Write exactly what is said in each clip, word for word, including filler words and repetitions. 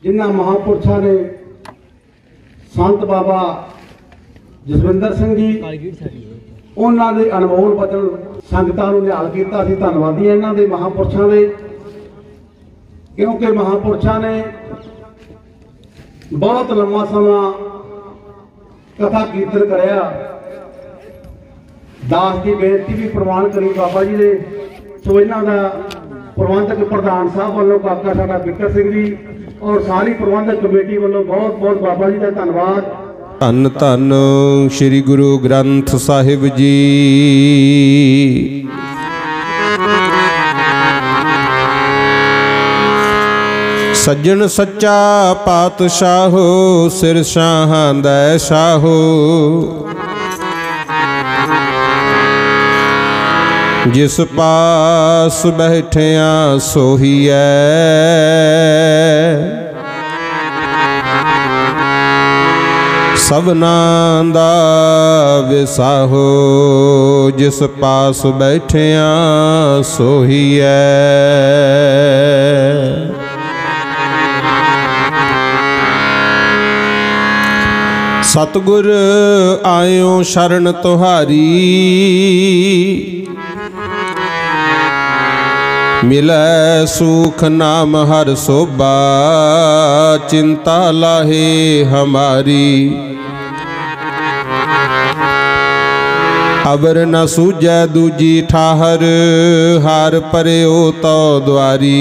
जिन्होंने महापुरुषों ने संत बाबा जसविंदर सिंह जी उन्होंने अनमोल वचन संगतां नूं निहाल किया। धन्नवादी इन्हां दे महापुरुषों के, क्योंकि महापुरुषों ने बहुत लंबा समा कथा कीर्तन कराया। दास की बेनती भी प्रवान करी बाबा जी ने। सो इन्हां दा प्रबंधक प्रधान साहब वालों काका साडा बिक्कर सिंह जी और सारी प्रबंधक कमेटी वालों बहुत बहुत बाबा जी का धन्यवाद। धन धन श्री गुरु ग्रंथ साहिब जी। सज्जन सच्चा पातशाहो सिर शाहां दै शाहो। जिस पास बैठिया सोहीऐ सबनां दा विसाहो। जिस पास बैठिया सोहीऐ सतगुर आयो शरण तुहारी। मिलै सुख नाम हर सोबा चिंता लाहे हमारी। अबर न सूझै दूजी ठाहर हार परयो तो द्वारी।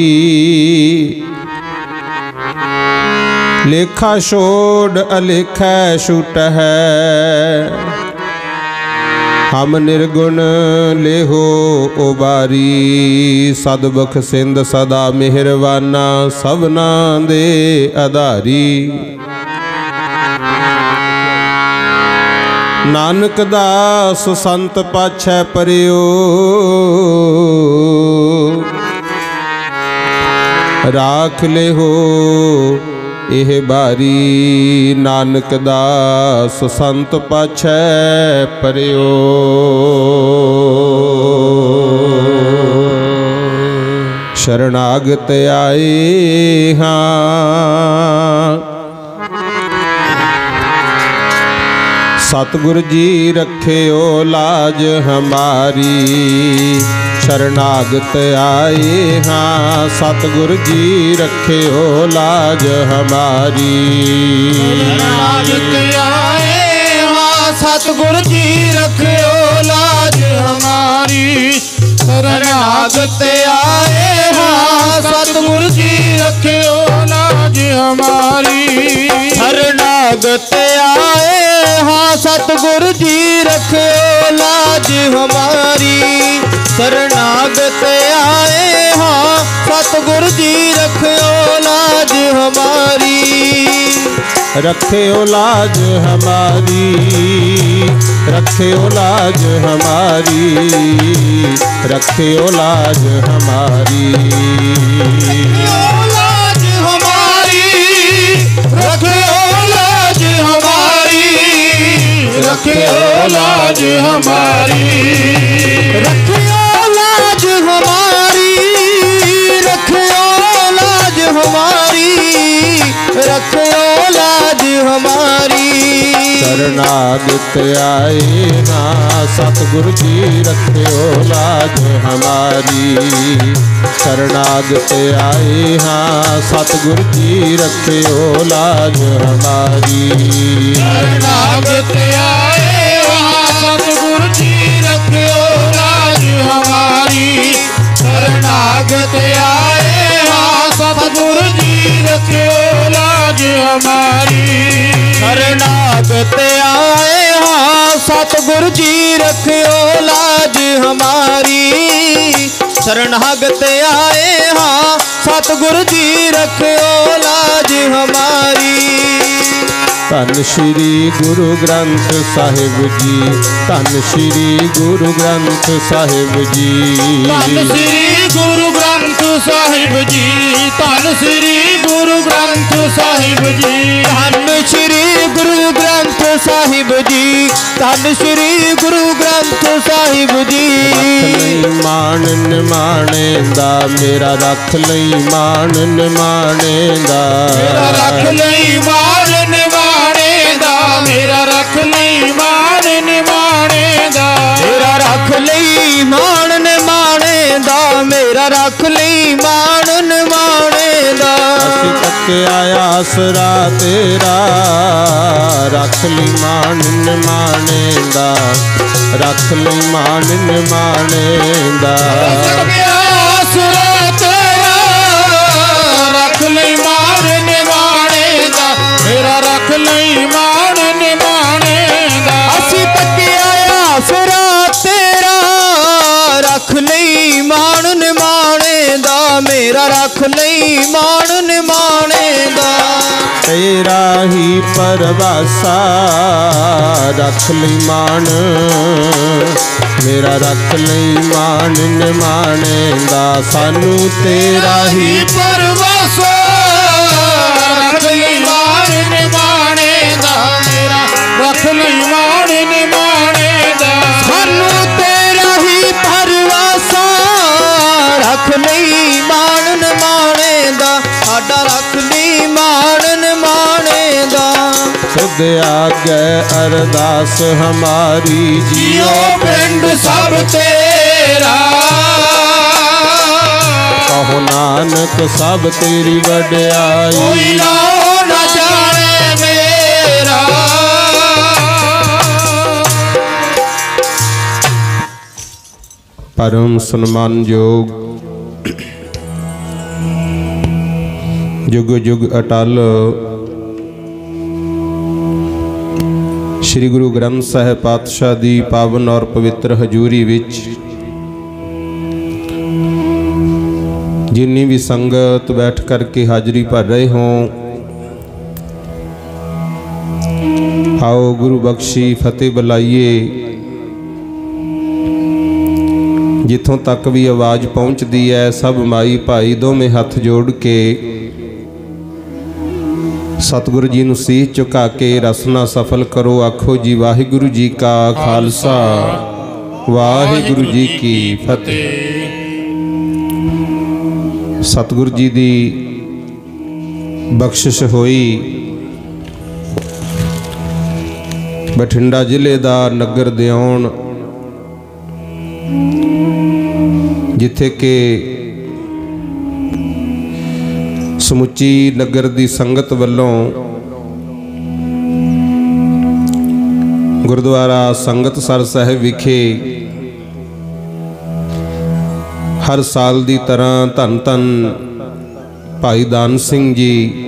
लेखा छोड़ अलेखा छूट है हम निर्गुण लेहो उबारी। सदबख सिंध सदा मेहरबाना सबना दे आधारी। नानक दास संत पाछै परियो राख लेहो एह बारी। नानक दास संत पाछै परियो शरणागत आए हाँ। सतगुर जी रखे ओ लाज हमारी। शरणागत आए हाँ सतगुर जी रखे ओ लाज हमारी। शरणागत आए हाँ सतगुर जी रखे ओ लाज हमारी। शरणागत आए हाँ सतगुर जी रखे ओ लाज हमारी। शरणागत आए हाँ सतगुर जी रखे ओ लाज हमारी। शरणागत आए हाँ सतगुर जी रखो लाज हमारी। रखे ओ लाज हमारी। रखे ओ लाज हमारी। रखे ओ लाज हमारी। लाज हमारी रखे ओ लाज हमारी। रखे ओ लाज हमारी। रखे लाज हमारी। रखियो लाज हमारी। रखियो लाज हमारी। शरणागत आए ना सतगुर जी रखियो लाज हमारी। शरणागत आए हाँ सतगुर जी रखियो लाज हमारी। शरणागत आए हाँ सतगुर जी रखियो लाज हमारी। शरणागत आए हाँ सतगुर जी रखियो लाज हमारी। शरणागत आए हाँ सतगुर जी रखियो लाज हमारी। शरणागत आए हाँ सतगुर जी रखियो लाज हमारी। धन श्री गुरु ग्रंथ साहिब जी। धन श्री गुरु ग्रंथ साहिब जी। धन श्री गुरु ग्रंथ साहिब जी। धन श्री गुरु ग्रंथ साहिब जी। धन श्री गुरु ग्रंथ साहिब जी। धन श्री गुरु ग्रंथ साहिब जी। रख लई मान निमाणे दा मेरा रख लई मान निमाणे दा। तकिया आसरा तेरा, रख ली मान निमाणे दा, रख ली मान निमाणे दा। आसरा तेरा रख ली मान निमाणे दा, मेरा रख ली मान निमाणे दा। असी तकिया आसरा तेरा रख ली मान निमाणे दा, मेरा रख ली मान निमाणे दा। तेरा ही परवासा रख ली मान, मेरा रख ली मान निमाणे दा। सानू तेरा ही परवासा रख ली मान निमाणे दा, मेरा रख ली मान निमाणे दा। सानू तेरा ही परवासा रख ली मान निमाणे दा, साडा रख ली मान निमाणे दा। खुद आगे अरदास हमारी, जियो पिंड सब तेरा, कहो नानक सब तेरी वड्याई। कोई ना हो ना जाने मेरा। परम सन्मान योग जुग जुग अटल श्री गुरु ग्रंथ साहिब पातशाह दी पावन और पवित्र हजूरी विच जिन्नी भी संगत बैठ करके हाजरी भर रहे हों, आओ गुरु बख्शी फतेह बुलाइए। जिथों तक भी आवाज़ पहुँचती है सब माई भाई दोवें हथ जोड़ के सतगुरु जी नूं सीस झुका के रसना सफल करो। आखो जी वाहिगुरु जी का खालसा वाहिगुरु जी की फतेह। सतगुरु जी दी बख्शिश होई बठिंडा जिले दा नगर दिऔन, जिथे के समुची नगर दी संगत वल्लों गुरुद्वारा संगतसर साहिब विखे हर साल दी तरह धन धन भाई दान सिंह जी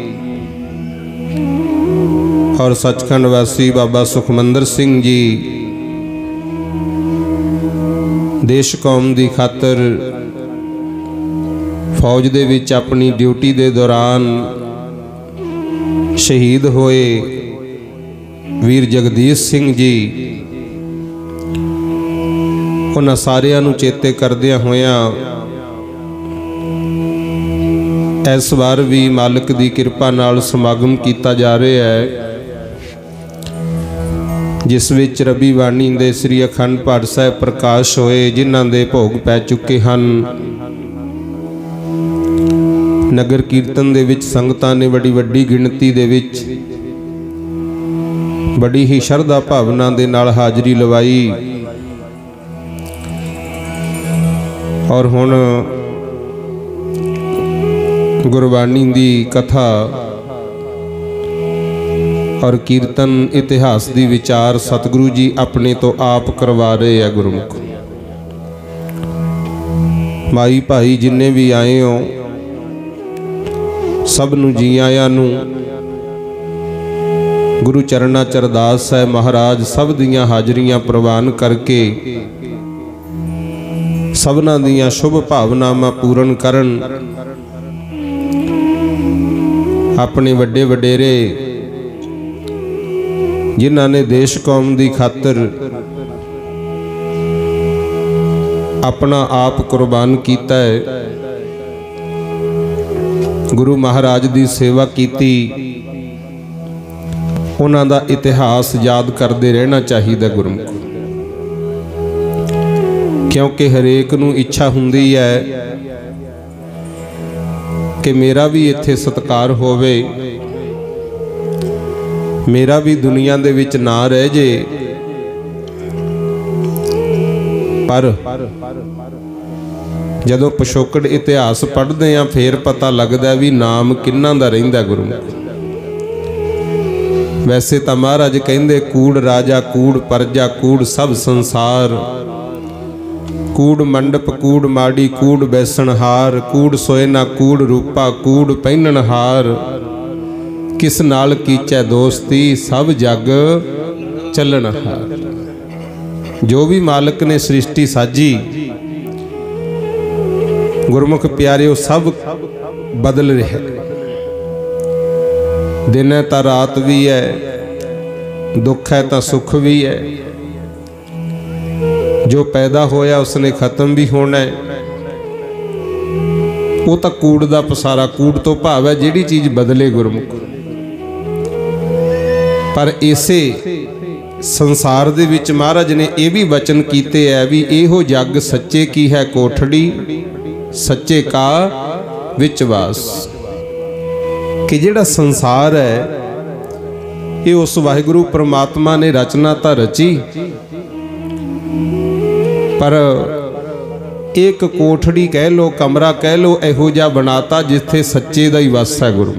और सचखंड वासी बाबा सुखमंदर सिंह जी देश कौम दी खातर फौज दे विच अपनी ड्यूटी दे दौरान शहीद होए वीर जगदीश सिंह जी, उन्हां सारियां नूं चेते करदियां होइयां इस बार भी मालिक दी किरपा नाल समागम कीता जा रहा है, जिस विच रबी बाणी दे श्री अखंड पाठ साहिब प्रकाश होए, जिन्हां दे भोग पै चुके हैं। नगर कीर्तन दे विच संगतां ने बड़ी वड्डी गिणती दे विच बड़ी ही शरधा भावना दे नाल हाजरी लवाई और हुण गुरबाणी दी कथा और कीर्तन इतिहास दी विचार सतगुरु जी अपने तो आप करवा रहे हैं। गुरुमुख माई भाई जिन्ने भी आए हो सब नूं जी आयां नूं गुरु चरणा च अरदास है महाराज सब दियां हाजरियां प्रवान करके सबना दियां शुभ भावनावां पूर्ण करन। अपने वड्डे वडेरे जिन्हां ने देश कौम दी खातर अपना आप कुर्बान कीता है, गुरु महाराज दी सेवा कीती, उन्हां दा इतिहास याद करते रहना चाहिए गुरुमुख, क्योंकि हरेक नूं इच्छा हुंदी है कि मेरा भी इत्थे सत्कार होवे, मेरा भी दुनिया दे विच ना रह जे। पर जदों पिछोकड़ इतिहास पढ़ते हैं फिर पता लगता भी नाम किन्ना दा रहिंदा गुरमुख। वैसे तो महाराज कहंदे कूड़ राजा कूड़ परजा कूड़ सब संसार, कूड़ मंडप कूड़ माड़ी कूड़ बैसणहार, कूड़ सोयना कूड़ रूपा कूड़ पहनणहार, किस नाल कीचै दोस्ती सब जग चलणहार। जो भी मालिक ने सृष्टि साजी गुरमुख प्यारिओ सब बदल रहा। दिन है तो रात भी है, दुख है तो सुख भी है। जो पैदा होया उसने खत्म भी होना है। वो तो कूड़ दा पसारा, कूड़ तो भाव है जिहड़ी चीज़ बदले गुरमुख। पर इसे संसार दे विच महाराज ने यह भी वचन कीते है भी इहो जग सच्चे की है कोठड़ी, सच्चे का विचवास। कि जिहड़ा संसार है ये उस वाहिगुरु परमात्मा ने रचना तो रची, पर एक कोठड़ी कह लो कमरा कह लो इहो जिहा बनाता जिथे सच्चे दा ही वस है गुरु।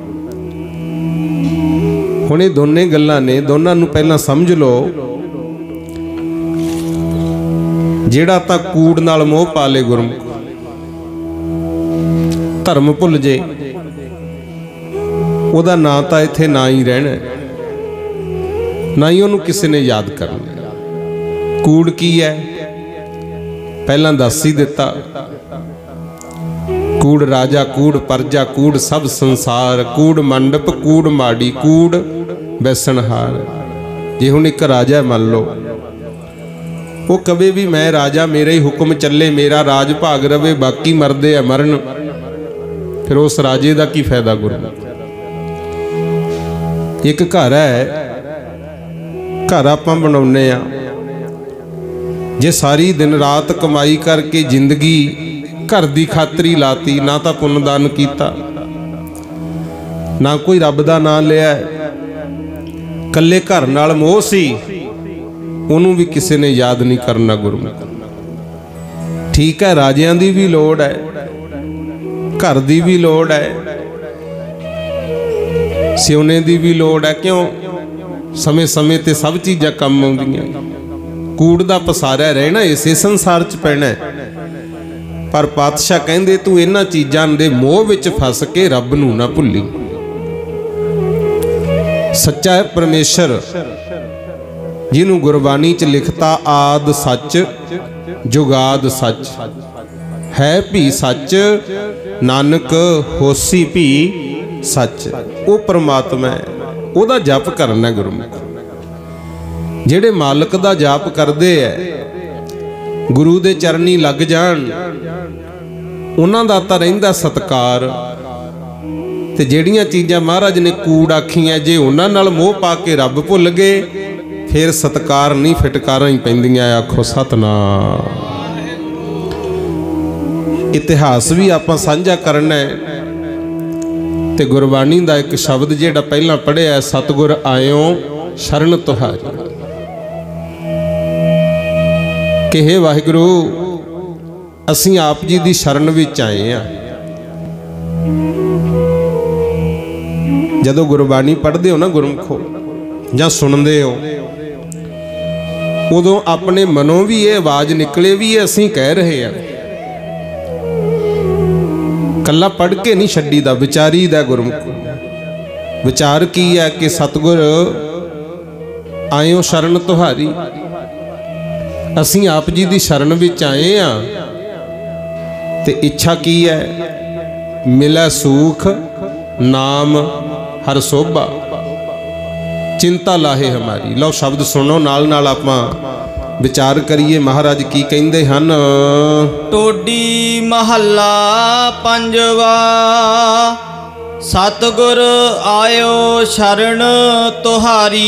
हुण ये दोने गल्लां ने, दोनों नूं पहलां समझ लो। जिहड़ा तां कूड़ नाल मोह पा ले गुरमुख, धर्म भुल जे, ਉਹਦਾ ਨਾਂ ਤਾਂ ਇੱਥੇ ਨਾ ਹੀ ਰਹਿਣਾ, ਨਾ ਹੀ ਉਹਨੂੰ ਕਿਸੇ ਨੇ ਯਾਦ ਕਰਨਾ। ਕੂੜ ਕੀ ਹੈ ਪਹਿਲਾਂ ਦੱਸ ਹੀ ਦਿੱਤਾ। ਕੂੜ ਰਾਜਾ ਕੂੜ ਪਰਜਾ ਕੂੜ ਸਭ ਸੰਸਾਰ, ਕੂੜ ਮੰਡਪ ਕੂੜ ਮਾੜੀ ਕੂੜ ਬੈਸਣਹਾਰ। ਜੇ ਹੁਣ ਇੱਕ ਰਾਜਾ ਮੰਨ ਲਓ, ਉਹ ਕਵੇ ਵੀ ਮੈਂ ਰਾਜਾ, ਮੇਰਾ ਹੀ ਹੁਕਮ ਚੱਲੇ, ਮੇਰਾ ਰਾਜ ਭਾਗ ਰਵੇ, ਬਾਕੀ ਮਰਦੇ ਆ ਮਰਨ, ਫਿਰ ਉਸ ਰਾਜੇ ਦਾ ਕੀ ਫਾਇਦਾ ਗੁਰੂ। एक घर है, घर आपां बनाउने आ, जे सारी दिन रात कमाई करके जिंदगी घर दी खातरी लाती, ना तो पुन्नदान कीता, ना कोई रब दा नाम लिया, कल्ले घर नाल मोह सी, उहनूं भी किसी ने याद नहीं करना गुरु। ठीक है, राजियां दी भी लोड़ है, घर दी भी लोड़ है, सिउने की भी लोड़ है। क्यों? समय समय ते सब चीज़ां कम आउंदियां। कूड़ दा पसारा रहना इसे संसार च पैना, पर पातशाह कहंदे तू इन्हां चीज़ां दे मोह विच फस के रब नूं ना भुल्ली। सच्चा है परमेश्वर जिन्हों गुरबाणी च लिखता आद सच जुगाद सच, है भी सच नानक होसी भी सच। वो परमात्मा है, ਉਹਦਾ जप करना गुरुमुख। ਜਿਹੜੇ मालिक ਦਾ जाप करते है गुरु ਦੇ ਚਰਨੀ ਲੱਗ ਜਾਣ, ਉਹਨਾਂ ਦਾ ਤਾਂ ਰਹਿੰਦਾ ਸਤਕਾਰ। ਤੇ ਜਿਹੜੀਆਂ ਚੀਜ਼ਾਂ ਮਹਾਰਾਜ ਨੇ ਕੂੜ ਆਖੀਆਂ, ਜੇ ਉਹਨਾਂ ਨਾਲ ਮੋਹ ਪਾ ਕੇ ਰੱਬ ਭੁੱਲ ਗਏ, ਫਿਰ ਸਤਕਾਰ ਨਹੀਂ ਫਟਕਾਰਾਂ ਹੀ ਪੈਂਦੀਆਂ। ਆਖੋ ਸਤਨਾਮ। इतिहास भी ਆਪਾਂ ਸਾਂਝਾ ਕਰਨਾ है। ਤੇ ਗੁਰਬਾਣੀ ਦਾ ਇੱਕ ਸ਼ਬਦ ਜਿਹੜਾ ਪਹਿਲਾਂ ਪੜ੍ਹਿਆ, ਸਤਿਗੁਰ ਆਇਓ ਸ਼ਰਨ ਤੁਹਾਰੀ। ਕਿ ਹੇ ਵਾਹਿਗੁਰੂ ਅਸੀਂ ਆਪ ਜੀ ਦੀ ਸ਼ਰਨ ਵਿੱਚ ਆਏ ਆ। ਜਦੋਂ ਗੁਰਬਾਣੀ ਪੜ੍ਹਦੇ ਹੋ ਨਾ ਗੁਰਮੁਖੋ ਜਾਂ ਸੁਣਦੇ ਹੋ, ਉਦੋਂ ਆਪਣੇ ਮਨੋਂ ਵੀ ਇਹ ਆਵਾਜ਼ ਨਿਕਲੇ ਵੀ ਇਹ ਅਸੀਂ ਕਹਿ ਰਹੇ ਆ। कला पढ़ के नहीं छड्डी दा, विचारी दा गुरमुख। विचार की है कि सतगुर आयो शरण तुहारी, असीं आप जी दी शरण विच आए आ। ते इच्छा की है मिले सुख नाम हर सोभा, चिंता लाहे हमारी। लो शब्द सुनो, नाल नाल आपां विचार करिए। महाराज की कहंदे हन। टोडी महला पंजवा, सतगुर आयो शरण तुहारी।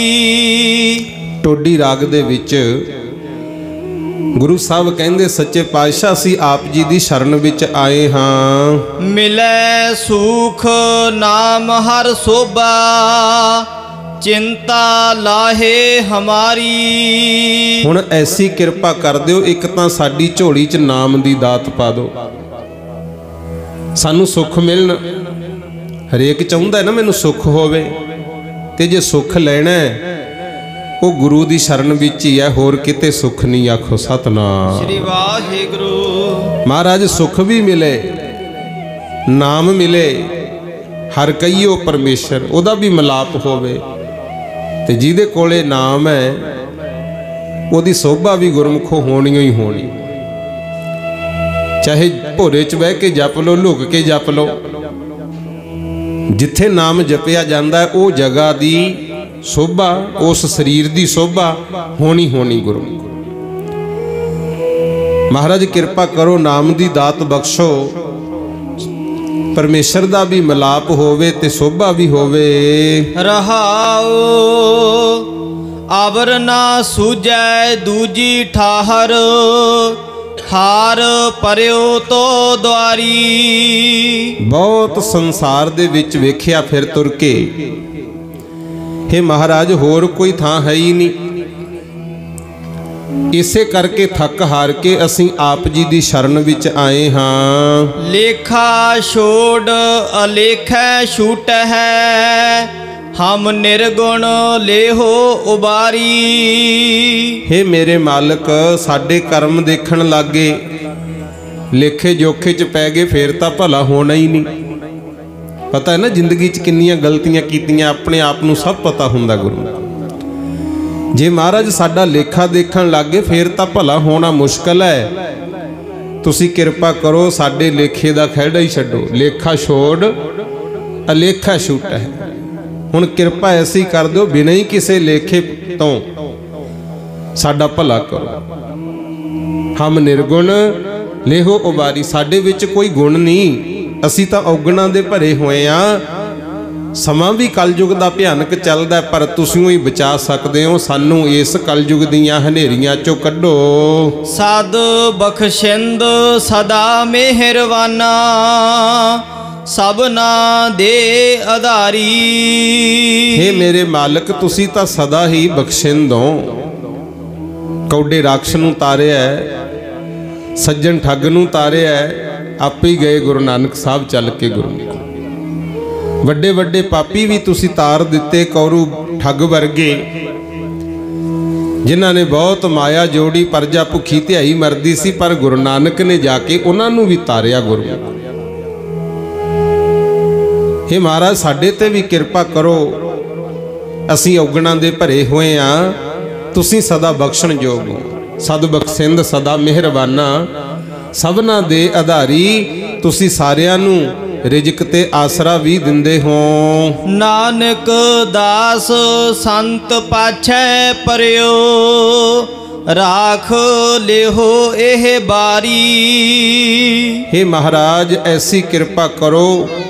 टोडी राग दे विच गुरु साहब कहंदे सच्चे पातशाह सी आप जी दी शरण विच आए हां। मिले सुख नाम हर सोभा, चिंता लाहे हमारी। हुण ऐसी किरपा कर दिओ, एक तां साडी झोली च नाम दी दात पा दो, सानू सुख मिलन। हरेक चाहुंदा है ना मैनू सुख होवे, ते जे सुख लेना है वो गुरु दी शरण विच ही है, होर किते सुख नहीं। आखो सतनाम श्री वाहिगुरु। महाराज सुख भी मिले, नाम मिले, हर कईओ परमेश्वर, ओदा भी मिलाप होवे, ते जिहदे कोले नाम है ओदी शोभा भी गुरमुखों होनी ही होनी। चाहे भोरे च बह के जप लो, लुक के जप लो, जिथे नाम जपिया जाता है वो जगह दी शोभा, उस शरीर दी शोभा होनी होनी गुरु। महाराज किरपा करो, नाम दी दात बख्शो, परमेश्वर दा भी मिलाप होवे ते शोभा भी होवे। रहाओ आवर ना सूझै दूजी ठाहर, हार परियो तो द्वारी। बहुत संसार दे विच वेखिया फिर तुर के, हे महाराज होर कोई थां है ही नहीं। इसे करके थक हार के असीं आप जी दी शरण विच आए हां। लेखा छोड़ अलेखा छूट है, हम निर्गुण लेहो उबारी। हे मेरे मालक साडे कर्म देखण लागे, लेखे जोखे च पै गए, फिर तां भला होना ही नहीं। पता है ना जिंदगी च किन्नियां गलतियां कीतियां, अपने आप नूं सब पता हुंदा गुरु। जे महाराज साडा लेखा देखण लागे फिर तां भला होना मुश्किल है। तुसी किरपा करो साडे लेखे दा खैड़ा ही छड्डो, लेखा छोड़ अलेखा छूट है। हुण किरपा ऐसी कर दो, बिना ही किसी लेखे तो साडा भला करो। हम निर्गुण लेहो उबारी, साडे विच कोई गुण नहीं, असी तां औगणां दे भरे होए आ। समा भी कलयुग दा भयानक चलदा, पर तुसीं ही बचा सकदे हो। सानू इस कलयुग दीयां हनेरियां चों कड्डो। सद बख्शिंद सदा मेहरवाना, सबना दे आधारी। हे मेरे मालक तुसी तां सदा ही बख्शिंद हो। कौडे राक्षस नूं तारिया, सज्जन ठग नूं तारिया, आपे ही गए गुरु नानक साहब चल के गुरु। ਵੱਡੇ ਵੱਡੇ ਪਾਪੀ ਵੀ ਤੁਸੀਂ ਤਾਰ ਦਿੱਤੇ, ਕੌਰੂ ਠੱਗ ਵਰਗੇ, ਜਿਨ੍ਹਾਂ ਨੇ ਬਹੁਤ ਮਾਇਆ ਜੋੜੀ, ਪਰਜਾ ਭੁੱਖੀ ਧਿਆਈ ਮਰਦੀ ਸੀ, ਪਰ ਗੁਰੂ ਨਾਨਕ ਨੇ ਜਾ ਕੇ ਉਹਨਾਂ ਨੂੰ ਵੀ ਤਾਰਿਆ ਗੁਰੂ। हे ਮਹਾਰਾਜ ਸਾਡੇ ਤੇ ਵੀ ਕਿਰਪਾ ਕਰੋ, ਅਸੀਂ ਔਗਣਾਂ ਦੇ ਭਰੇ ਹੋਏ ਆ, ਤੁਸੀਂ ਸਦਾ ਬਖਸ਼ਣ ਯੋਗ ਹੋ। ਸਦ ਬਖਸ਼ਿੰਦ ਸਦਾ ਮਿਹਰਬਾਨਾ, ਸਭਨਾਂ ਦੇ ਆਧਾਰੀ, ਤੁਸੀਂ ਸਾਰਿਆਂ ਨੂੰ रिजक ते आसरा भी दिंदे हो। नानक दास संत पाछै परियो, राख लेहो एह बारी। हे महाराज ऐसी किरपा करो,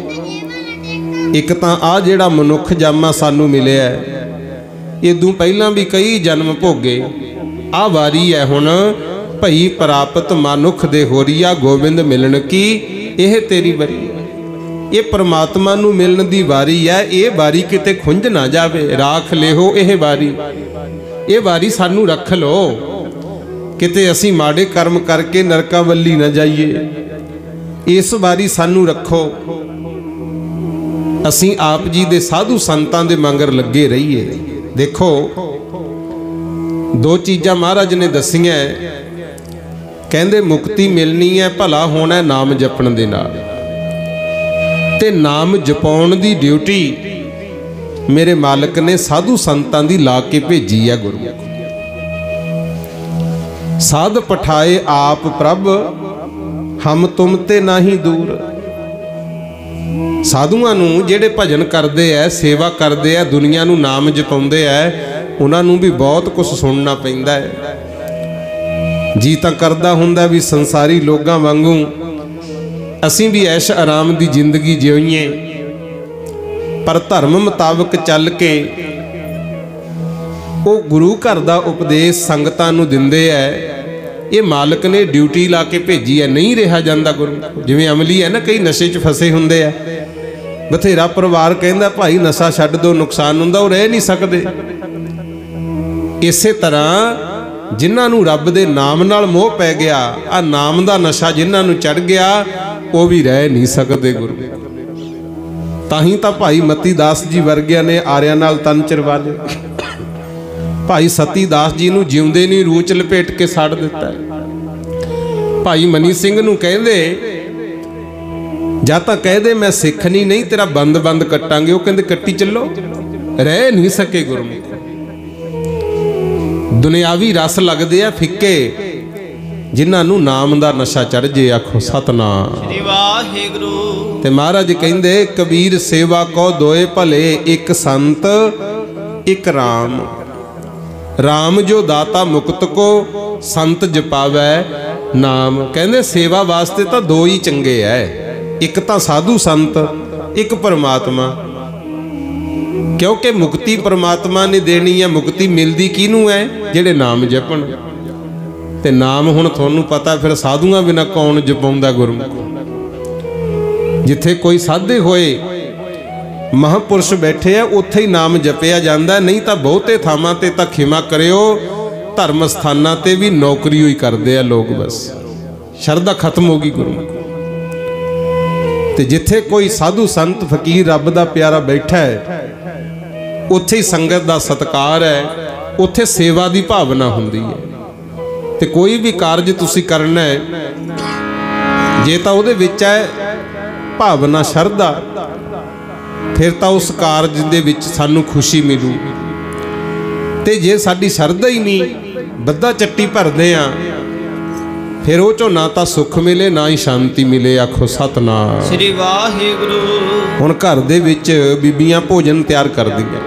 एक तां आ जिहड़ा मनुख जामा सानू मिलिया, इदों पहलां भी कई जन्म भोगे, आ वारी है हुण भई प्राप्त मानुख दे होरिया, गोबिंद मिलन की यह तेरी वारी। ये परमात्मा नूं मिलन दी वारी है, ये वारी किते खुंझ ना जावे। राख लेहो यह वारी, ये वारी सानू रख लो, किते असीं माड़े कर्म करके नरकां वल्ली ना जाइए। इस वारी सानू रखो, असीं आप जी दे साधु संतां दे मंगर लगे रहिए। देखो दो चीज़ां महाराज ने दसियां, कहंदे मुक्ति मिलनी है, भला होना है नाम जपण दे नाल। ते नाम जपाउण दी ड्यूटी मेरे मालिक ने साधु संतां दी ला के भेजी है गुरु। साध पठाए आप प्रभ, हम तुम ते नाही दूर। साधुआं नूं जिहड़े भजन करदे ऐ, सेवा करदे ऐ, दुनिया नूं नाम जपाउंदे ऐ, उन्हां नूं भी बहुत कुछ सुनना पैंदा है। जी तां करदा हुंदा भी संसारी लोगां वांगू असीं भी ऐश आराम दी जिंदगी जिउईए, पर धर्म मुताबक चल के वो गुरु घर दा उपदेश संगतां नूं दिंदे ऐ। ये मालिक ने ड्यूटी ला के भेजी है, नहीं रहा जांदा गुरु। जिवें अमली है ना, कई नशे च फसे हुंदे आ, बथेरा परिवार कहता भाई नशा छड्ड दो नुकसान हुंदा, वो रह नहीं सकते। इसे तरह जिन्हां नूं रब दे नाम नाल मोह पै गया, आ नाम दा नशा जिन्हां नूं चढ़ गया, वो भी रह नहीं सकते गुरु। ताही तां भाई मती दास जी वर्गिया ने आर्या नाल तन चिरवा लिया। भाई सती दास जी नूं जिउंदे नहीं रूह च लपेट के साड़ दिता है। भाई मनी सिंह नूं कहंदे ਜਾਂ ਤਾਂ ਕਹਿ ਦੇ मैं सिखनी नहीं, तेरा बंद बंद कट्टांगे, वो कहते कट्टी चलो, रह नहीं सके गुरमुख। दुनियावी रस लगते आ फिक्के, जिन्हां नूं नाम दा नशा चढ़ जे आखो सतनाम श्री वाहिगुरू। ते महाराज कहंदे कबीर सेवा को दोए भले, एक संत एक राम। राम जो दाता मुक्त को, संत जपावै नाम। कहंदे सेवा वास्ते तां दो ही चंगे है, एक तो साधु संत, एक परमात्मा। क्योंकि मुक्ति परमात्मा ने देनी है। मुक्ति मिलती किनू है? जेड़े नाम जपन। ते नाम हुण तुहानूं पता फिर साधुआं बिना कौन जपाउंदा गुरमुख। जिथे कोई साधे होए महापुरुष बैठे आ, उत्थे ही नाम जपिया जांदा। नहीं तो बहुते थावां ते तां खिमा करियो, धर्म स्थानां ते भी नौकरी ही करदे आ लोग, बस शरधा खत्म हो गई गुरमुख। ते जिथे कोई साधु संत फकीर रब दा प्यारा बैठा है, उत्थे ही संगत दा सत्कार है, उत्थे सेवा दी भावना हुंदी है। ते कोई भी कारज तुसी करना है, जे तां उहदे विच है भावना शरधा, फिर तां उस कारज दे विच सानू खुशी मिलू। ते जे साडी शरधा ही नहीं, बद्दा चट्टी भरदे आ, फिर वो चो ना तो सुख मिले ना ही शांति मिले। आखो सतनाम श्री वाहिगुरू। हुण घर दे विच बीबियां भोजन तैयार कर दियां,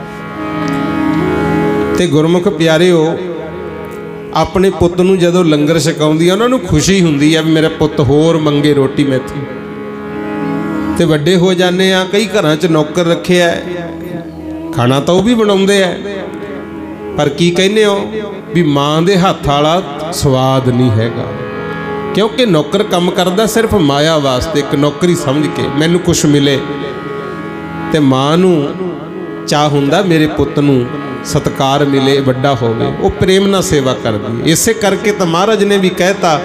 ते गुरमुख प्यारिओ अपने पुੱਤ ਨੂੰ ਜਦੋਂ ਲੰਗਰ ਛਕਾਉਂਦੀਆਂ ਉਹਨਾਂ ਨੂੰ ਖੁਸ਼ੀ ਹੁੰਦੀ ਹੈ ਵੀ ਮੇਰੇ ਪੁੱਤ ਹੋਰ ਮੰਗੇ ਰੋਟੀ ਮੈਥੀ। ਤੇ ਵੱਡੇ ਹੋ ਜਾਂਦੇ ਆ, ਕਈ ਘਰਾਂ 'ਚ ਨੌਕਰ ਰੱਖਿਆ, ਖਾਣਾ ਤਾਂ ਉਹ ਵੀ ਬਣਾਉਂਦੇ ਆ, पर की कहने हो भी मां दे हथ वाला स्वाद नहीं हैगा। क्योंकि नौकर काम करदा सिर्फ माया वास्ते, एक नौकरी समझ के मैनू कुछ मिले। ते मां नू चाह हुंदा मेरे पुੱਤ नू सत्कार मिले, वड्डा होवे, वो प्रेम नाल सेवा करदी। इसे करके तो महाराज ने भी कहता,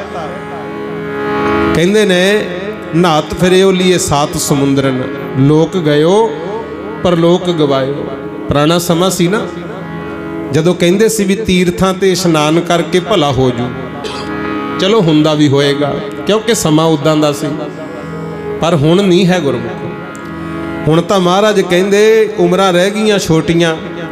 कहंदे ने नात फिरियो लिए सात समुंदरन, लोक गयो पर लोक गवायो। पुराना समा सी ना, जदों कहंदे सी भी तीर्थां ते इशनान करके भला हो जू। चलो हुंदा भी होएगा, क्योंकि समा उदां दा सी, पर हुण नहीं है गुरमुख। हुण तां महाराज कहंदे उमरां रह गईयां छोटियां,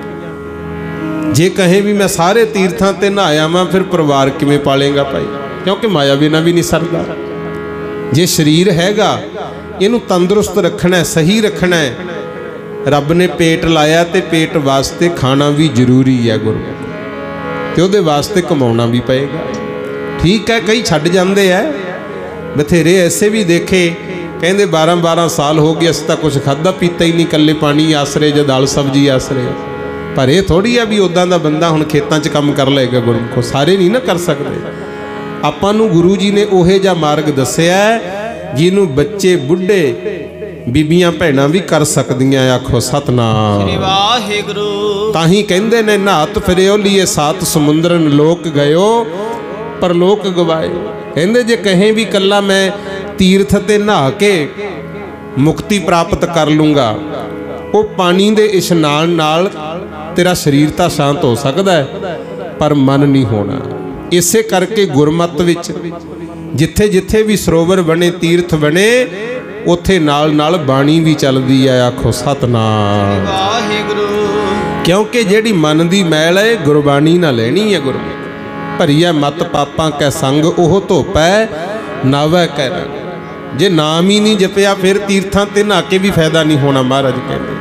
जे कहें भी मैं सारे तीर्थां ते नहाया वां, फिर परिवार किवें पालेगा भाई? क्योंकि माया बिना भी नहीं सरदा। जे शरीर हैगा, इहनूं तंदुरुस्त रखना है, सही रखना है, रब ने पेट लाया ते पेट वास्ते खाना भी जरूरी है गुरमुख, ते उहदे वास्ते कमाउणा भी पएगा। ठीक है, कई छड्ड जांदे है, बथेरे ऐसे भी देखे कहंदे बारह बारह साल हो गए असीं तां कुछ खाधा पीता ही नहीं, कल्ले पानी आसरे ਜਾਂ दाल सब्जी आसरे। पर यह थोड़ी है भी उदां दा बंदा हुण खेतां 'च काम कर लेगा गुरमुख, सारे नहीं ना कर सकते। आपां नूं गुरु जी ने ओहे जिहा मार्ग दस्सिआ जिहनूं बच्चे बुढ़े बीबियां भैणां भी कर सकदियां। आखो सतनाम श्री वाहिगुरू। ताही कहंदे ने नात फिरियो लिए सात समुंदरन, लोक गयो पर लोक गवायो। कहंदे जे कहें भी कल्ला मैं तीर्थ ते नहा के मुक्ति प्राप्त कर लूँगा, वो पानी दे इशनान नाल तेरा शरीर तां शांत हो सकदा है, पर मन नहीं होना। इसे करके गुरमत विच जिथे जिथे भी सरोवर बने, तीर्थ बने, उत्थे नाल नाल बाणी भी चलदी है। आखो सतनाम वाहिगुरू। क्योंकि जेड़ी मन दी मैल है गुरबाणी ना लेनी है गुरमुख। भरी है मत पापां कै संग, ओह धोपै नावै कै रंग। जे नाम ही नहीं जपिया फिर तीर्थां ते नहा के भी फायदा नहीं होना। महाराज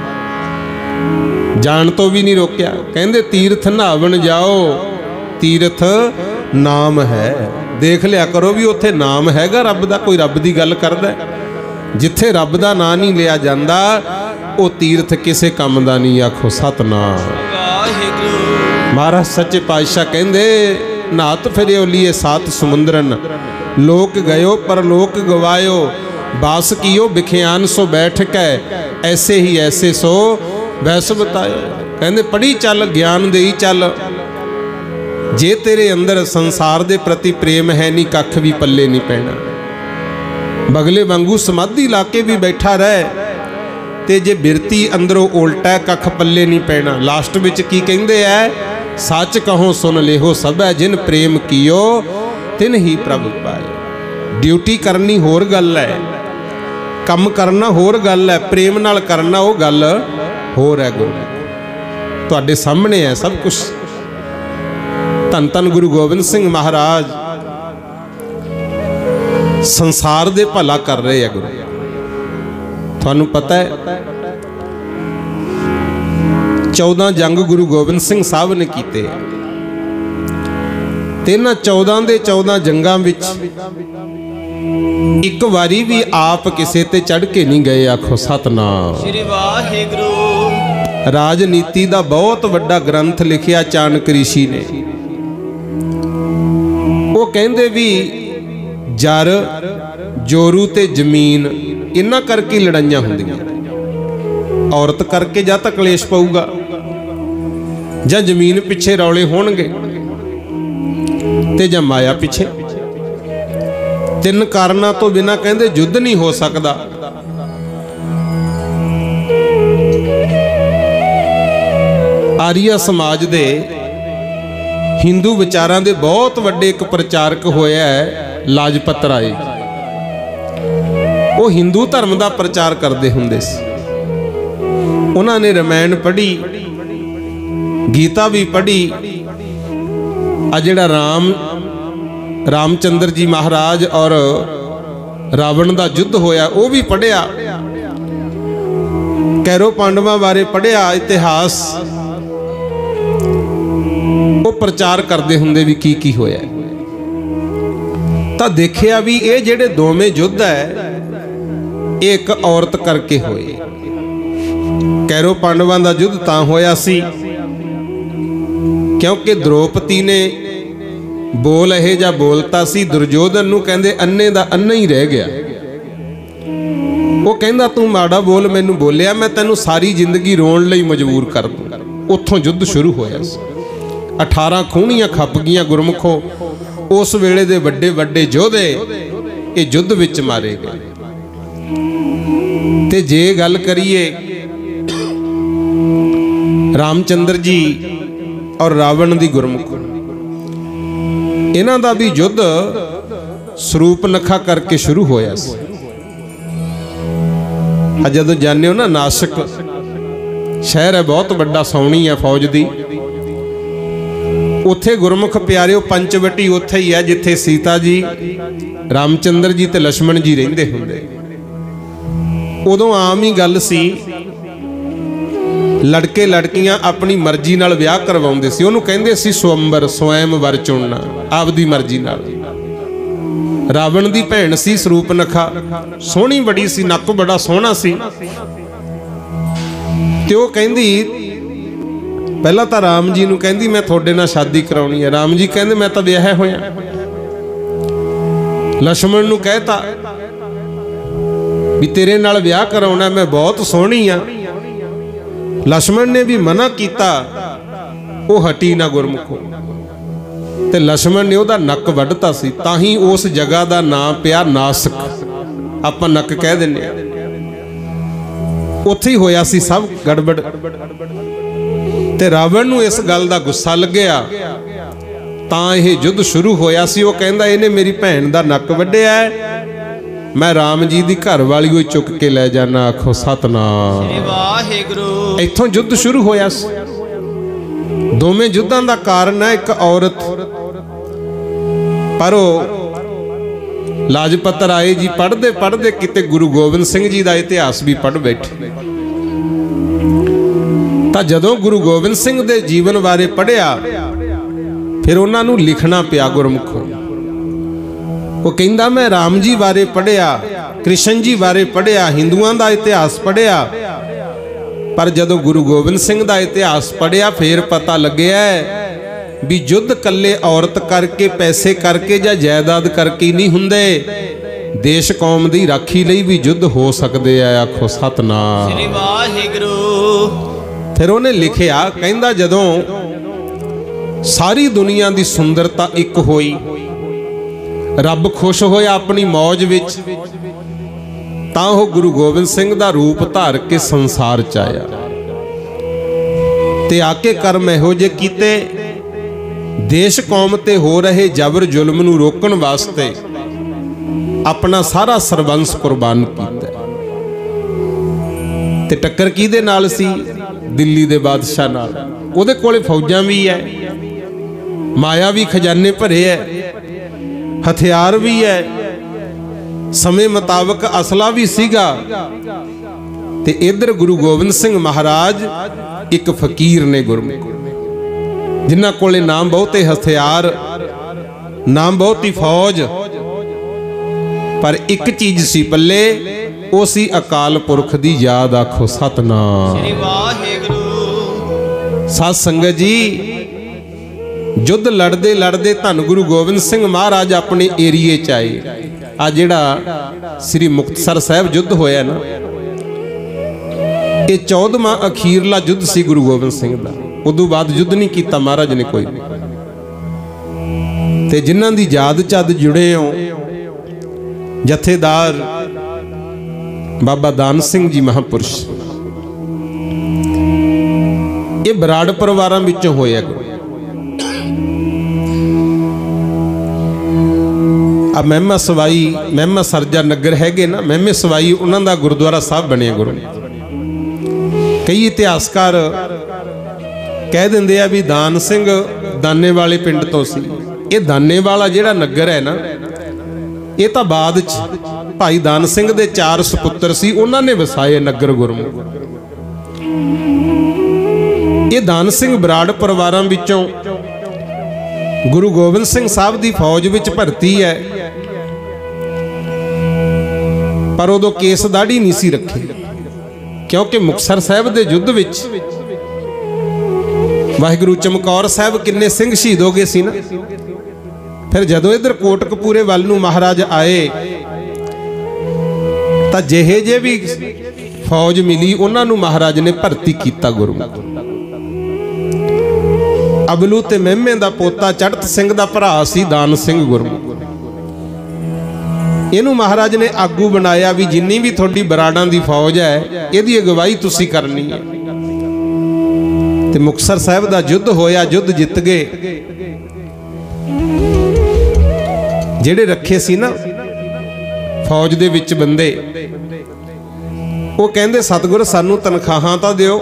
कहते जान तो भी नहीं रोकया, कहते तीर्थ नहावन जाओ, तीर्थ नाम है। देख लिया करो भी उत्थे नाम हैगा रब दा, कोई रब दी गल करदा है। जिथे रब दा नाम नहीं लिया जाता वो तीर्थ किसे काम दा नहीं। आखो सतनाम महाराज सच्चे पातशाह कहंदे नात फिरियो लिए सात समुंदरन, लोक गयो पर लोक गवायो। बास कियो बिख्यान सो बैठ कै ऐसे ही ऐसे सो बैस बताए। कहते पढ़ी चल ज्ञान देई चल, जे तेरे अंदर संसार दे प्रति प्रेम है नहीं कख भी पल्ले नहीं पैना। बगले वांगू समाधि ला के भी बैठा रहे ते जे बिरती अंदरों उल्टा कख पल्ले नहीं पैना। लास्ट विच की कहंदे है, सच कहो सुन लेहो सबै जिन प्रेम कियो तिन ही प्रभु पाए। ड्यूटी करनी होर गल है, कम करना होर गल है, प्रेम नाल करना वो गल होर है। गुरु तुहाडे सामने है सब कुछ। धन धन गुरु गोबिंद सिंह महाराज संसार दे भला कर रहे हैं। गुरु थानू पता है चौदह जंग गुरु गोबिंद सिंह साहब ने कीते ते इन्हां चौदह दे चौदह जंगां विच एक वारी भी आप किसे ते चढ़ के नहीं गए। आखो सतनाम श्री वाहिगुरू। राजनीति दा बहुत वड्डा ग्रंथ लिखिया चाणक ऋषि ने। वो कहंदे भी जर जोरू ते जमीन इन्हां करके लड़ाइयां हुंदियां। औरत करके जां तां कलेश पऊगा जां जमीन पिछे रौले होणगे ते जां माया पिछे। तिन कारणों तो बिना कहंदे युद्ध नहीं हो सकता। आर्य समाज दे हिंदू विचारां दे बहुत वड्डे एक प्रचारक होया है लाजपत राय। वो हिंदू धर्म का प्रचार करते हुंदे सी। उन्होंने रामायण पढ़ी, गीता भी पढ़ी, आ जिहड़ा राम रामचंद्र जी महाराज और रावण का युद्ध होया वो भी पढ़िया। कैरो पांडवां बारे पढ़िया इतिहास। वो प्रचार करते हुंदे भी की की होया। तो देखिया भी ये जेड़े दोवें युद्ध है एक औरत करके होए। कैरो पांडवां दा युद्ध तां होया सी क्योंकि द्रौपदी ने बोल यह जा बोलता सी दुर्योधन नूं कहंदे अन्ने दा अन्ना ही रह गया। वो कहंदा तू माड़ा बोल मैनू बोलिया मैं तैनू सारी जिंदगी रोण लई मजबूर कर दूं। उत्थों युद्ध शुरू होया सी। अठारह खूनियां खप गईयां गुरमुखो। उस वेले दे वड्डे वड्डे योधे ये युद्ध विच मारे गए। ते जे गल करिए रामचंद्र जी और रावण दी गुरमुख, इन्हां दा भी युद्ध सरूप नखा करके शुरू होया सी। जदों जाने हो ना नासिक शहर है बहुत वड्डा, सौणी है फौज दी। उत्थे गुरमुख प्यारिओ पंचवटी उत्थे ही है जिथे सीता जी रामचंद्र जी ते लक्ष्मण जी रहिंदे हुंदे। उदों आम ही गल सी लड़के लड़कियां अपनी मर्जी नाल विआह करवाउंदे सी। उहनूं कहंदे सी स्वयंवर, स्वयं वर चुनना आपदी मर्जी नाल। रावण दी भैण सी सरूपनखा, सोहणी बड़ी सी, नक बड़ा सोहना सी। ते ओह कहंदी पहला तो राम जी नूं कहंदी मैं थोड़े नाल शादी कराउणी है। राम जी कहंदे मैं तो विआह होया। लक्ष्मण नूं कहता भी तेरे नाल विआह कराउणा, मैं बहुत सोहणी आ। लक्ष्मण ने भी मना किया, वह हटी ना गुरमुखो। ते लक्ष्मण ने उहदा नक वड्ढता सी, ताही उस जगह का नाम पिया नासिक। आपां नक कह दिंदे आ। उत्थे ही होया सी सब गड़बड़। ते रावण नूं इस गल का गुस्सा लग्या, तां इह युद्ध शुरू होया सी। वह कहंदा इहने मेरी भैन का नक वड्ढिया, मैं राम जी की घर वाली को चुक के ले जाना। आखो सतनाम वाहिगुरू। इत्थों युद्ध शुरू होया सी। दोवें युद्धां दा कारण है एक औरत। पर लाजपत राय जी पढ़ते पढ़ते किते गुरु गोबिंद सिंह जी का इतिहास भी पढ़ बैठे। तो जदों गुरु गोबिंद सिंह दे जीवन बारे पढ़िया, फिर उन्होंने लिखना पिया गुरमुखों। वो कहंदा मैं राम जी बारे पढ़िया, कृष्ण जी बारे पढ़िया, हिंदुआं दा इतिहास पढ़िया, पर जदों गुरु गोबिंद सिंह दा इतिहास पढ़िया फिर पता लग्या भी युद्ध कल्ले औरत करके पैसे करके या जायदाद करके नहीं हुंदे। देश कौम दी राखी लई भी युद्ध हो सकते हैं। आखो सतनाम श्री वाहिगुरू। फिर उन्हें लिखिया कहंदा जदों सारी दुनिया की सुंदरता एक होई, रब खुश होया अपनी मौज विच, तां ओह गुरु गोबिंद सिंह दा रूप धार के संसार च आया ते आके कर्म इहो जे कीते, देश कौम ते हो रहे जबर जुल्म नूं रोकण वास्ते अपना सारा सरबंस कुर्बान कीता। ते टक्कर किहदे नाल सी? दिल्ली दे बादशाह नाल। उहदे कोले फौजां भी है, माया भी खजाने भरे है, हथियार भी है, समय मुताबक असला भी सीगा। ते इधर गुरु गोबिंद सिंह महाराज एक फकीर ने गुरमुख, जिन्हां कोले नाम बहुते हथियार, नाम बहुती फौज, पर एक चीज सी पल्ले, ओ सी अकाल पुरख दी याद। आखो सतनाम श्री वाहिगुरू। साध संगत जी, युद्ध लड़दे लड़दे धन गुरु गोबिंद सिंह महाराज अपने एरिए च आए। आ जिहड़ा श्री मुक्तसर साहब युद्ध होया ना, ये चौदहवां अखीरला युद्ध सी गुरु गोबिंद सिंह दा। उदों बाद युद्ध नहीं किया महाराज ने कोई। ते जिन्हां दी याद चद जुड़े हो, जथेदार बाबा दान सिंह जी महापुरुष, ये बराड़ परिवारां विचों होया। आ महिमा सवाई, महिमा सरजा नगर हैगे ना, महिमे सवाई उन्हां दा गुरुद्वारा साहब बने गुरु। कई इतिहासकार कह दिंदे आ भी दान सिंह दाने वाले पिंड तो सी। ये दाने वाला जिहड़ा नगर है ना, ये तो बाद च भाई दान सिंह दे चार सपुत्र सी, उन्हां ने वसाए नगर गुरमुख। ये दान सिंह बराड़ परिवारां विचों गुरु गोबिंद सिंह साहब दी फौज विच भर्ती है, पर उदों केस दाढ़ी नहीं सी रखे, क्योंकि मुक्तसर साहब दे युद्ध विच वाहिगुरू चमकौर साहब किन्ने सिंह शहीद हो गए सी ना। फिर जदों इधर कोटकपूरे वल नूं महाराज आए, तां जिहे जे भी फौज मिली उन्हां नूं महाराज ने भर्ती कीता गुरमुख। अबलू ते महिमे दा पोता चढ़त सिंह दा भरा सी दान सिंह गुरमुख। इनू महाराज ने आगू बनाया भी जिन्नी भी थोड़ी बराड़ां दी फौज है, इहदी अगवाई तुसी करनी है। ते मुक्तसर साहब दा युद्ध होया, युद्ध जित गए। जेड़े रखे सी ना फौज दे विच बंदे, वो कहंदे सतगुर सानू तनखाहां तां दिओ।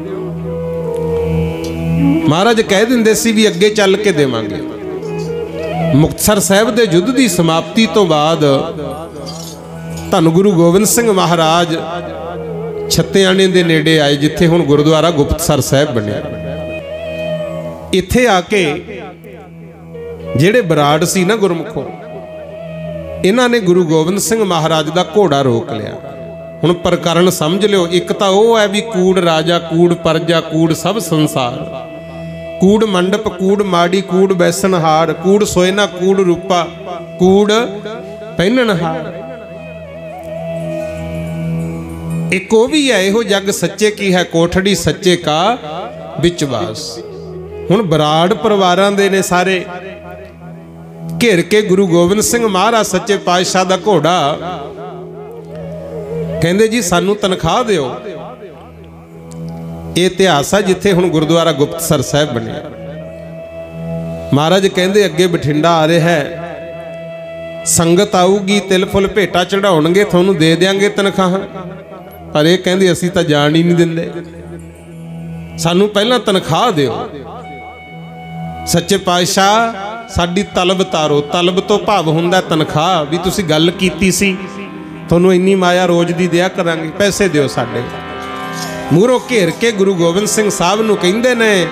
महाराज कह दिंदे सी भी अगे चल के देवांगे। मुक्तसर साहब दे युद्ध की समाप्ति तो बाद धन गुरु गोबिंद सिंह महाराज छत्तेआणे दे नेड़े आए, जिथे हुण गुरुद्वारा गुप्तसर साहब बनिया। इत्थे आके जेड़े बराड़ सी ना गुरमुखों, इन्हां ने गुरु गोबिंद सिंह महाराज दा घोड़ा रोक लिया। हुण प्रकरण समझ लिओ, एक तां ओह है भी कूड़ राजा, कूड़ परजा, कूड़ सब संसार, कूड़ मंडप, कूड़ माड़ी, कूड़ बैसनहार, कूड़ सोयना, कूड़ रूपा, कूड़ पहननहार। एक वो भी है, इहो जग सच्चे की है कोठड़ी, सच्चे का विचवास। हुण बराड़ परिवारां दे ने सारे घेर के गुरु गोबिंद सिंह महाराज सच्चे पातशाह दा घोड़ा, कहंदे जी सानू तनख्वाह दिओ। ये इतिहास है जिथे हुण गुरुद्वारा गुप्तसर साहब बनिया। महाराज कहंदे अगे बठिंडा आ रहा है, संगत आऊगी, तिल फुल भेटा चढ़ाउणगे, तुहानू दे देंगे तनख्वाह। पर ये कहंदे असीं तां जाण ही नहीं दिंदे, सानू पहलां तनख्वाह दिओ। सच्चे पातशाह साडी तलब तारो। तलब तो भाव हुंदा तनख्वाह, भी तुसीं गल कीती सी, तुहानू इन्नी माया रोज दी दिया करांगे, पैसे दिओ साडे। मूहरों घेर के गुरु गोबिंद सिंह साहब नूं कहंदे ने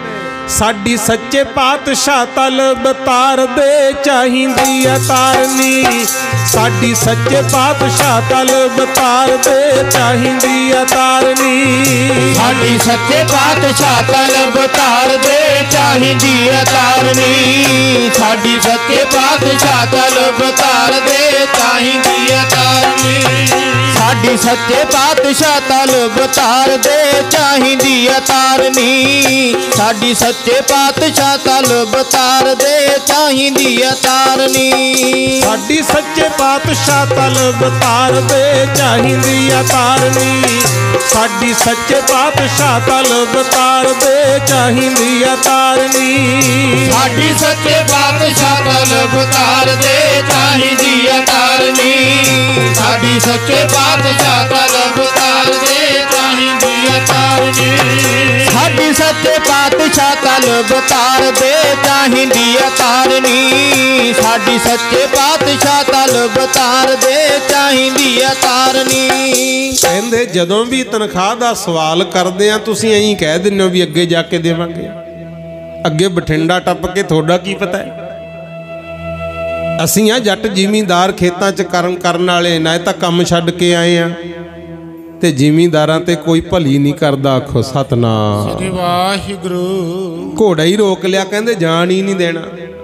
साडी सच्चे पातशाह तलब तार दे चाहिंदी है तारनी। साडी सच्चे पातशाह तलब तार दे चाहिंदी है तारनी। साडी सच्चे पातशाह तलब तार दे चाहिंदी है तारनी। साडी सच्चे पातशाह तलब तार दे चाहिंदी है तारनी। साडी सच्चे पातशाह तलब तार दे चाहिंदी है तारनी। साडी सच्चे पातशाह तलब तार दे चाहिंदी है तारनी। साडी सच्चे पातशाह तलब तार दे चाहिंदी है तारनी। साडी सच्चे पातशाह तलब तार दे चाहिंदी है तारनी। साडी सच्चे पातशाह तलब तार दे चाहिंदी है तारनी। साडी सच्चे पातशाह तलब तार दे चाहिंदी है तारनी। साडी सच्चे पातशाह तलब तार दे चाहिंदी है तारनी। साडी सच्चे पातशाह तलब तार दे चाहिंदी है तारनी। कहंदे जदों भी तनख्वाह दा सवाल करदे आ तुसीं ऐं कह दिंदे हो भी अगे जाके देवांगे, अगे बठिंडा टप के थोड़ा की पता है। असीं आ जट जिमींदार खेतां च करम करन वाले ना तां काम छड्ड के आए आ ते जिमींदारां ते कोई भली नहीं करदा। आखो सतनाम श्री वाहिगुरू। घोड़ा ही रोक लिया, कहंदे जान ही नहीं देना।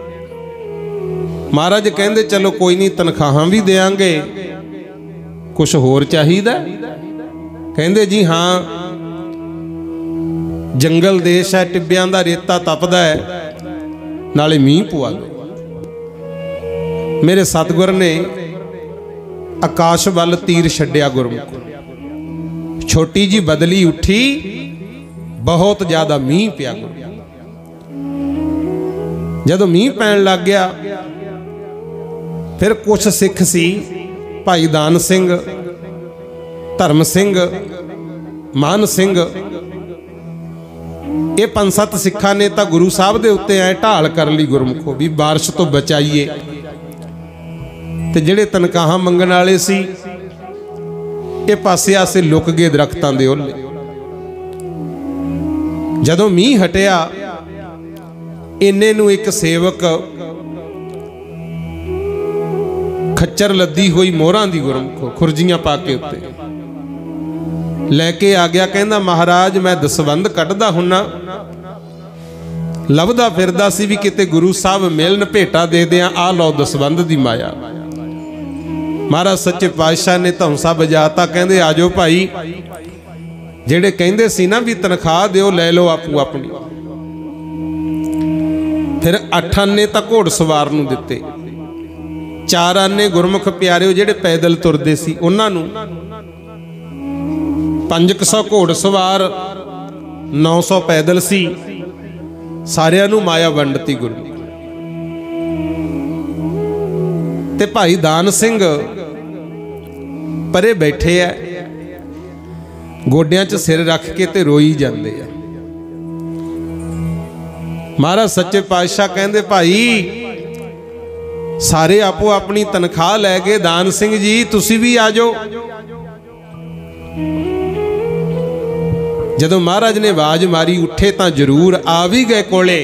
महाराज कहंदे चलो कोई नहीं तनख्वाहां भी देंगे, कुछ होर चाहिदा। कहंदे जी हाँ जंगल देश है, टिब्बियां दा रेता तपदा है, नाले मींह पवा दो। मेरे सतगुर ने आकाश वल तीर छड्डिया गुरमुख, छोटी जी बदली उठी, बहुत ज्यादा मींह पिया। जदों मींह पैण लग गया फिर कुछ सिख सी, भाई दान सिंह, धर्म सिंह, मान सिंह, ये पंज सत्त सिखा ने तो गुरु साहब के उत्ते ऐ ढाल कर ली गुरमुखो भी बारिश तो बचाइए। ते जिहड़े तनख्वाहां मंगण वाले सी ये पासे आसे लुक गए दरख्तां दे ओले। जदों मींह हटिया इन्ने नूं एक सेवक खच्चर लद्दी हुई मोहरां दी गुरमुखो खुरजियां पा के उत्ते लैके आ गया। कहंदा महाराज मैं दसवंध कढ़दा हुन्ना, लभदा फिरदा सी भी किते गुरु साहब मिलन भेटा दे दियां, आ लो दसवंध दी माया। महाराज सच्चे पातशाह ने धौंसा बजाता, कहंदे आ जाओ भाई, जेड़े कहंदे सी ना भी तनख्वाह दिओ लै लो आपू अपनी। फिर अठ आने तां घोड़ सवार नूं दित्ते, चार आने गुरमुख प्यारे जेड़े पैदल तुरदे सी उन्हां नूं, पंज सौ घोड़ सवार नौ सौ पैदल सी, सारियां नूं माया वंडती गुरु। ते भाई दान सिंह परे बैठे है, गोडियां च सिर रख के ते रोई जांदे आ। महाराज सच्चे पातशाह कहंदे भाई सारे आपो अपनी तनख्वाह लै गए, दान सिंह जी तुसी भी आ जाओ। जदों महाराज ने आवाज मारी उठे तां जरूर आ भी गए कोले,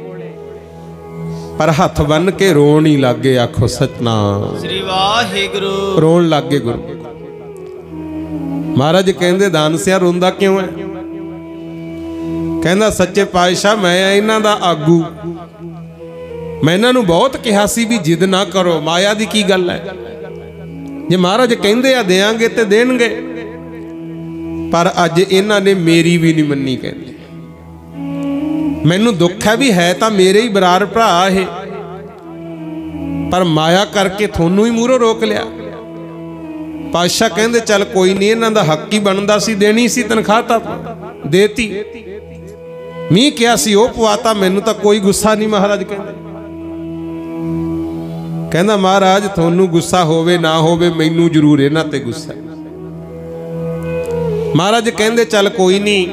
पर हथ बन के रोन ही लग गए। आखो सतनाम श्री वाहिगुरू। रोन लग गए गुरु। महाराज कहंदे दान सिया रोंदा क्यों है? कहंदा सच्चे पातशाह मैं इन्हां दा आगू, मैं इन्हां नूं बहुत कहा सी भी जिद ना करो, माया दी की गल है, जे महाराज कहंदे आ देंगे ते देणगे, पर अज इन्हां ने मेरी भी नहीं मन्नी। कहंदे मैनू दुख है भी है तो मेरे ही बरार भरा है, पर माया करके थोनू ही मूहरों रोक लिया। पातशाह कहंदे चल कोई नहीं, इन्हां दा हक ही बनदा सी, देनी सी तनख्वाह तां देती, मींह क्या सी वो पवाता, मैनू तां कोई गुस्सा नहीं। महाराज कहंदे कहंदा महाराज थोनू गुस्सा होवे ना होवे मैनू जरूर इन्हां ते गुस्सा। महाराज कहंदे चल कोई नहीं,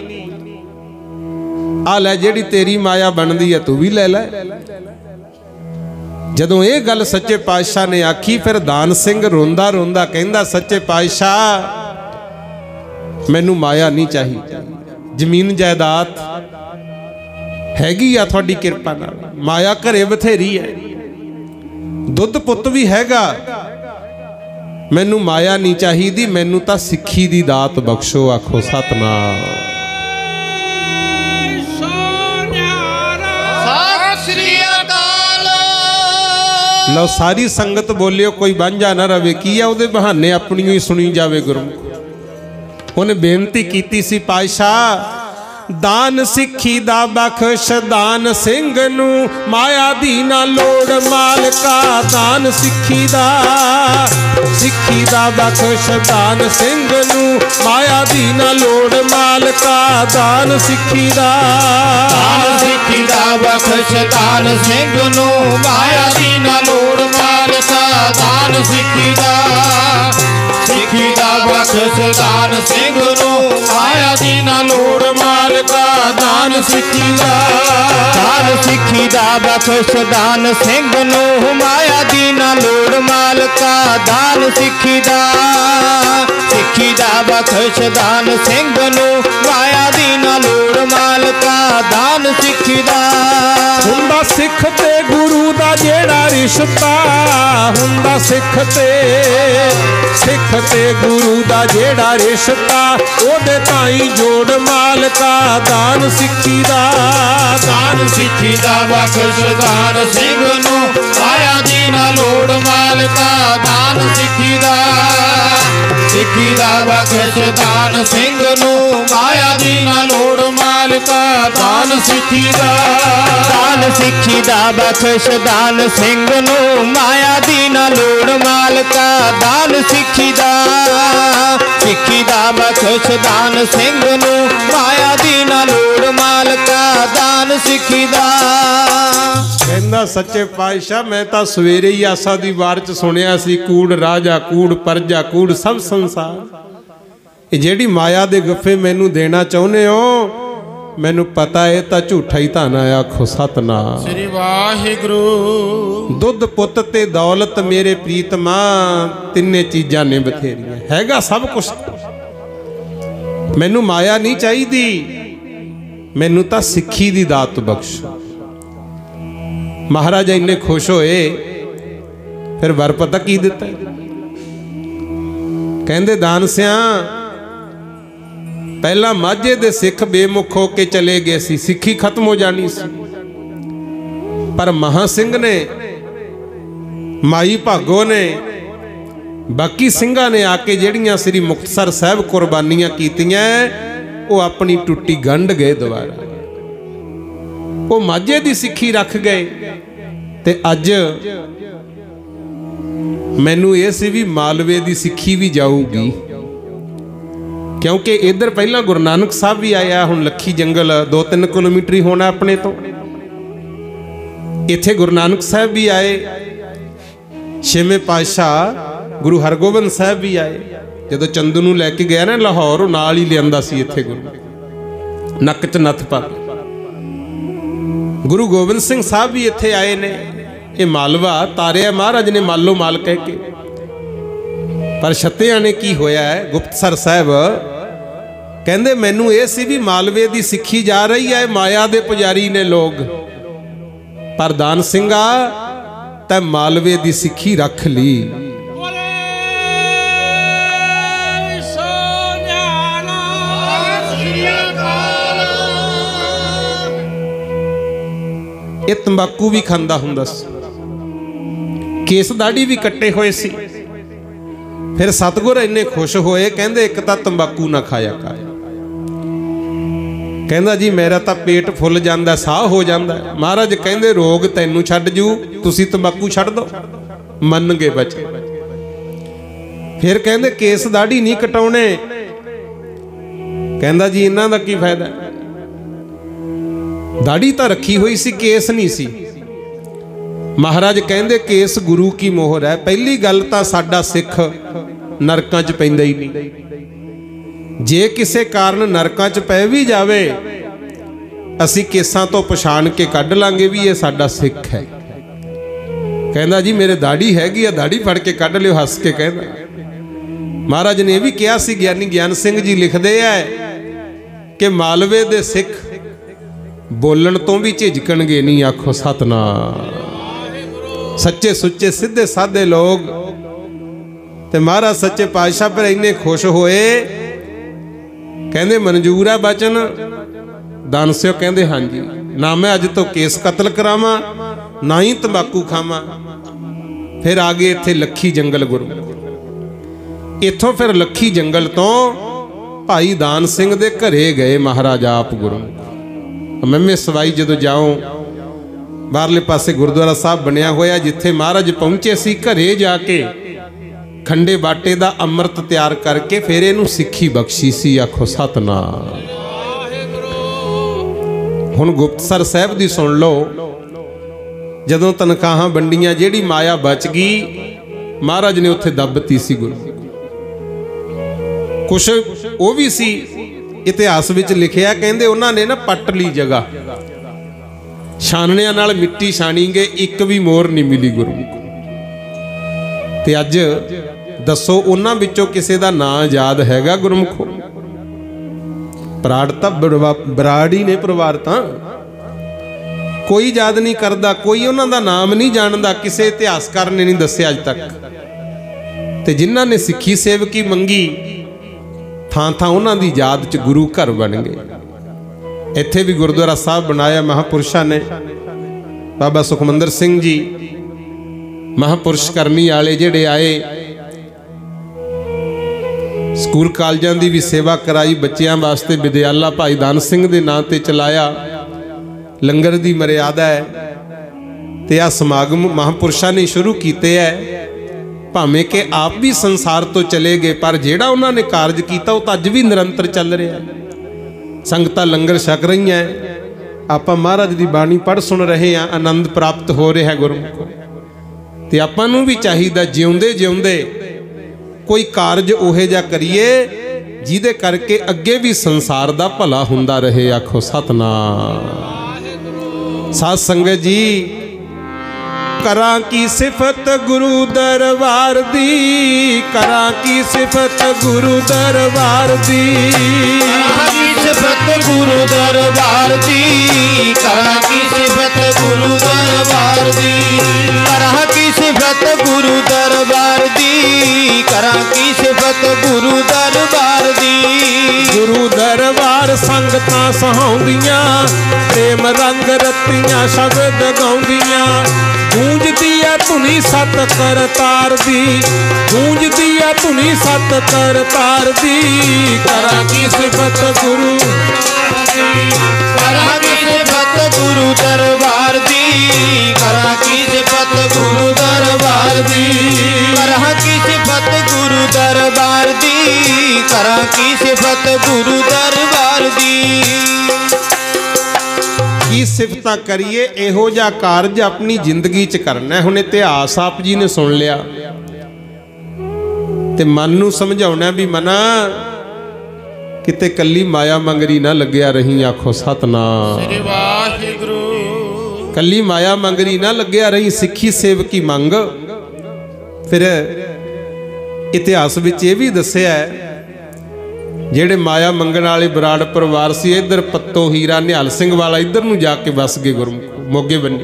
आ लै जेड़ी तेरी माया बनदी है तू भी ले लै। जदों ये गल सच्चे पातशाह ने आखी फिर दान सिंह रोंदा रोंदा कहंदा सच्चे पातशाह मैनू माया नहीं चाहिए, जमीन जायदाद हैगी आ तुहाडी किरपा नाल। माया घरे बथेरी है, दुध पुत भी हैगा, मैनू माया नहीं चाहिदी, मैनू तां सिक्खी दी दात बख्शो। आखो सतनाम। लो सारी संगत बोलियो, कोई बांझा ना रवे। की है उहदे बहाने अपनी ही सुनी जावे गुरमुख। उन्हें बेनती कीती सी पातशाह दान सिक्खी दा बख्श दान सिंह नू, माया दी ना लोड़ मालका दान सिक्खी दा। सिक्खी दा बख्श दान सिंह नू, माया दी ना लोड़ मालका दान सिक्खी दा। दान सिक्खी दा बख्श दान सिंह नू, माया दी ना लोड़ मालका दान सिक्खी दा। सिक्खी दा बख्श दान सिंह नू, माया दी ना लोड़ मालका दान सिक्खी दा। दान सिक्खी दा बख्श दान सिंह नू, माया दी ना लोड़ मालका दान सिक्खी दा। सिक्खी दा बख्श दान सिंह नू, माया दी ना लोड़ मालका दान सिक्खी दा। हुंदा सिख ते गुरु दा जेड़ा रिश्ता, हुंदा सिख ते सिख ते गुरु दा जेड़ा रिश्ता, ओदे ताई जोड़ मालका दान सिक्खी दा। दान सिक्खी दा बख्श दान सिंह नू, माया दी ना लोड़ मालका दान सिक्खी दा। सिक्खी दा बख्श दान सिंह नू, माया दी ना लोड़ मालका दान सिक्खी दा। दान सिक्खी दा बख्श दान सिंह नू, माया दी ना लोड़ मालका दान सिक्खी दा। सिक्खी दा बख्श दान सिंह नू, माया दी ना लोड़ मालका दान सिक्खी दा। कहंदा सच्चे पातशाह मैं तां सवेरे ही आसा दी वार च सुनिया सी, कूड़ राजा कूड़ प्रजा कूड़ सब संसार। ये जेड़ी माया दे गफ्फे मैनू देना चाहुंदे हो, मैनू पता है तां झूठा ही धन आया। आखो सतनाम श्री वाहिगुरु। दुध पुत ते दौलत मेरे प्रीतमा, तिन्ने चीज़ां ने बथेरियां, हैगा सब कुछ, मैनू माया नहीं चाहिदी, मैनू तां सिक्खी दी दात बख्श। महाराज इन्ने खुश होए, फिर वर पता की दिता, कहंदे दान सिया पहला माझे दे सिख बेमुख हो के चले गए सी, सिक्खी खत्म हो जानी सी, पर महा सिंह ने माई भागो ने बाकी सिंघां ने आके जेड़ियां श्री मुक्तसर साहब कुर्बानियां कीतियां, वो अपनी टुट्टी गंढ गए दोबारा, वो माझे दी सिक्खी रख गए। ते अज मैनू ये सी भी मालवे दी सिक्खी भी जाऊगी, क्योंकि इधर पहला गुरु नानक साहब भी आया, हुण लखी जंगल दो तीन किलोमीटर ही होना अपने तो, इत्थे गुरु नानक साहब भी आए, छेवें पातशाह गुरु हरगोबिंद साहब भी आए। जदों चंदू नूं लैके गया ना लाहौर, नाल ही लिआंदा सी इत्थे गुरु नक च नथ पा। गुरु गोबिंद सिंह साहब भी इत्थे आए ने, ये मालवा तारिया महाराज ने मालो माल कह के, पर छत्तियां ने की होया है। गुप्तसर साहब कहंदे मैनू ये सी भी मालवे दी सिक्खी जा रही है, माया दे पुजारी ने लोग, पर दान सिंघा तै मालवे दी सिक्खी रख ली। ये तंबाकू भी खांदा हुंदा सी, केस दाढ़ी भी कट्टे हुए सी। फिर सतगुर इन्ने खुश होए, कहंदे एक तां तंबाकू ना खाया कर, कहंदा जी मेरा तां पेट फुल जांदा, साह हो जांदा। महाराज कहंदे रोग तैनू छड्ड जू, तुसी तंबाकू छड्ड दो। मन गए बच्चे। फिर कहंदे केस दाढ़ी नहीं कटाउणे, कहंदा जी इन्हां दा की फायदा, दाढ़ी तां रखी हुई सी, केस नहीं सी। महाराज कहंदे केस गुरु की मोहर है। पहली गल तां साडा सिख नरकां च पैंदा ही नहीं, जे किसे कारण नरकां च पै भी जावे, असी केसां तो पछाण के कढ लांगे भी ये साडा सिख है। कहंदा जी मेरे दाढ़ी हैगी आ, दाढ़ी फड़ के कढ लियो, हस के कहंदा। महाराज ने यह भी कहा सी, ज्ञानी ज्ञान सिंह जी लिखते हैं कि मालवे दे सिख बोलन तो भी झिझकणगे नहीं, आखो सतनाम। सच्चे सुच्चे सीधे साधे लोग ते महाराज सच्चे पातशाह पर इन्ने खुश होए, कहंदे मंजूर है बचन। दानसियो कहंदे हाँ जी, ना मैं अज तो केस कतल करावां, ना ही तंबाकू खावां। फिर आ गए इत्थे लखी जंगल गुरु। इत्थों फिर लखी जंगल तो भाई दान सिंह दे घरे गए महाराज आप गुरु। मैं सवाई जदों जाऊं, बाहरले पासे गुरुद्वारा साहब बनया होया, जिथे महाराज पहुंचे सी घरे जाके खंडे बाटे दा अमृत तैयार करके फिर इहनूं सिੱਖੀ बख्शी सी। आखो सतनाम। हुण गुप्तसर साहब दी सुन लो, जदों तनखाहां वंडियां जिहड़ी माया बच गई, महाराज ने उत्थे दबती सी गुरु। कुछ वो भी सी इतिहास विच लिखिया, कहंदे उन्हां ने ना पट ली जगह, छानणियां नाल मिट्टी छाणी गए, एक भी मोर नहीं मिली गुरु। ते अज दसो उन्हां विचों किसे दा नां याद हैगा गुरमुखो? बराड़ तां बराड़ ही ने परिवार तां, कोई याद नहीं करता, कोई उन्हां दा नाम नहीं जानता, किसी इतिहासकार ने नहीं दस्सिया अज तक। ते जिन्हां ने सिੱਖੀ सेवकी मंगी, थां थां उन्हां दी याद च गुरु घर बन गए। इत्थे भी गुरुद्वारा साहब बनाया महापुरुषां ने। बाबा सुखमंदर सिंह जी महापुरुष करमी आले जिहड़े आए, स्कूल कालजां दी भी सेवा कराई, बच्चियां वास्ते विद्याला भाई दान सिंह दे नां ते चलाया, लंगर दी मर्यादा है। ते आ समागम महापुरुषां ने शुरू कीते है, भावें कि आप भी संसार तो चले गए, पर जिहड़ा उन्होंने कारज किया वो अज भी निरंतर चल रहा है। संगतां लंगर छक रही हैं, आपां महाराज की बाणी पढ़ सुन रहे हैं, आनंद प्राप्त हो रहा है गुरमुखो। ते आपां नूं भी चाहिदा जिउंदे जिउंदे कोई कारज उहे जिहा करिए जिहदे करके अगे भी संसार दा भला हुंदा रहे। आखो सतनाम। साध संगत जी, करा की सिफत गुरु दरबार दी, करा की सिफत गुरु दरबार दी, करा की सिफत गुरु दरबार दी, करा की सिफत गुरु दरबार दी, करा की सिफत गुरु दरबार दी, करा की सिफत गुरु दरबार दी। गुरु दरबार संगतां सहाउंदियां, प्रेम रंग रत्तियां शब्द गाउंदियां, गूंजदी है धुनी सत करतार दी, गूंजदी है धुनी सत करतार दी। करा की सिफत गुरु, करा की सिफत गुरु दरबार दी, करा की सिफत गुरु दरबार दी, करा की सिफत गुरु दरबार दी, करा की सिफत गुरु दरबार दी। की सिफतां करिए, इहो जिहा कारज अपनी जिंदगी च करना है। हुण इतिहास आप जी ने सुन लिया ते मन नूं समझाउणा भी मना किते कल्ली माया मंगरी ना लग्या रही। आखो सतनाम। कल्ली माया मंगरी ना लग्या रही, सिੱਖੀ सेवकी मंग। फिर इतिहास विच ये भी दस्सिया है, ਜਿਹੜੇ माया मंगण वाले बराड़ परिवार से इधर पत्तो हीरा निहाल सिंह वाला इधर नूं जाके बस गए गुरमुखो मोगे बन्नी।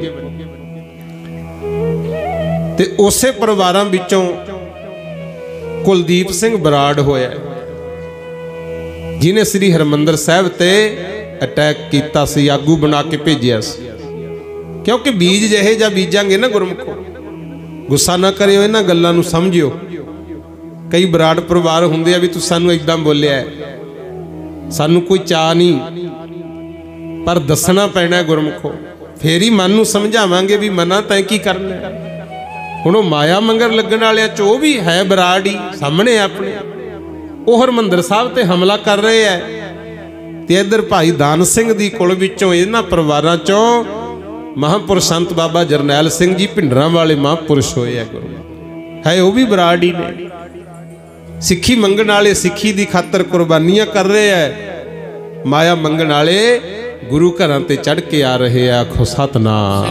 ते उसे परिवारां विचों कुलदीप सिंह बराड़ होया, जिन्हें श्री हरमंदर साहब ते अटैक किया सी, आगू बना के भेजिया सी। क्योंकि बीज जिहे जा बीजांगे ना गुरमुखो, गुस्सा ना करियो, इन्हां गल्लां नूं समझियो। कई बराड़ परिवार होंदे आ भी तू सानू एकदम बोलिया, सानू कोई चाह नहीं, पर दसना पैना गुरमुखो, फिर ही मन नूं समझावांगे भी मना तैं की करना। हुण माया मंगर लगन वालियां चो भी है बराड़ ही सामने अपने, वो हरमंदर साहब ते हमला कर रहे हैं। ते इधर भाई दान सिंह दी कुल विचों इन्हां परिवारां चों महापुरुष संत बाबा जरनैल सिंह जी भिंडरां वाले महापुरुष होए है गुरु, है वो भी बराड़ ही ने। सिੱਖੀ मंगण वाले सिੱਖੀ दी खातर कुर्बानियां कर रहे हैं, माया मंगण वाले गुरु घरां ते चढ़ के आ रहे हैं। आखो सतनाम।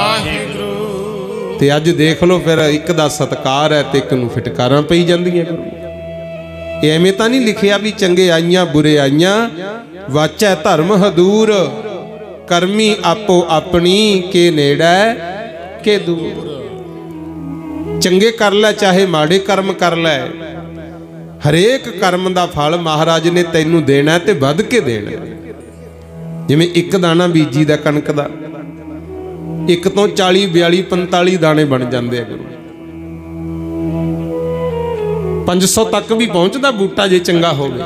ते अज देख लो फिर एक दा सत्कार है ते एक नूं फिटकारां पई जांदियां। एवें तां नहीं लिखिया भी चंगे आईयां बुरे आईयां, वाचै धर्म हदूर, ਕਰਮੀ ਆਪੋ ਆਪਣੀ ਕੇ ਨੇੜੇ ਕੇ ਦੂਰ। ਚੰਗੇ ਕਰ ਲੈ ਚਾਹੇ ਮਾੜੇ ਕਰਮ ਕਰ ਲੈ, ਹਰੇਕ ਕਰਮ ਦਾ ਫਲ ਮਹਾਰਾਜ ਨੇ ਤੈਨੂੰ ਦੇਣਾ ਤੇ ਵੱਧ ਕੇ ਦੇਣਾ। ਜਿਵੇਂ ਇੱਕ ਦਾਣਾ ਬੀਜੀ ਦਾ ਕਣਕ ਦਾ, ਇੱਕ ਤੋਂ ਚਾਲੀ ਬਿਆਲੀ ਪੰਤਾਲੀ ਦਾਣੇ ਬਣ ਜਾਂਦੇ ਆ ਗੁਰੂ। ਪੰਜ ਸੌ ਤੱਕ ਵੀ ਪਹੁੰਚਦਾ ਬੂਟਾ ਜੇ ਚੰਗਾ ਹੋਵੇ।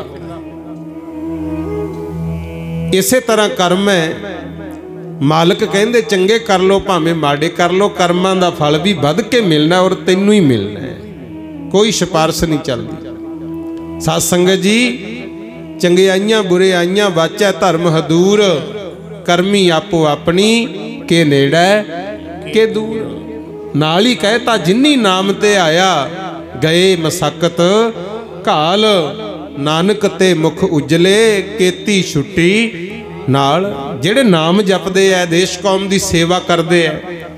ਇਸੇ ਤਰ੍ਹਾਂ ਕਰਮ ਹੈ। ਮਾਲਕ ਕਹਿੰਦੇ ਚੰਗੇ ਕਰ ਲੋ ਭਾਵੇਂ ਮਾੜੇ ਕਰ ਲੋ, ਕਰਮਾਂ ਦਾ ਫਲ ਵੀ ਵੱਧ ਕੇ ਮਿਲਣਾ ਔਰ ਤੈਨੂੰ ਹੀ ਮਿਲਣਾ ਹੈ, ਕੋਈ ਸਿਫਾਰਿਸ਼ ਨਹੀਂ ਚੱਲਦੀ। ਸਾਧ ਸੰਗਤ ਜੀ, ਚੰਗਿਆਈਆਂ ਬੁਰਿਆਈਆਂ ਵਾਚੈ ਧਰਮ ਹਦੂਰ, ਕਰਮੀ ਆਪੋ ਆਪਣੀ ਕੇ ਨੇੜੇ ਕੇ ਦੂਰ। ਨਾਲ ਹੀ ਕਹਿਤਾ ਜਿਨੀ ਨਾਮ ਤੇ ਆਇਆ ਗਏ ਮਸਕਤ ਘਾਲ, ਨਾਨਕ ਤੇ ਮੁਖ ਉਜਲੇ ਕੀਤੀ ਛੁੱਟੀ ਨਾਲ। ਜਿਹੜੇ ਨਾਮ ਜਪਦੇ ਐ, ਦੇਸ਼ ਕੌਮ ਦੀ ਸੇਵਾ ਕਰਦੇ ਐ,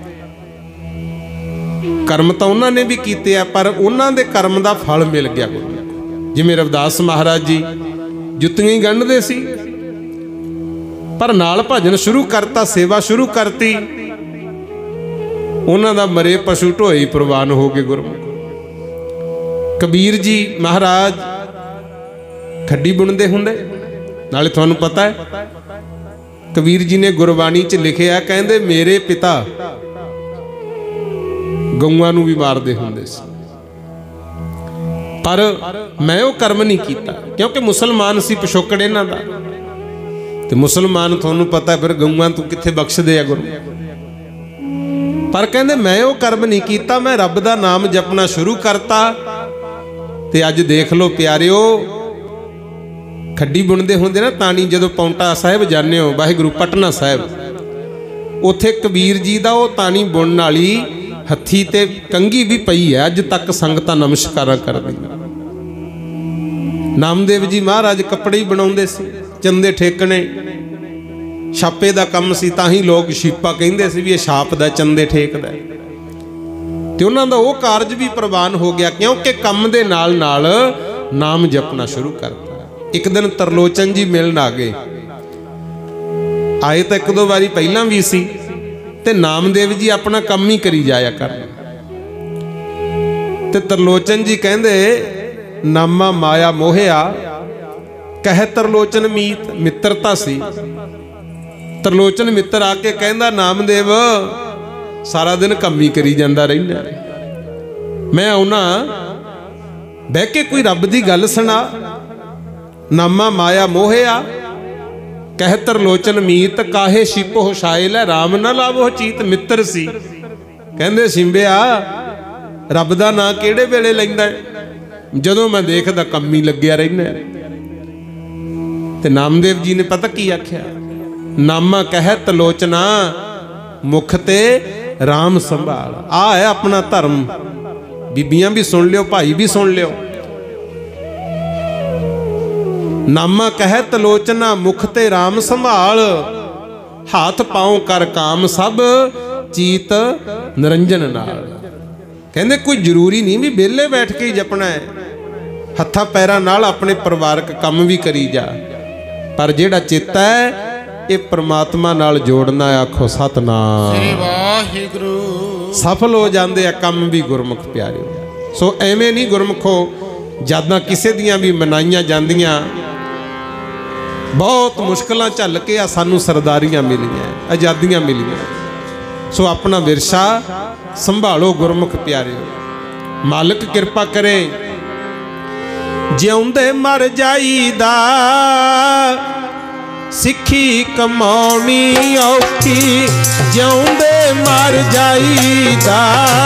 ਕਰਮ ਤਾਂ ਉਹਨਾਂ ਨੇ ਵੀ ਕੀਤੇ ਆ, ਪਰ ਉਹਨਾਂ ਦੇ ਕਰਮ ਦਾ ਫਲ ਮਿਲ ਗਿਆ। ਜਿਵੇਂ ਰਵਿਦਾਸ ਮਹਾਰਾਜ ਜੀ ਜੁੱਤੀਆਂ ਹੀ ਗੰਢਦੇ ਸੀ, ਪਰ ਨਾਲ ਭਜਨ ਸ਼ੁਰੂ ਕਰਤਾ, ਸੇਵਾ ਸ਼ੁਰੂ ਕਰਤੀ, ਉਹਨਾਂ ਦਾ ਮਰੇ ਪਸ਼ੂ ਢੋਏ ਪ੍ਰਵਾਨ ਹੋ ਗਏ ਗੁਰਮੁਖ। ਕਬੀਰ ਜੀ ਮਹਾਰਾਜ ਖੱਡੀ ਬੁਣਦੇ ਹੁੰਦੇ, ਨਾਲੇ ਤੁਹਾਨੂੰ ਪਤਾ ਹੈ ਕਬੀਰ ਜੀ ਨੇ ਗੁਰਬਾਣੀ 'ਚ ਲਿਖਿਆ, ਕਹਿੰਦੇ ਮੇਰੇ ਪਿਤਾ ਗਊਆਂ ਨੂੰ ਵੀ ਮਾਰਦੇ ਹੁੰਦੇ ਸੀ, ਪਰ ਮੈਂ ਉਹ ਕਰਮ ਨਹੀਂ ਕੀਤਾ, ਕਿਉਂਕਿ ਮੁਸਲਮਾਨ ਸੀ, ਪਿਛੋਕੜ ਇਹਨਾਂ ਦਾ। ਤੇ ਮੁਸਲਮਾਨ ਤੁਹਾਨੂੰ ਪਤਾ ਫਿਰ ਗਊਆਂ ਤੋਂ ਕਿੱਥੇ ਬਖਸ਼ਦੇ ਆ ਗੁਰੂ। ਪਰ ਕਹਿੰਦੇ ਮੈਂ ਉਹ ਕਰਮ ਨਹੀਂ ਕੀਤਾ, ਮੈਂ ਰੱਬ ਦਾ ਨਾਮ ਜਪਣਾ ਸ਼ੁਰੂ ਕਰਤਾ। ਤੇ ਅੱਜ ਦੇਖ ਲਓ ਪਿਆਰਿਓ, ਖੱਡੀ ਬੁਣਦੇ ਹੁੰਦੇ ਨਾ ਤਾਣੀ, ਜਦੋਂ ਪੌਂਟਾ ਸਾਹਿਬ ਜਾਂਦੇ ਹੋ, ਵਾਹਿਗੁਰੂ ਪਟਨਾ ਸਾਹਿਬ, ਉੱਥੇ ਕਬੀਰ ਜੀ ਦਾ ਉਹ ਤਾਣੀ ਬੁਣਨ ਵਾਲੀ ਹੱਥੀ ਤੇ ਕੰਘੀ ਵੀ ਪਈ ਹੈ, ਅੱਜ ਤੱਕ ਸੰਗਤਾਂ ਨਮਸਕਾਰਾਂ ਕਰਦੀਆਂ। ਨਾਮਦੇਵ ਜੀ ਮਹਾਰਾਜ ਕੱਪੜੇ ਹੀ ਬਣਾਉਂਦੇ ਸੀ, ਚੰਦੇ ਠੇਕਣੇ, ਛਾਪੇ ਦਾ ਕੰਮ ਸੀ, ਤਾਂ ਹੀ ਲੋਕ ਛੀਪਾ ਕਹਿੰਦੇ ਸੀ ਵੀ ਇਹ ਛਾਪ ਦਾ, ਚੰਦੇ ਠੇਕਦਾ। ਤੇ ਉਹਨਾਂ ਦਾ ਉਹ ਕਾਰਜ ਵੀ ਪ੍ਰਵਾਨ ਹੋ ਗਿਆ, ਕਿਉਂਕਿ ਕੰਮ ਦੇ ਨਾਲ ਨਾਲ ਨਾਮ ਜਪਣਾ ਸ਼ੁਰੂ ਕਰਤਾ। ਇੱਕ ਦਿਨ ਤਰਲੋਚਨ ਜੀ ਮਿਲਣ ਆ ਗਏ, ਆਏ ਤਾਂ ਇੱਕ ਦੋ ਵਾਰੀ ਪਹਿਲਾਂ ਵੀ ਸੀ, ਤੇ ਨਾਮਦੇਵ ਜੀ ਆਪਣਾ ਕੰਮ ਹੀ ਕਰੀ ਜਾਇਆ ਕਰਨ। ਤੇ ਤਰਲੋਚਨ ਜੀ ਕਹਿੰਦੇ ਨਾਮਾ ਮਾਇਆ ਮੋਹਿਆ ਕਹਿ ਤਰਲੋਚਨ ਮੀਤ, ਮਿੱਤਰਤਾ ਸੀ। ਤਰਲੋਚਨ ਮਿੱਤਰ ਆ ਕੇ ਕਹਿੰਦਾ ਨਾਮਦੇਵ ਸਾਰਾ ਦਿਨ ਕੰਮ ਹੀ ਕਰੀ ਜਾਂਦਾ ਰਹਿੰਦਾ, ਮੈਂ ਆਉਣਾ ਬਹਿ ਕੇ ਕੋਈ ਰੱਬ ਦੀ ਗੱਲ ਸੁਣਾ। ਨਾਮਾ ਮਾਇਆ ਮੋਹਿਆ ਕਹਿ ਤਰਲੋਚਨ ਮੀਤ, ਕਾਹੇ ਛਿਪੋ ਛਾਏ ਲੈ ਰਾਮ ਨਾ ਲਾਵੋ ਚੀਤ। ਮਿੱਤਰ ਸੀ, ਕਹਿੰਦੇ ਸਿੰਬਿਆ ਰੱਬ ਦਾ ਨਾਂ ਕਿਹੜੇ ਵੇਲੇ ਲੈਂਦਾ, ਜਦੋਂ ਮੈਂ ਦੇਖਦਾ ਕੰਮ ਹੀ ਲੱਗਿਆ ਰਹਿੰਦਾ। ਤੇ ਨਾਮਦੇਵ ਜੀ ਨੇ ਪਤਾ ਕੀ ਆਖਿਆ, ਨਾਮਾ ਕਹਿ ਤਲੋਚਨਾ ਮੁਖ ਤੇ ਰਾਮ ਸੰਭਾਲ। ਆ ਹੈ ਆਪਣਾ ਧਰਮ, ਬੀਬੀਆਂ ਵੀ ਸੁਣ ਲਿਓ, ਭਾਈ ਵੀ ਸੁਣ ਲਿਓ। ਨਾਮਾ ਕਹਿ ਤਲੋਚਨਾ ਮੁਖ ਤੇ ਰਾਮ ਸੰਭਾਲ, ਹੱਥ ਪਾਉ ਕਰ ਕਾਮ ਸਭ ਚੀਤ ਨਿਰੰਜਨ ਨਾਲ। ਕਹਿੰਦੇ ਕੋਈ ਜ਼ਰੂਰੀ ਨਹੀਂ ਵੀ ਵਿਹਲੇ ਬੈਠ ਕੇ ਹੀ ਜਪਣਾ ਹੈ, ਹੱਥਾਂ ਪੈਰਾਂ ਨਾਲ ਆਪਣੇ ਪਰਿਵਾਰਕ ਕੰਮ ਵੀ ਕਰੀ ਜਾ, ਪਰ ਜਿਹੜਾ ਚਿੱਤ ਹੈ ਇਹ ਪ੍ਰਮਾਤਮਾ ਨਾਲ ਜੋੜਨਾ। ਆਖੋ ਸਤਨਾਮ ਸ੍ਰੀ ਵਾਹਿਗੁਰੂ। ਸਫਲ ਹੋ ਜਾਂਦੇ ਆ ਕੰਮ ਵੀ ਗੁਰਮੁਖ ਪਿਆਰਿਓ। ਸੋ ਐਵੇਂ ਨਹੀਂ ਗੁਰਮੁਖੋ, ਜਦਾਂ ਕਿਸੇ ਦੀਆਂ ਵੀ ਮਨਾਈਆਂ ਜਾਂਦੀਆਂ, ਬਹੁਤ ਮੁਸ਼ਕਲਾਂ ਝੱਲ ਕੇ ਆ ਸਾਨੂੰ ਸਰਦਾਰੀਆਂ ਮਿਲੀਆਂ, ਆਜ਼ਾਦੀਆਂ ਮਿਲੀਆਂ। ਸੋ ਆਪਣਾ ਵਿਰਸਾ ਸੰਭਾਲੋ ਗੁਰਮੁਖ ਪਿਆਰਿਓ, ਮਾਲਕ ਕਿਰਪਾ ਕਰੇ। ਜਿਉਂਦੇ ਮਰ ਜਾਈਦਾ ਸਿੱਖੀ ਕਮਾਉਣੀ ਔਖੀ, ਜਿਉਂਦੇ ਮਰ ਜਾਈਦਾ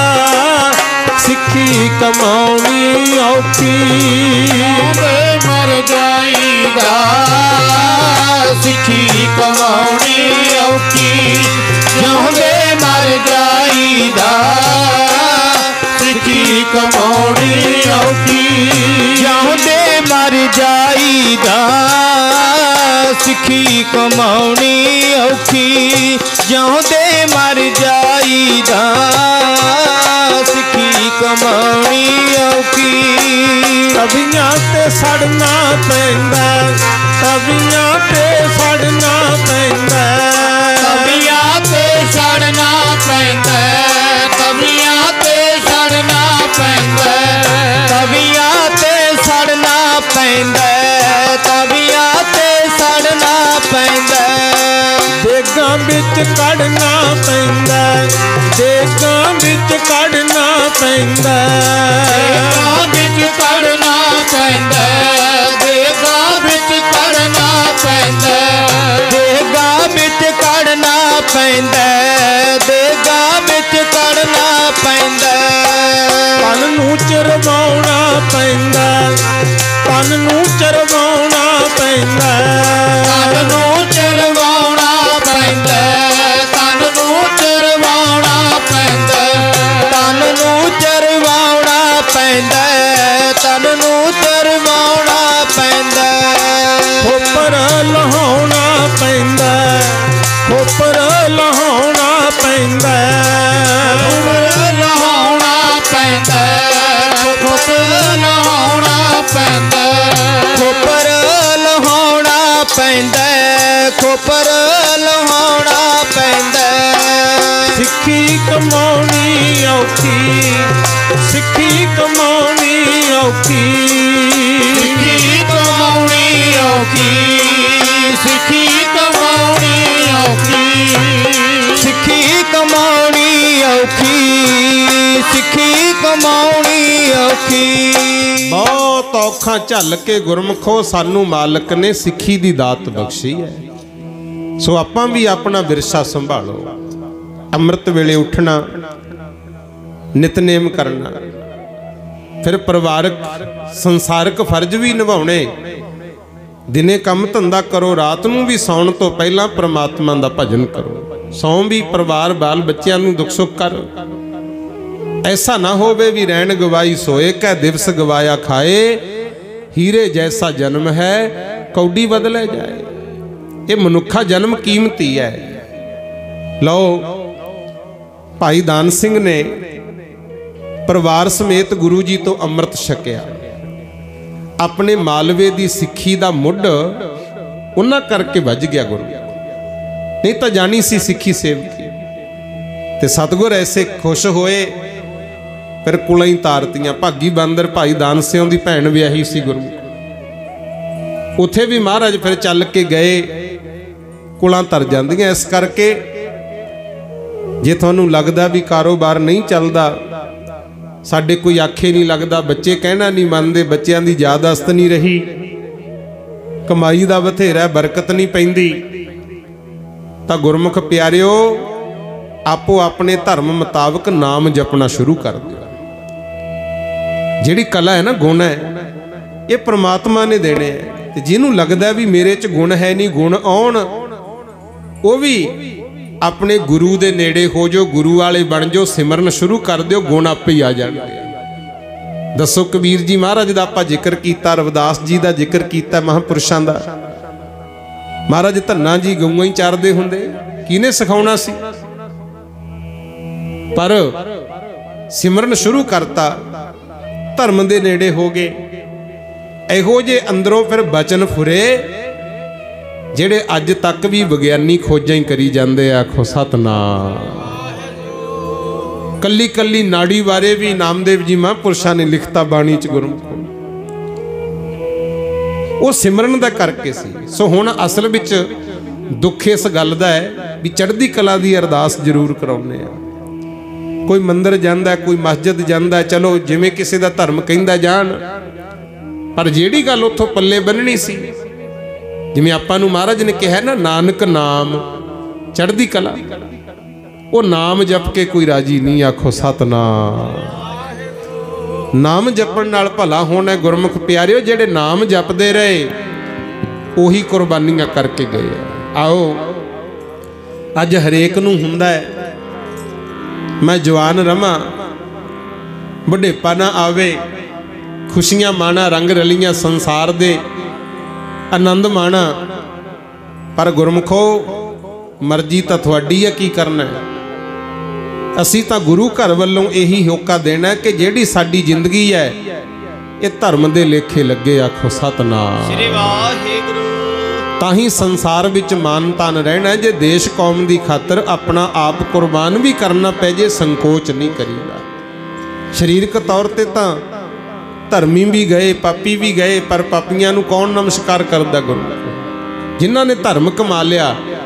ਸਿੱਖੀ ਕਮਾਉਣੀ ਔਖੀ, ਜਿਉਂਦੇ ਮਰ ਜਾਈਦਾ ਸਿੱਖੀ ਕਮਾਉਣੀ ਔਖੀ, ਜਿਉਂਦੇ ਮਰ ਜਾਈਦਾ ਸਿੱਖੀ ਕਮਾਉਣੀ ਔਖੀ, ਜਿਉਂਦੇ ਮਰ ਜਾਈਦਾ ਸਿੱਖੀ ਕਮਾਉਣੀ ਔਖੀ, ਜਿਉਂਦੇ ਮਰ ਜਾਈਦਾ ਸਿੱਖੀ ਕਮਾਉਣੀ ਔਖੀ। ਤਵੀਆਂ ਤੇ ਸੜਨਾ ਪੈਂਦਾ, ਤਵੀਆਂ ਤੇ ਸੜਨਾ ਪੈਂਦਾ, ਵਿੱਚ ਕੱਢਣਾ ਪੈਂਦਾ, ਦੇਗਾਂ ਵਿੱਚ ਕੱਢਣਾ ਪੈਂਦਾ, ਦੇਗਾਂ ਵਿੱਚ ਕੱਢਣਾ ਪੈਂਦਾ, ਦੇਗਾਂ ਵਿੱਚ ਕੱਢਣਾ ਪੈਂਦਾ, ਦੇਗਾਂ ਵਿੱਚ ਕੱਢਣਾ ਪੈਂਦਾ, ਦੇਗਾਂ ਵਿੱਚ ਕੱਢਣਾ ਪੈਂਦਾ। ਤਨ ਨੂੰ ਚਰਵਾਉਣਾ ਪੈਂਦਾ, ਤਨ ਨੂੰ ਚਰਵਾਉਣਾ ਪੈਂਦਾ, ਤਨ ਨੂੰ ਚਰਵਾਉਣਾ ਪੈਂਦਾ, ਤਨ ਨੂੰ ਚਰਵਾਉਣਾ ਪੈਂਦਾ, ਤਨ ਨੂੰ ਚਰਵਾਉਣਾ ਪੈਂਦਾ, ਤਨ ਨੂੰ ਚਰਵਾਉਣਾ ਪੈਂਦਾ। ਖੋਪਰ ਲਹਾਉਣਾ ਪੈਂਦਾ, ਖੋਪਰ ਲਹਾਉਣਾ ਪੈਂਦਾ, ਖੋਪਰ ਲਹਾਉਣਾ ਪੈਂਦਾ, ਖੋਪਰ ਲਹਾਉਣਾ ਪੈਂਦਾ, ਖੋਪਰ ਲਹਾਉਣਾ ਪੈਂਦਾ, ਖੋਪਰ ਲਹਾਉਣਾ ਪੈਂਦਾ। ਸਿੱਖੀ ਕਮਾਉਣੀ ਔਖੀ, ਸਿੱਖੀ ਕਮਾਉਣੀ ਔਖੀ, ਸਿੱਖੀ ਕਮਾਉਣੀ ਔਖੀ, ਸਿੱਖੀ ਕਮਾਉਣੀ ਔਖੀ, ਸਿੱਖੀ ਕਮਾਉਣੀ ਔਖੀ, ਸਿੱਖੀ ਕਮਾਉਣੀ ਔਖੀ। ਬਹੁਤ ਔਖਾ ਝੱਲ ਕੇ ਗੁਰਮੁਖੋ ਸਾਨੂੰ ਮਾਲਕ ਨੇ ਸਿੱਖੀ ਦੀ ਦਾਤ ਬਖਸ਼ੀ ਹੈ। ਸੋ ਆਪਾਂ ਵੀ ਆਪਣਾ ਵਿਰਸਾ ਸੰਭਾਲੋ। ਅੰਮ੍ਰਿਤ ਵੇਲੇ ਉੱਠਣਾ, ਨਿਤਨੇਮ ਕਰਨਾ, ਫਿਰ ਪਰਿਵਾਰਕ ਸੰਸਾਰਿਕ ਫਰਜ਼ ਵੀ ਨਿਭਾਉਣੇ। ਦਿਨੇ ਕੰਮ ਧੰਦਾ ਕਰੋ, ਰਾਤ ਨੂੰ ਵੀ ਸੌਣ ਤੋਂ ਪਹਿਲਾਂ ਪ੍ਰਮਾਤਮਾ ਦਾ ਭਜਨ ਕਰੋ। ਸੌਂ ਵੀ ਪਰਿਵਾਰ ਬਾਲ ਬੱਚਿਆਂ ਨੂੰ ਦੁੱਖ ਸੁੱਖ ਕਰ। ਐਸਾ ਨਾ ਹੋਵੇ ਵੀ ਰਹਿਣ ਗਵਾਈ ਸੋਏ, ਕਹਿ ਦਿਵਸ ਗਵਾਇਆ ਖਾਏ, ਹੀਰੇ ਜੈਸਾ ਜਨਮ ਹੈ ਕੌਡੀ ਬਦਲੇ ਜਾਏ। ਇਹ ਮਨੁੱਖਾ ਜਨਮ ਕੀਮਤੀ ਹੈ। ਲਓ, ਭਾਈ ਦਾਨ ਸਿੰਘ ਨੇ ਪਰਿਵਾਰ ਸਮੇਤ ਗੁਰੂ ਜੀ ਤੋਂ ਅੰਮ੍ਰਿਤ ਛਕਿਆ। ਆਪਣੇ ਮਾਲਵੇ ਦੀ ਸਿੱਖੀ ਦਾ ਮੁੱਢ ਉਹਨਾਂ ਕਰਕੇ ਵੱਜ ਗਿਆ ਗੁਰੂ, ਨਹੀਂ ਤਾਂ ਜਾਣੀ ਸੀ ਸਿੱਖੀ ਸੇਵਕੀ। ਤੇ ਸਤਿਗੁਰ ਐਸੇ ਖੁਸ਼ ਹੋਏ, ਫਿਰ ਕੁਲਾਂ ਹੀ ਤਾਰਤੀਆਂ। ਭਾਗੀ ਬਾਂਦਰ ਭਾਈ ਦਾਨ ਸਿੰਘ ਦੀ ਭੈਣ ਵਿਆਹੀ ਸੀ ਗੁਰੂ, ਉੱਥੇ ਵੀ ਮਹਾਰਾਜ ਫਿਰ ਚੱਲ ਕੇ ਗਏ, ਕੁਲਾਂ ਤਰ ਜਾਂਦੀਆਂ। ਇਸ ਕਰਕੇ ਜੇ ਤੁਹਾਨੂੰ ਲੱਗਦਾ ਵੀ ਕਾਰੋਬਾਰ ਨਹੀਂ ਚੱਲਦਾ, ਸਾਡੇ ਕੋਈ ਆਖੇ ਨਹੀਂ ਲੱਗਦਾ, ਬੱਚੇ ਕਹਿਣਾ ਨਹੀਂ ਮੰਨਦੇ, ਬੱਚਿਆਂ ਦੀ ਯਾਦਾਸ਼ਤ ਨਹੀਂ ਰਹੀ, ਕਮਾਈ ਦਾ ਬਥੇਰਾ ਬਰਕਤ ਨਹੀਂ ਪੈਂਦੀ, ਤਾਂ ਗੁਰਮੁਖ ਪਿਆਰਿਓ ਆਪੋ ਆਪਣੇ ਧਰਮ ਮੁਤਾਬਕ ਨਾਮ ਜਪਣਾ ਸ਼ੁਰੂ ਕਰ ਦਿਓ। ਜਿਹੜੀ ਕਲਾ ਹੈ ਨਾ, ਗੁਣ ਹੈ, ਇਹ ਪ੍ਰਮਾਤਮਾ ਨੇ ਦੇਣੇ ਹੈ। ਤੇ ਜਿਹਨੂੰ ਲੱਗਦਾ ਵੀ ਮੇਰੇ 'ਚ ਗੁਣ ਹੈ ਨਹੀਂ, ਗੁਣ ਆਉਣ, ਉਹ ਵੀ ਆਪਣੇ ਗੁਰੂ ਦੇ ਨੇੜੇ ਹੋ ਜਾਓ, ਗੁਰੂ ਵਾਲੇ ਬਣ ਜਾਓ, ਸਿਮਰਨ ਸ਼ੁਰੂ ਕਰ ਦਿਓ, ਗੁਣ ਆਪੇ ਹੀ ਆ ਜਾਣਗੇ। ਦੱਸੋ, ਕਬੀਰ ਜੀ ਮਹਾਰਾਜ ਦਾ ਆਪਾਂ ਜ਼ਿਕਰ ਕੀਤਾ, ਰਵਿਦਾਸ ਜੀ ਦਾ ਜ਼ਿਕਰ ਕੀਤਾ, ਮਹਾਂਪੁਰਸ਼ਾਂ ਦਾ। ਮਹਾਰਾਜ ਧੰਨਾ ਜੀ ਗਊਆਂ ਹੀ ਚਾਰਦੇ ਹੁੰਦੇ, ਕਿਹਨੇ ਸਿਖਾਉਣਾ ਸੀ? ਪਰ ਸਿਮਰਨ ਸ਼ੁਰੂ ਕਰਤਾ, ਧਰਮ ਦੇ ਨੇੜੇ ਹੋ ਗਏ। ਇਹੋ ਜੇ ਅੰਦਰੋਂ ਫਿਰ ਬਚਨ ਫੁਰੇ, ਜਿਹੜੇ ਅੱਜ ਤੱਕ ਵੀ ਵਿਗਿਆਨੀ ਖੋਜਾਂ ਹੀ ਕਰੀ ਜਾਂਦੇ। ਆਖੋ ਸਤਨਾਮ। ਕੱਲੀ ਕੱਲੀ ਨਾੜੀ ਬਾਰੇ ਵੀ ਨਾਮਦੇਵ ਜੀ ਮਹਾਂਪੁਰਸ਼ਾਂ ਨੇ ਲਿਖਤਾ ਬਾਣੀ ਚ ਗੁਰਮੁਖ। ਉਹ ਸਿਮਰਨ ਦਾ ਕਰਕੇ ਸੀ। ਸੋ ਹੁਣ ਅਸਲ ਵਿੱਚ ਦੁੱਖ ਇਸ ਗੱਲ ਦਾ ਹੈ ਵੀ ਚੜ੍ਹਦੀ ਕਲਾ ਦੀ ਅਰਦਾਸ ਜ਼ਰੂਰ ਕਰਾਉਂਦੇ ਆ। ਕੋਈ ਮੰਦਿਰ ਜਾਂਦਾ, ਕੋਈ ਮਸਜਿਦ ਜਾਂਦਾ, ਚਲੋ ਜਿਵੇਂ ਕਿਸੇ ਦਾ ਧਰਮ ਕਹਿੰਦਾ ਜਾਣ, ਪਰ ਜਿਹੜੀ ਗੱਲ ਉੱਥੋਂ ਪੱਲੇ ਬੰਨਣੀ ਸੀ, ਜਿਵੇਂ ਆਪਾਂ ਨੂੰ ਮਹਾਰਾਜ ਨੇ ਕਿਹਾ ਨਾ, ਨਾਨਕ ਨਾਮ ਚੜ੍ਹਦੀ ਕਲਾ, ਉਹ ਨਾਮ ਜਪ ਕੇ ਕੋਈ ਰਾਜੀ ਨਹੀਂ। ਆਖੋ ਸਤਨਾਮ। ਨਾਮ ਜਪਣ ਨਾਲ ਭਲਾ ਹੋਣਾ। ਗੁਰਮੁਖ ਪਿਆਰਿਓ, ਜਿਹੜੇ ਨਾਮ ਜਪਦੇ ਰਹੇ ਉਹੀ ਕੁਰਬਾਨੀਆਂ ਕਰਕੇ ਗਏ। ਆਓ, ਅੱਜ ਹਰੇਕ ਨੂੰ ਹੁੰਦਾ ਹੈ ਮੈਂ ਜਵਾਨ ਰਵਾਂ, ਬੁਢੇਪਾ ਨਾ ਆਵੇ, ਖੁਸ਼ੀਆਂ ਮਾਣਾ, ਰੰਗ ਰਲੀਆਂ ਸੰਸਾਰ ਦੇ ਆਨੰਦ ਮਾਣਾ। ਪਰ ਗੁਰਮੁਖੋ, ਮਰਜ਼ੀ ਤਾਂ ਤੁਹਾਡੀ ਹੈ, ਕੀ ਕਰਨਾ ਹੈ। ਅਸੀਂ ਤਾਂ ਗੁਰੂ ਘਰ ਵੱਲੋਂ ਇਹੀ ਹੋਕਾ ਦੇਣਾ ਕਿ ਜਿਹੜੀ ਸਾਡੀ ਜ਼ਿੰਦਗੀ ਹੈ ਇਹ ਧਰਮ ਦੇ ਲੇਖੇ ਲੱਗੇ। ਆਖੋ ਸਤਨਾਮ। ਸ੍ਰੀ ਵਾਹਿਗੁਰੂ। ਤਾਂ ਹੀ ਸੰਸਾਰ ਵਿੱਚ ਮਾਨ ਤਾਨ ਰਹਿਣਾ। ਜੇ ਦੇਸ਼ ਕੌਮ ਦੀ ਖਾਤਰ ਆਪਣਾ ਆਪ ਕੁਰਬਾਨ ਵੀ ਕਰਨਾ ਪੈ ਜੇ, ਸੰਕੋਚ ਨਹੀਂ ਕਰੀਦਾ। ਸਰੀਰਕ ਤੌਰ ਤੇ ਤਾਂ ਧਰਮੀ ਵੀ ਗਏ, ਪਾਪੀ ਵੀ ਗਏ, ਪਰ ਪਾਪੀਆਂ ਨੂੰ ਕੌਣ ਨਮਸਕਾਰ ਕਰਦਾ? ਗੁਰੂ। ਜਿਨ੍ਹਾਂ ਨੇ ਧਰਮ ਕਮਾ ਲਿਆ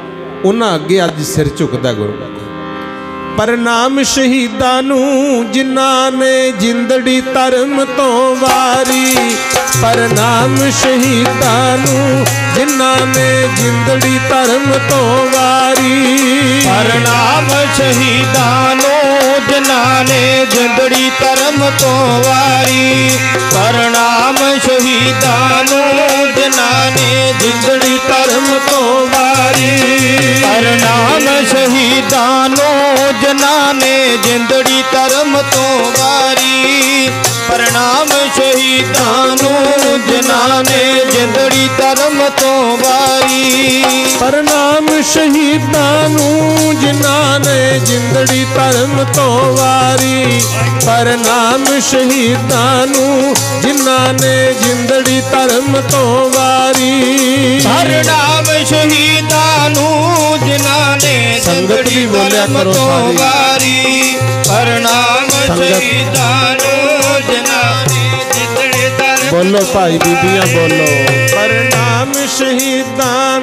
उन्हां अगे अज सिर झुकदा गुरु। प्रणाम शहीदां नूं जिन्हां ने जिंदड़ी धर्म तो वारी। प्रणाम शहीदां नूं जिन्हां ने जिंदड़ी धर्म तो वारी। प्रणाम शहीदां नूं जिन्हां ने जिंदड़ी धर्म तो वारी। प्रणाम शहीदां नूं जिन्हां ने जिंदड़ी धर्म तो वारी। प्रणाम शहीदां नूं जिन्हां ने जिंदड़ी धर्म तो वारी। प्रणाम शहीदां नूं जिन्हां ने जिंदड़ी धर्म तो वारी। प्रणाम शहीदां नूं जिन्हां ने जिंदड़ी धर्म तो वारी। प्रणाम शहीदां नूं जिन्हां ने जिंदड़ी धर्म तो वारी। प्रणाम शहीदां नूं जिन्हां ने जिंदड़ी धर्म तो वारी। प्रणाम शहीदां नूं जिन्हां ने जिंदड़ी धर्म। बोलो भाई बीबियां बोलो। प्रणाम शहीदां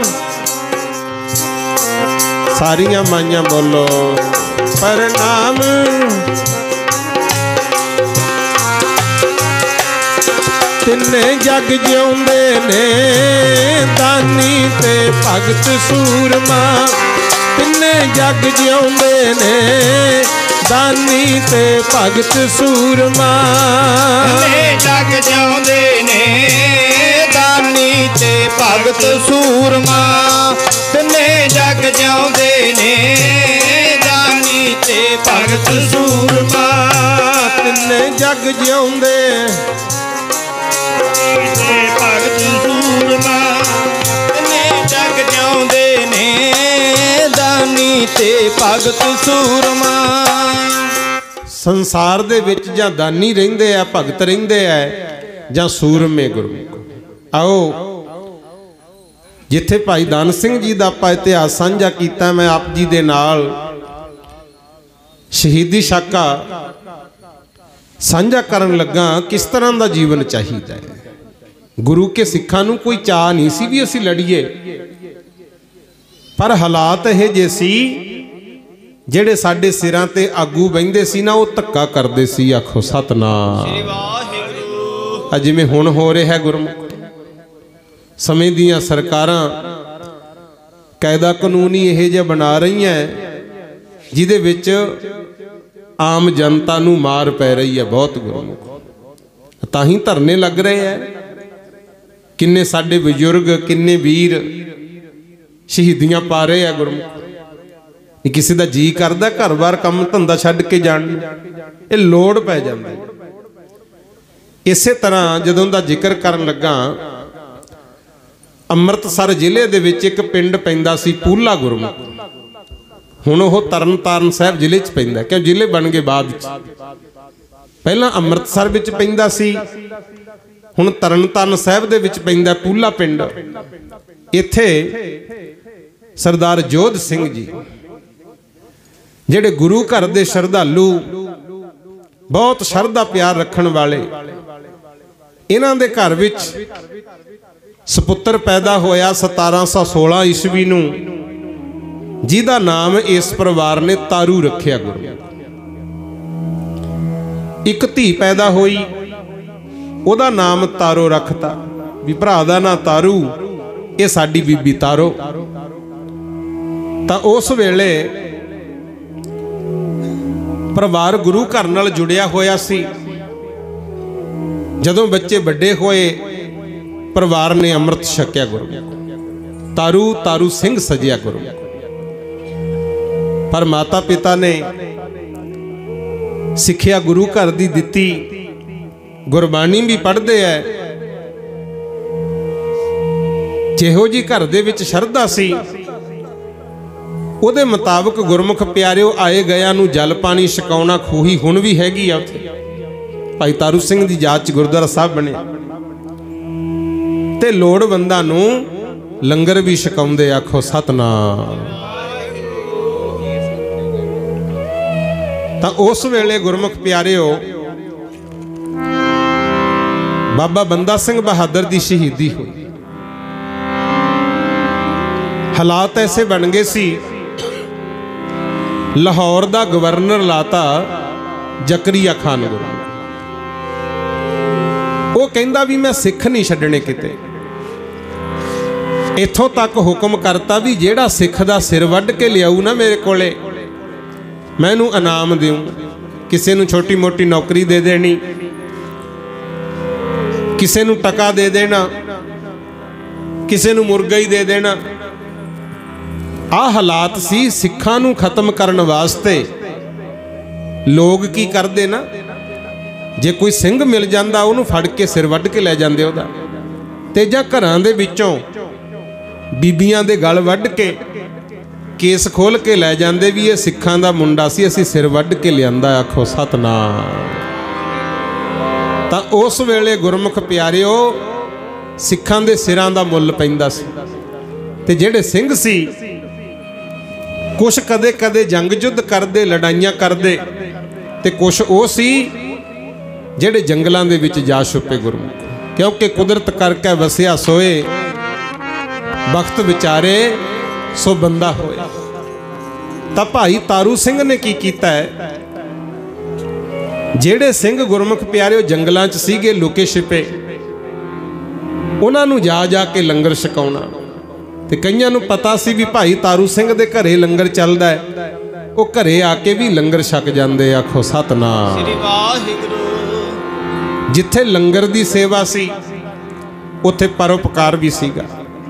सारियां माइयां बोलो। प्रणाम तिन्ने जग जिउंदे ने दानी ते भगत सूरमा। तिन्ने जग जिउंदे ने दानी ते भगत सूरमा। तिन्ने जग जिउंदे ने दानी ते भगत सूरमा। तिन्ने जग जिउंदे ने दानी ते भगत सूरमा। तिन्ने जग जिउंदे ते भगत सूरमा। तिन्ने जग जिउंदे ने दानी ते भगत सूरमा। संसार दे विच जां दानी रहिंदे आ भगत रहिंदे आ जां सूरमे गुरमुख। आओ जिथे भाई दान सिंह जी दा आपां इतिहास साझा कीता, मैं आप जी दे नाल शहीदी शाखा साझा करन लगा किस तरह का जीवन चाहिए है। गुरु के सिखां नूं कोई चाह नहीं सी भी असीं लड़ीए, पर हालात यह जे सी ਜਿਹੜੇ ਸਾਡੇ सिरां ते आगू बहिंदे सी ना, वो धक्का करदे सी। आखो सतनाम। आ जिवें हुण हो रहा है गुरमुख, समय दीयां सरकारां कायदा कानून ही इहो जिहा बना रही हैं जिहदे विच आम जनता नूं मार पै रही है बहुत गुरमुख। तां ही धरने लग रहे हैं। किन्ने साडे बजुर्ग किन्ने वीर शहीदियां पा रहे हैं गुरमुख। किसी का जी करदा घर बार काम धंधा छड्ड के जाण, ये लोड़ पै जांदी। इसे तरह जदों दा जिक्र करन लगा, अमृतसर जिले दे विच एक पिंड पैंदा सी पूला गुरमुख। हुण ओह तरन ताਰਨ साहब जिले च पैंदा, क्यों जिले बन गए बाद च। पहला अमृतसर विच पैंदा सी, हुण तरन ताਰਨ साहब दे विच पैंदा पूला पिंड। इत्थे सरदार जोध सिंह जी जेड़े गुरु घर दे श्रद्धालु, बहुत शरधा प्यार रखण वाले, इन्हां दे घर विच सपुत्र पैदा होया सतारह सौ सोलह ईस्वी नूं, जिहदा नाम इस परिवार ने तारू रखिया गुरु। एक धी पैदा होई, ओदा नाम तारो रखता भी भरा दा ना तारू, ये साडी बीबी तारो। तां उस वेले परिवार गुरु घर नाल जुड़िया होया सी। जदों बच्चे बड़े होए, परिवार ने अमृत छकिया गुरु। तारू तारू सिंह सजिया गुरु। पर माता पिता ने सिक्ख्या गुरु घर दी दिती, गुरबाणी भी पढ़ते हैं। जिहो जी घर दे विच शरधा सी, ਉਹਦੇ ਮੁਤਾਬਕ गुरमुख प्यारिओ आए गया नूं जल पानी छकाउणा खूही हुण भी हैगी आ उत्थे। भाई तारू सिंह दी जात च गुरुद्वारा साहब बने ते लोड़वंदां नूं लंगर भी छकाउंदे। आखो सतनाम। तां उस वेले गुरमुख प्यारिओ बाबा बंदा सिंह बहादुर दी शहीदी हुई। हालात ऐसे बन गए सी, लाहौर दा गवर्नर लाता जकरिया खान गुरु। वो कहंदा भी मैं सिख नहीं छड्डने किते। इथों तक हुक्म करता भी जेड़ा सिख दा सिर वड्ड के लियाऊ ना मेरे कोले, मैं इहनूं इनाम देऊं। किसी नूं छोटी मोटी नौकरी दे देनी, किसी नूं टका दे देना, किसी नूं मुर्गा ही दे देना। आ हालात सी सिखां नूं खत्म करन वास्ते। लोग की करदे ना, जे कोई सिंह मिल जांदा उहनूं फड़ के सिर वड्ड के लै जांदे ओहदा, ते जां घरां दे विचों बीबियां दे गल वड्ड के केस खोल के लै जांदे भी ये सिखां दा मुंडा सी, असीं सिर वड्ड के लिआंदा। आखो सतनाम। तां उस वेले गुरमुख प्यारिओ सिखां दे सिरां दा मुੱਲ पैंदा सी। ते जिहड़े सिंह सी कुछ कदे कदे जंग युद्ध करदे, लड़ाइयां करदे, ते कुछ वो सी जिहड़े जंगलां दे विच जा छुपे गुरमुख। क्योंकि कुदरत करके वसिया सोए, वक्त विचारे सो बंदा होए। तां भाई तारू सिंह ने की कीता है, जिहड़े सिंह गुरमुख प्यारे जंगलां च सीगे लुके छिपे, उन्हां नूं जा जा के लंगर छकाउणा। ते कईयां नूं पता सी भी भाई तारू सिंह दे घरे लंगर चलदा है, वो घरे आके भी लंगर छक जांदे। आखो सतनाम। श्री वाहिगुरू। जिथे लंगर दी सेवा सी उत्थे परोपकार भी सीगा।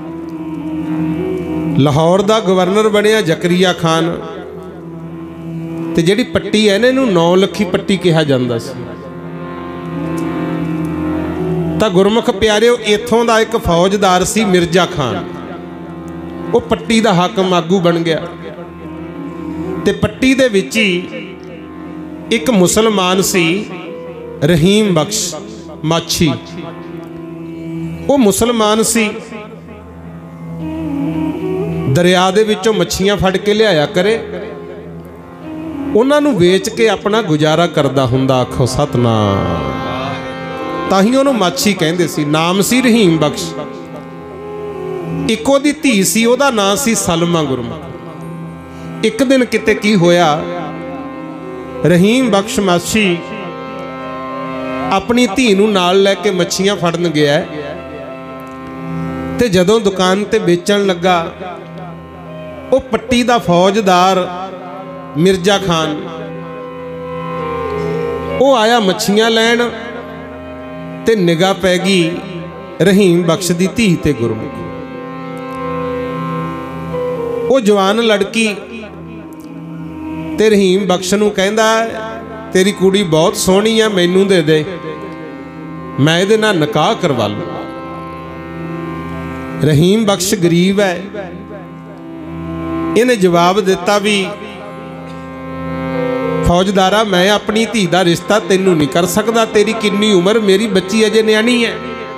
लाहौर दा गवर्नर बनिया जकरिया खान, ते जिहड़ी पट्टी है इहनूं नौ लखी पट्टी कहा जांदा सी। तां गुरमुख प्यारिओ इत्थों दा एक फौजदार सी मिर्जा खान, वो पट्टी दा हाकम आगू बन गया। ते पट्टी दे विच ही एक मुसलमान सी रहीम बख्श माछी। वो मुसलमान सी, दरिया दे विचों मच्छियां फड़ के लियाया करे, उन्हां नूं वेच के अपना गुजारा करदा हुंदा। आखो सतनाम। ताही उहनूं माछी कहंदे सी। नाम सी रहीम बख्श। इको दी धी सी, ओहदा नाम सी सलमा गुरमुख। एक दिन किते की होया, रहीम बख्श माछी अपनी धी नूं नाल लैके मच्छियां फड़न गया, ते जदों दुकान ते बेचण लगा, वो पट्टी दा फौजदार मिर्जा खान वो आया मच्छियां लैण, ते निगाह पै गई रहीम बख्श दी धी ते गुरमुख। वो जवान लड़की ते रहीम बख्श नूं कहंदा, तेरी कुड़ी बहुत सोहनी है, मैनू दे दे, मैं इहदे नाल निकाह करवा लूं। रहीम बख्श गरीब है, इन्हें जवाब दिता भी फौजदारा मैं अपनी धी दा रिश्ता तेनू नहीं कर सकदा, तेरी किन्नी उम्र, मेरी बच्ची अजे न्याणी है।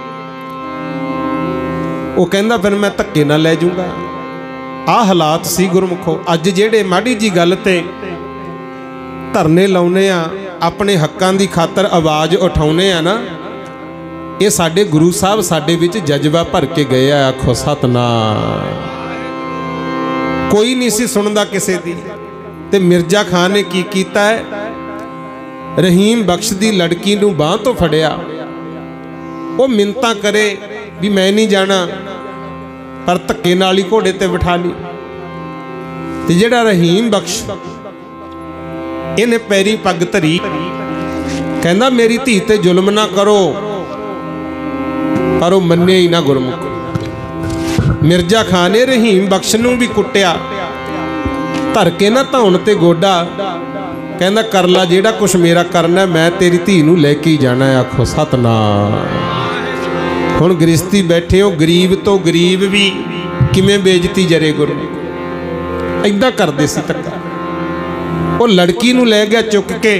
वो कहंदा फिर मैं धक्के नाल लै जूंगा। आ हालात सी गुरमुखो। अज जेड़े माड़ी जी गल ते धरने लाउने आ, अपने हक्कां दी खातर आवाज़ उठाउने आ ना, ये साडे गुरु साहब साडे विच जज्बा भर के गए आ। आखो सतनाम। कोई नहीं सी सुनदा किसे दी। ते मिर्जा खान ने की कीता है, रहीम बख्श दी लड़की नूं बांह तो फड़िया, वो मिन्नतां करे भी मैं नहीं जाना, पर धक्के नाल ही घोड़े ते बिठा ली। ते जिहड़ा रहीम बख्श इहने पैरी पग धरी, कहंदा मेरी धी ते जुल्म ना करो, पर वो मन्ने ही ना गुरमुख। मिर्जा खान ने रहीम बख्श नूं भी कुट्टिया, धर के ना धौन ते गोडा, कहंदा कर ला जेड़ा कुछ मेरा करना, मैं तेरी धी नूं लैके ही जाना है। आखो सतनाम। हुण गृहस्थी बैठे हो, गरीब तो गरीब भी किवें बेइज्जती जरे गुरु इदां करदे सी धक्का। वो लड़की नूं लै गया चुक के,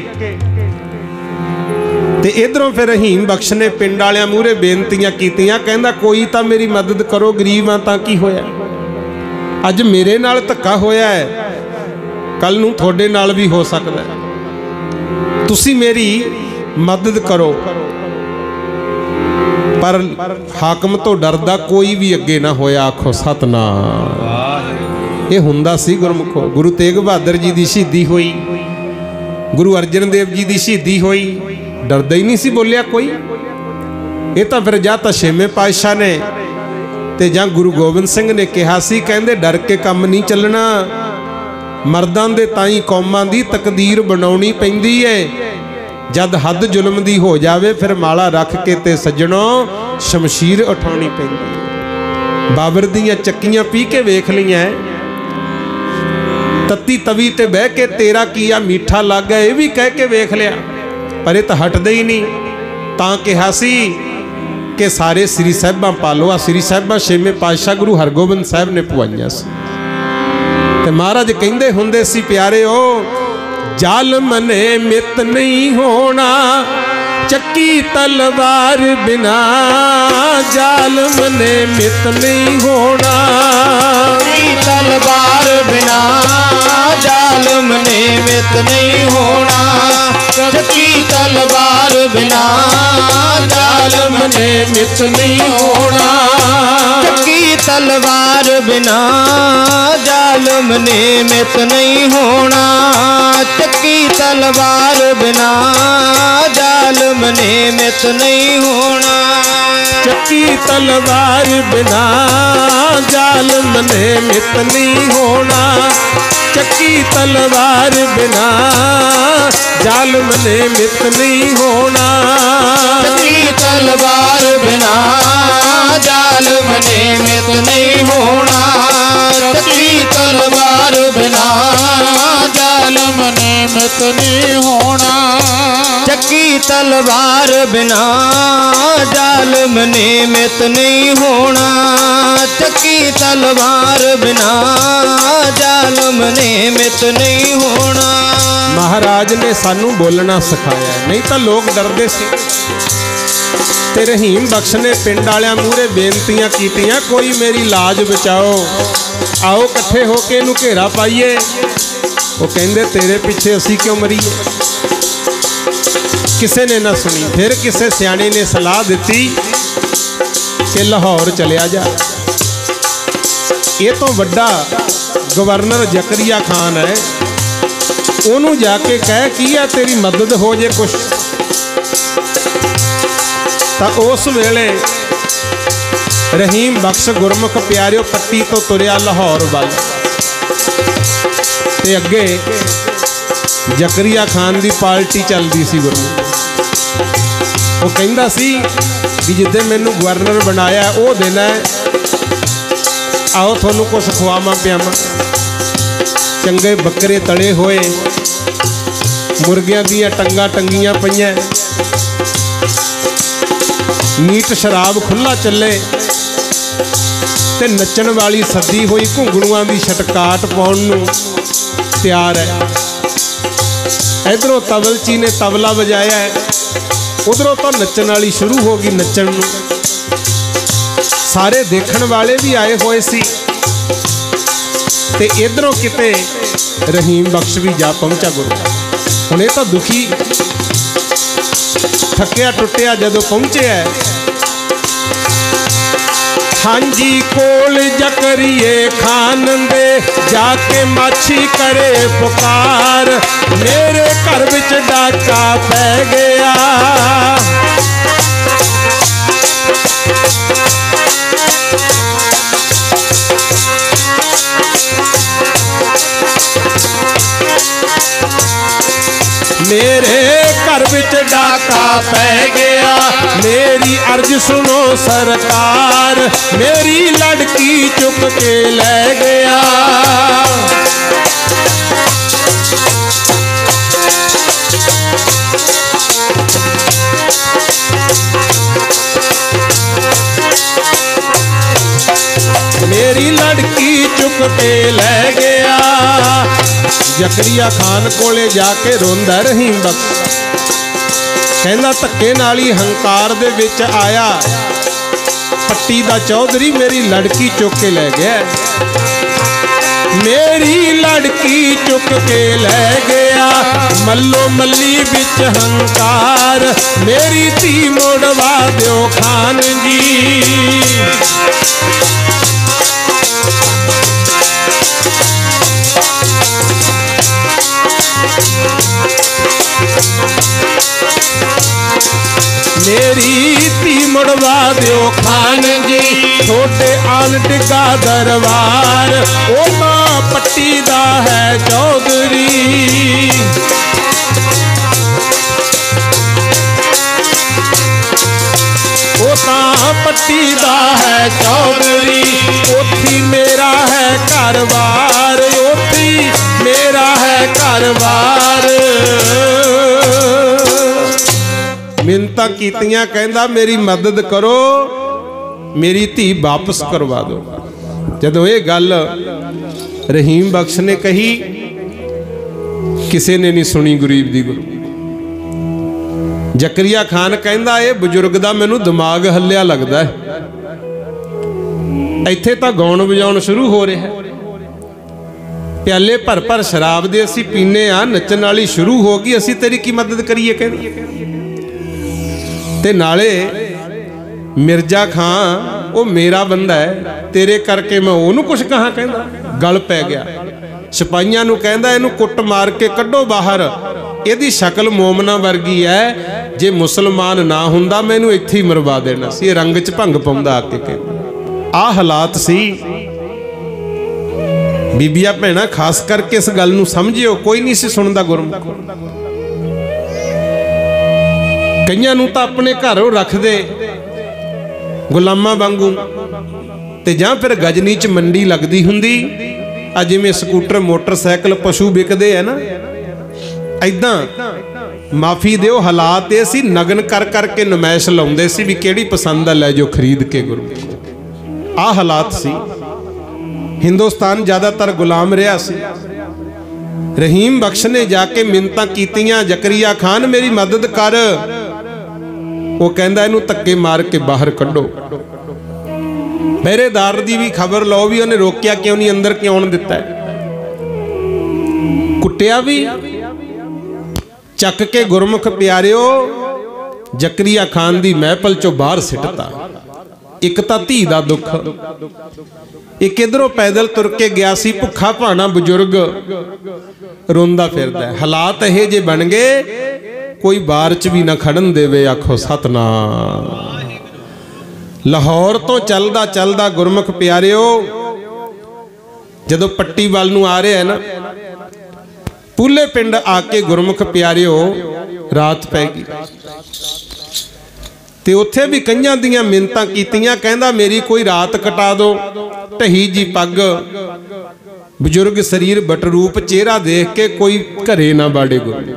ते इधरों फिर रहीम बख्श ने पिंड वालियां मूहरे बेनतियां कीतियां, कहंदा कोई तां मेरी मदद करो, गरीब आ तां की होया, अज मेरे नाल धक्का होया है, कल नूं तुहाडे नाल भी हो सकदा है, तुसीं मेरी मदद करो। पर हाकम तो डरदा कोई भी अगे ना होया। आखो सतनाम। ये हुंदा सी गुरमुखो। गुरु तेग बहादुर जी की शहीदी हुई, गुरु अर्जन देव जी की शहीदी हुई, डरदा ही नहीं सी बोलिया कोई। ये तो फिर जा तो छेवें पातशाह ने ते जां गुरु गोबिंद सिंह ने कहा सी, कहंदे डर के काम नहीं चलना, मर्दां दे ताई कौमां दी तकदीर बनाउणी पैंदी है। जद हद जुल्म दी हो जावे फिर माला रख के ते सज्जणों शमशीर उठाउणी पैंदी है। बाबर दियां चक्कियां पी के वेख लियां, तत्ती तवी ते बह के तेरा किया मीठा लग गया, ये भी कह के वेख लिया, पर ये तो हटदे ही नहीं। तां कहा सी कि सारे श्री साहिबां पालो। आ श्री साहिबां छेवें पातशाह गुरु हरगोबिंद साहब ने पुआइयां सी। ते महाराज कहंदे हुंदे सी प्यारे ओ, जालम ने मित नहीं होना चक्की तलवार बिना, जालम ने मित नहीं होना तलवार बिना, जालम ने मित नहीं होना, चक्की तलवार बिना, जालम ने मित नहीं होना, चक्की तलवार बिना, जालम ने मित नहीं होना, चक्की तलवार बिना, जालम ने मित नहीं होना, चक्की तलवार बिना, जालम ने मित नहीं होना, चक्की तलवार बिना, जालम ने मित नहीं होना, चक्की तलवार बिना, जालम ने मित नहीं होना, चक्की तलवार बिना, जालम ने मित नहीं होना, चक्की तलवार बिना, जालम ने मित नहीं होना, चक्की तलवार बिना, जालम ने मित नहीं होना। महाराज ने सानू बोलना सिखाया, नहीं तो लोग डरते सी। ते रहीम बख्श ने पिंड वालियां मूहरे बेनतियां कीतियां, कोई मेरी लाज बचाओ, आओ इकट्ठे होके इनू घेरा पाइए। वो कहंदे तेरे पीछे असी क्यों मरीए। किसी ने ना सुनी। फिर किसी सियाणे ने सलाह दी कि लाहौर चलिया जा, ये तो वड्डा गवर्नर जकरिया खान है, ओनू जाके कह की है तेरी मदद हो जे कुछ। तो उस वेले रहीम बख्श गुरमुख प्यारिओ पट्टी तो तुरिया लाहौर वाल, ते अगे जकरिया खान की पार्टी चलती सी। गुरमुख वो कहंदा सी भी जिद्दे मैनू गवर्नर बनाया वो दिन है, आओ थोनू कुछ खुआवा पियावा। चंगे बकरे तले होए, मुर्गियां दियां टंगा टंगियां पईयां, मीट शराब खुला चले, ते नचन वाली सदी हुई घुंगणुआं दी छटकाट पाउण नूं तैयार है। इधरों तबलची ने तबला बजाया है, उधरों तो नचन वाली शुरू हो गई नचन नूं। सारे देखण वाले भी आए हुए सी, ते इधरों किते रहीम बख्श भी जा पहुंचा गुरु। हुण ये तो दुखी थकिया टुटिया जदों पहुंचे है, हांजी कोल जकरिए खान दे जाके माछी करे पुकार, मेरे घर विच डाका पै गया। मेरे घर विच डाका पै गया, मेरी अर्ज सुनो सरकार, मेरी लड़की चुक के ले गया। मेरी लड़की चुक के ले गया। जकरिया खान कोले जाके रोंदा रहीम बख्श, कहंदा धक्के नाल ही हंकार दे विच आया, पट्टी दा चौधरी मेरी लड़की चुक के ले गया। मेरी लड़की चुक के ले गया, मल्लो मल्ली बिच हंकार, मेरी धी मोड़वा दो खान जी। मेरी धी मुड़वा दियो खान जी, छोटे आल डिगा दरबार, ओ मां पट्टी दा है चौधरी। ओ तां पट्टी दा है चौधरी, ओथी मेरा है घरबार, ओथी मेरा है घरबार। मिन्नतां कीतियां, कहंदा मेरी मदद करो, मेरी धी वापस करवा दो। जदों ये गल रहीम बख्श ने कही, किसी ने नहीं सुनी गरीब दी गुरु। जकरिया खान कहंदा ये बजुर्ग दा मैनू दिमाग हल्लिया लगदा है, इत्थे तां गाउण वजाउण शुरू हो रहा है, प्याले भर भर शराब दे असीं पीने आ, नच्चण वाली शुरू हो गई, असीं तेरी की मदद करिए। कहंदा ते नाले मिर्जा खां वो मेरा बंदा है, तेरे करके मैं ओनू कुछ कहा। कहंदा गल पै गया, सिपाहियां नू कहंदा इनू कुट मार के कड्डो बाहर, इहदी शक्ल मोमना वर्गी है, जे मुसलमान ना हुंदा मैनू इत्थे ही मरवा देना सी। रंग च भंग पाउंदा आके। कहंदा आ हालात सी। बीबिया भैणा खास करके इस गल नू समझियो, कोई नहीं सी सुनदा गुरमुख। कईयां नू तां अपने घरों रख दे गुलामां वांगू, ते जां फिर गजनी च मंडी लगदी हुंदी, आ जिवें स्कूटर मोटरसाइकिल पशु विकदे है ना, ऐदां माफी दिओ हालात ये सी, नगन कर करके नमैश लाउंदे सी भी किहड़ी पसंद आ लै जो खरीद के। गुरु आ हालात सी। हिंदुस्तान ज़्यादातर गुलाम रहा सी। रहीम बख्श ने जाके मिन्नतां कीतियां, जकरिया खान मेरी मदद कर। वो कहंदा इनू धक्के मार के बाहर कड्डो। पहरेदार दी भी खबर लो भी उन्हें रोकिया क्यों नहीं, अंदर क्यों आउण दिता है। कुटिया भी, चक के गुरमुख प्यारिओ जकरिया खान दी महफल चों बाहर सिटता। एक तां धी दा दुख, एक इधरों पैदल तुर के गया सी भुखा भाना बजुर्ग रोंदा फिरदा है। हालात इहे जे बन गए, कोई बार च भी ना खड़न देवे। आखो सतनाम। लाहौर तो चलदा चलदा गुरमुख प्यारिओ जदों पट्टी वाल नूं आ रहा है ना, पूले पिंड आके गुरमुख प्यारिओ रात पै गई। ते उत्थे भी कईयां दियां मिन्नतां कीतियां, कहंदा मेरी कोई रात कटा दो। ढही जी पग, बजुर्ग शरीर, बटरूप चेहरा देख के कोई घरे ना बाड़े। गुरु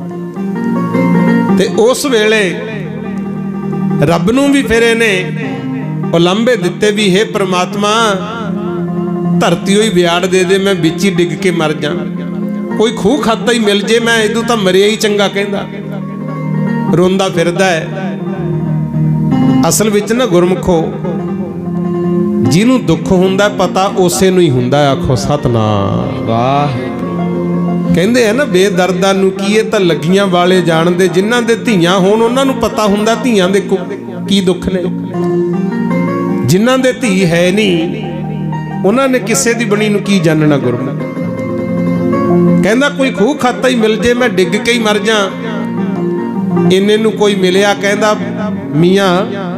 ते उस वेले रब नूं भी फिर इहने उलंबे दिते भी, हे परमात्मा धरती ही बियाड़ दे दे, मैं बिच ही डिग के मर जा। कोई खूह खाता ही मिल जे, मैं इदों तां मरिया ही चंगा। कहंदा रोंदा फिरदा है। असल विच ना गुरमुखो, जिन्हों दुख हुंदा पता उसे नूं ही हुंदा। आखो सतनाम। वाह। कहंदे है ना बेदर्दां नूं की तां लगियां वाले जाणदे, जिन्हां दे धीआं होण उन्हां नूं पता हुंदा धीआं दे की दुख ने। जिन्हां दे धी है नहीं, उन्हां ने किसे दी बणी नूं की जानना। गुरमुख कहंदा कोई खूह खाता ही मिल जे, मैं डिग के ही मर जा। इन्ने नूं कोई मिलिया, कहंदा मियाँ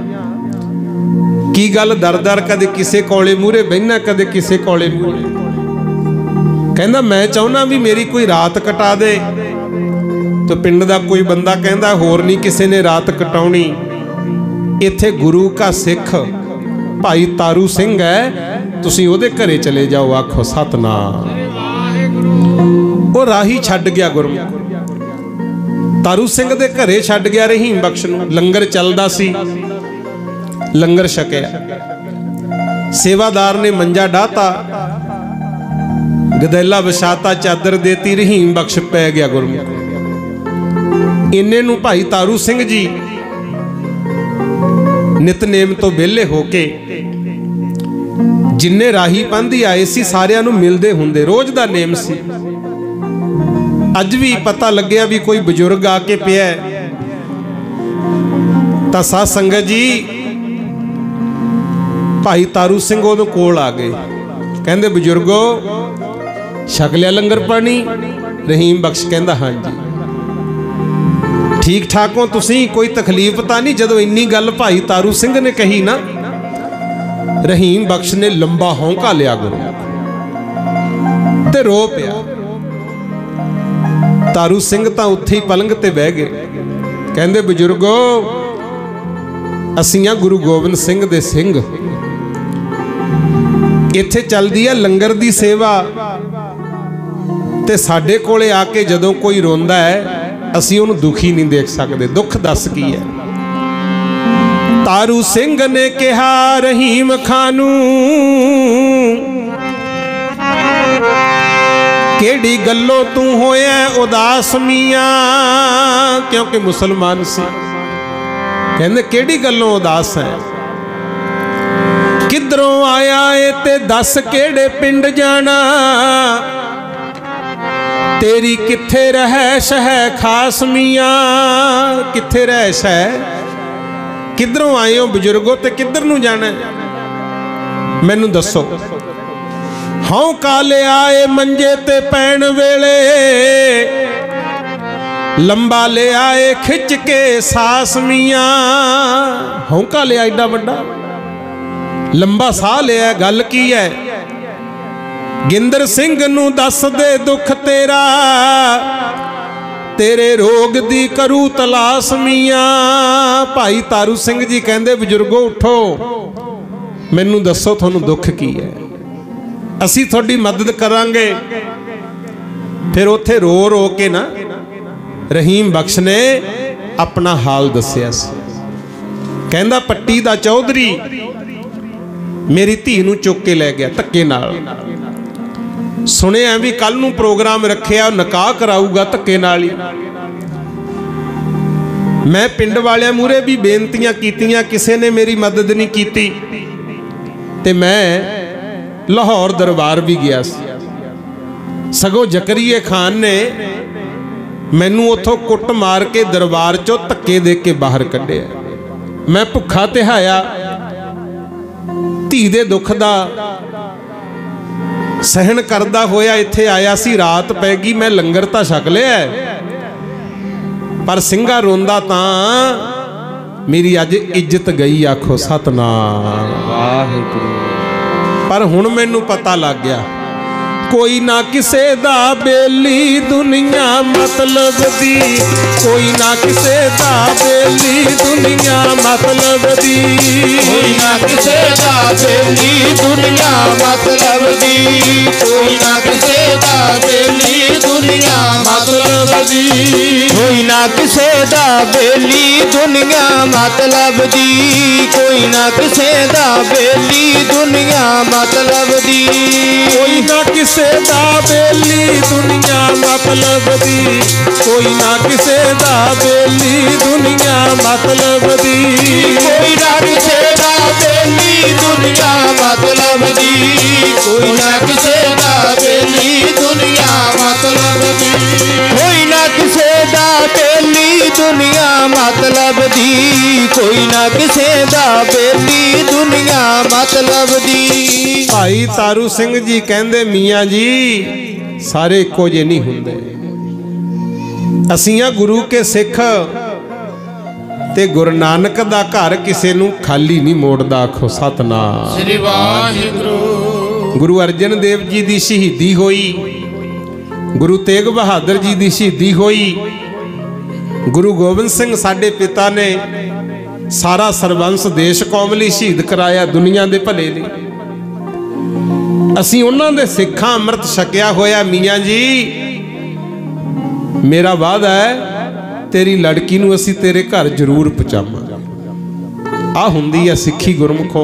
की गल दर दर, कदे किसे कोले मूहरे बहना, कदे किसे कोले मूहरे। कहंदा मैं चाहुंदा भी मेरी कोई रात कटा दे। तो पिंड दा कोई बंदा कहंदा होर नहीं किसे ने रात कटाउणी, इत्थे गुरु का सिख भाई तारू सिंह है, तुसीं ओहदे घरे चले जाओ। आखो सतनाम। वो राही छड्ड गया गुरमुख, तारू सिंह दे घरे छड्ड गया रहीम बख्श नूं। लंगर चलदा सी, लंगर छकिया। सेवादार ने मंजा डाहता, गदैला विछाता, चादर देती, रहीम बख्श पै गया गुरमुख। इन्ने नूं भाई तारू सिंह जी नितनेम तो वेले होके जिन्ने राही पांधी आए सी सारियां नूं मिलदे हुंदे, रोज दा नेम सी। अज भी पता लग्या भी कोई बजुर्ग आके पिया तां साध संगत जी भाई तारू सिंह उहदे कोल आ गए। कहंदे बजुर्गो छक लिया लंगर पानी? रहीम बख्श कहंदा हां जी। ठीक ठाक हो तुसी, कोई तकलीफ तो नहीं? जदों इन्नी गल भाई तारू सिंह ने कही ना, रहीम बख्श ने लंबा हौंका लिया गुरु ते रो पिया। तारू सिंह तो उत्थे ही पलंग ते बह गए, कहंदे बजुर्गो असीं गुरु गोबिंद सिंह दे सिंह, इत्थे चलदी है लंगर दी सेवा, ते साडे कोले आके जदों कोई रोंदा है असीं उहनूं दुखी नहीं देख सकते, दुख दस की है। तारू सिंह ने कहा रहीम खानू केड़ी गल्लों तू होया उदास मियां, क्योंकि मुसलमान सी। कहंदे केड़ी गल्लों उदास है? किधरों आया ए ते दस केड़े पिंड जाना, तेरी किथे रहश है खास मियां। किथे रहश है? किधरों आए हो बुजुर्गो ते किधर नूं जाना मैनू दसो। हौंका ले आए मंजे ते पैण वेले, लंबा ले आए खिच के सास मियां। हौंका ले एडा वड्डा लंबा साह लिया, गल की है? गिंदर सिंह नू दस दे दुख तेरा, तेरे रोग दी करू तलाश मियां। भाई तारू सिंह जी कहंदे बजुर्गो उठो, मैनू दसो थानू दुख की है, असी थोड़ी मदद करांगे। फिर उत्थे रो रो के ना रहीम बख्श ने अपना हाल दसिया सी। कहंदा पट्टी दा चौधरी मेरी धी नूं चुक के लै गया धक्के नाल, सुनिया भी कल नूं प्रोग्राम रखिया निकाह कराऊगा धक्के नाल ही। मैं पिंड वालियां मूहरे भी बेनतियां कीतियां, किसी ने मेरी मदद नहीं की, ते मैं लाहौर दरबार भी गया सी। सगों जकरीए खान ने मैनू उथों कुट मार के दरबार चों धक्के दे के बाहर कढ़िया। मैं भुखा तिहाया धी दे दुख दा सहन करदा होया इत्थे आया सी। रात पै गई, मैं लंगर तां छक लिया, पर सिंगा रोंदा तां मेरी अज इज्जत गई। आखो सतनाम वाहिगुरू। पर हुण मैनू पता लग गया कोई ना किसे दा बेली दुनिया मतलब दी, कोई ना किसे दा बेली दुनिया मतलब दी, कोई ना किसे दा बेली दुनिया मतलब दी, कोई ना किसे दा बेली दुनिया मतलब दी, कोई ना किसे दा बेली दुनिया मतलब दी, कोई ना किसे दा बेली दुनिया मतलब दी, कोई ना किसे दा बेली दुनिया मतलब दी, कोई ना किसे दा बेली दुनिया मतलब दी, कोई ना किसे दा बेली दुनिया मतलब दी, कोई ना किसे दा बेली दुनिया मतलब दी, कोई ना किसे दा बेली दुनिया मतलब दी, कोई ना किसे दा बेली दुनिया मतलब दी। भाई तारू सिंह जी कहंदे मियाँ जी सारे इक्को जे नहीं हुंदे, असीं गुरु के सिख ते गुरु नानक दा घर किसे नूं खाली नहीं मोड़दा। आखो सतनाम श्री वाहिगुरू। गुरु अर्जन देव जी दी शहीदी होई, गुरु तेग बहादुर जी दी शहीदी होई, गुरु गोबिंद सिंह साडे पिता ने सारा सरबंस देश कौम लई शहीद कराया दुनिया दे भले लई। असीं उन्हां दे सिखां अमृत छकिया होया। मियाँ जी मेरा वादा है तेरी लड़की नूं असीं तेरे घर जरूर पहुंचावांगे। आ हुंदी है सिੱਖੀ गुरमुखो।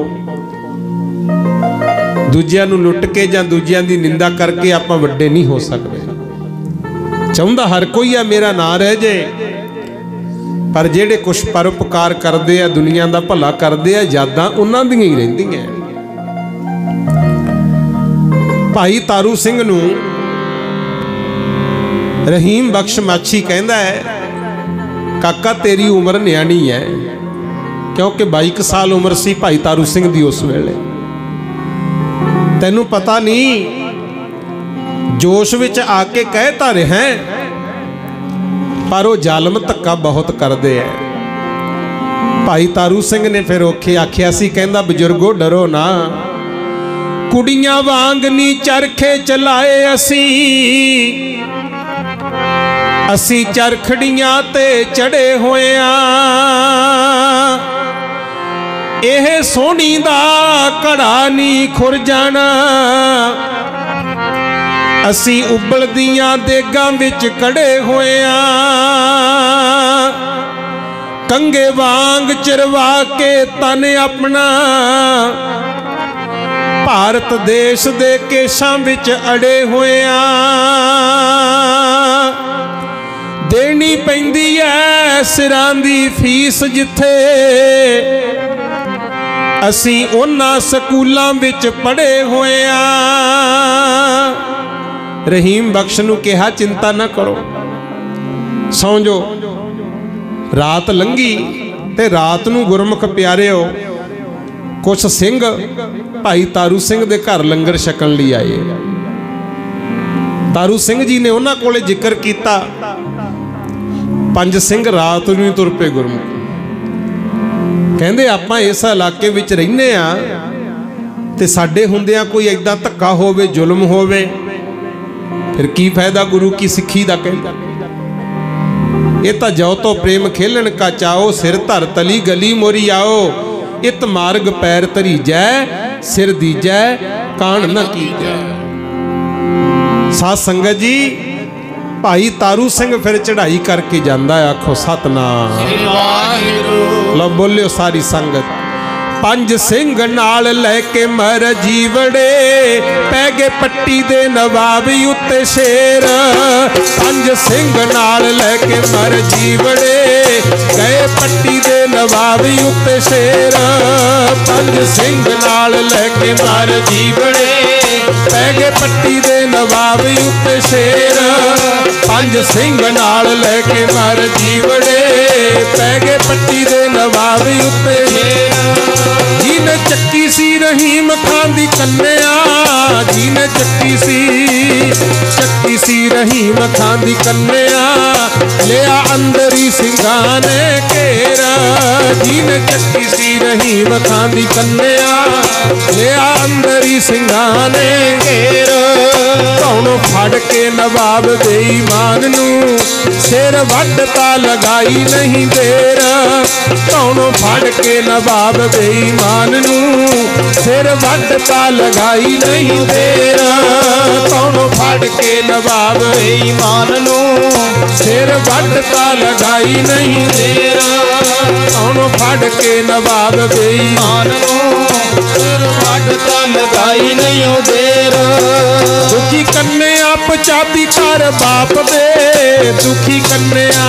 दूजियां नूं लुट के जां दूजियां दी निंदा करके आपां वड्डे नहीं हो सकदे। चाहुंदा हर कोई आ मेरा नां रह जे, पर जेड़े कुछ परोपकार करदे आ दुनिया दा भला करदे आ यादां उन्हां दियां ही रहिंदियां। भाई तारू सिंह नूं रहीम बख्श माछी कहंदा है काका तेरी उम्र न्याणी है, क्योंकि बाई साल उम्र सी भाई तारू सिंह दी उस वेले। तैनू पता नहीं जोश विच आके कहता रहा पर वो जालम धक्का बहुत करते हैं। भाई तारू सिंह ने फिर औखे आख्या सी, कहंदा बजुर्गो डरो ना, कुड़ियां वांग नी चरखे चलाए असी, असी चरखड़ियां ते चढ़े होए आ, एह सोहनी दा घड़ा नी खुर जाना, असी उबलदियां देगां विच कड़े होए आ, कंगे वांग चिरवा के तन अपना, भारत देश दे केशां विच अड़े होए आ, देनी पैंदी ऐ सिरां दी फीस जिथे, असी उन्हां स्कूलां विच पढ़े होए आ। रहीम बख्श नूं कहा चिंता ना करो, सौं जो। रात लंघी ते रात नूं गुरमुख प्यारिओ कुछ सिंह भाई तारू सिंह दे घर लंगर छकण लई आए। तारू सिंह जी ने उन्हां कोले जिक्र कीता, पंज सिंह रात नूं तुर पे गुरमुख, कहंदे आपां इस इलाके विच रहिंदे आ ते साडे हुंदिआं कोई ऐदां धक्का होवे, जुल्म होवे, फिर की फायदा गुरु की सिੱਖੀ दा। कहंदा ये तो जो तो प्रेम खेलन का चाओ, सिर धर तली गली मोरी आओ, इत मार्ग पैर तरी जै, सिर दीजै कान न कीजै। साध संगत जी, भाई तारू सिंह फिर चढ़ाई करके जांदा, आखो सतनाम। लो बोलियो सारी संगत। पंज सिंह नाल लैके मर जीवड़े, पै गए पट्टी दे नवाब उत्ते शेर। पंज सिंह नाल लैके मर जीवड़े, गए पट्टी दे नवाब उत्ते शेर। पंज सिंह नाल लैके मर जीवड़े, पै गए पट्टी दे नवाब उत्ते शेर। पंज सिंह नाल लैके मर जीवड़े, पै गए पट्टी दे नवाब उत्ते शेर। जिने चक्की सी रहीम खान दी कन्या, जिने चक्की सी चक्की सी रहीम खान दी कन्या, लिया अंदरी सिंघां ने घेरा। जिने चक्की सी रहीम खान दी कन्या, लिया अंदरी सिंघां ने घेरा। कौनों फड़ के नवाब दे ईमान नूं, सिर वड्ड ता लगाई नहीं देर। कौनों फड़ के नवाब दे ईमान नूं, सिर वड्ड ता लगाई नहीं देर। कौनों फड़ के नवाब दे ईमान नूं, सिर वड्ड ता लगाई नहीं देर। कौनों फड़ के नवाब दे ईमान नूं, सिर वड्ड ता लगाई नहीं देर। दुखी कन्या पचाती कर बाप दे, दुखी कन्या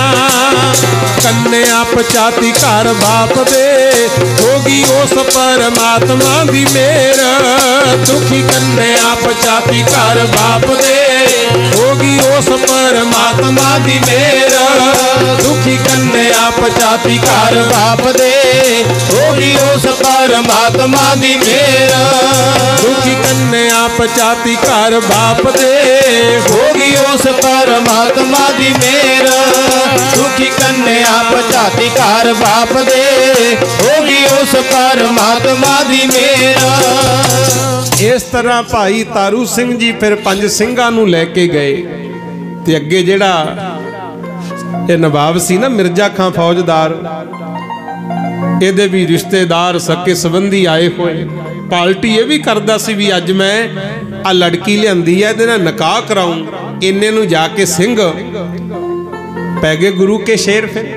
कन्या पचाती कर बाप दे, होगी उस परमात्मा दी मेर। दुखी कन्या पचाती कर बाप दे, होगी उस परमात्मा दी मेर। दुखी कन्या पचाती कर बाप दे, होगी उस परमात्मा दी मेर। दुखी कन्या पचाती कर बाप दे, होगी उस परमात्मा दी मेर। दुखी कन्या पचाती कर बाप दे, होगी उस परमात्मा दी मेर। इस तरह भाई तारू सिंह जी फिर पंज सिंघां नूं लैके गए ते अगे जिहड़ा ये नवाब सी ना मिर्जा खां फौजदार, ਇਹਦੇ भी रिश्तेदार सके संबंधी आए हुए। पार्टी ये भी करदा सी भी अज मैं आ लड़की लियांदी है इहदे नाल निकाह कराऊं। इन्ने नूं जाके सिंह पै गए गुरु के शेर। फिर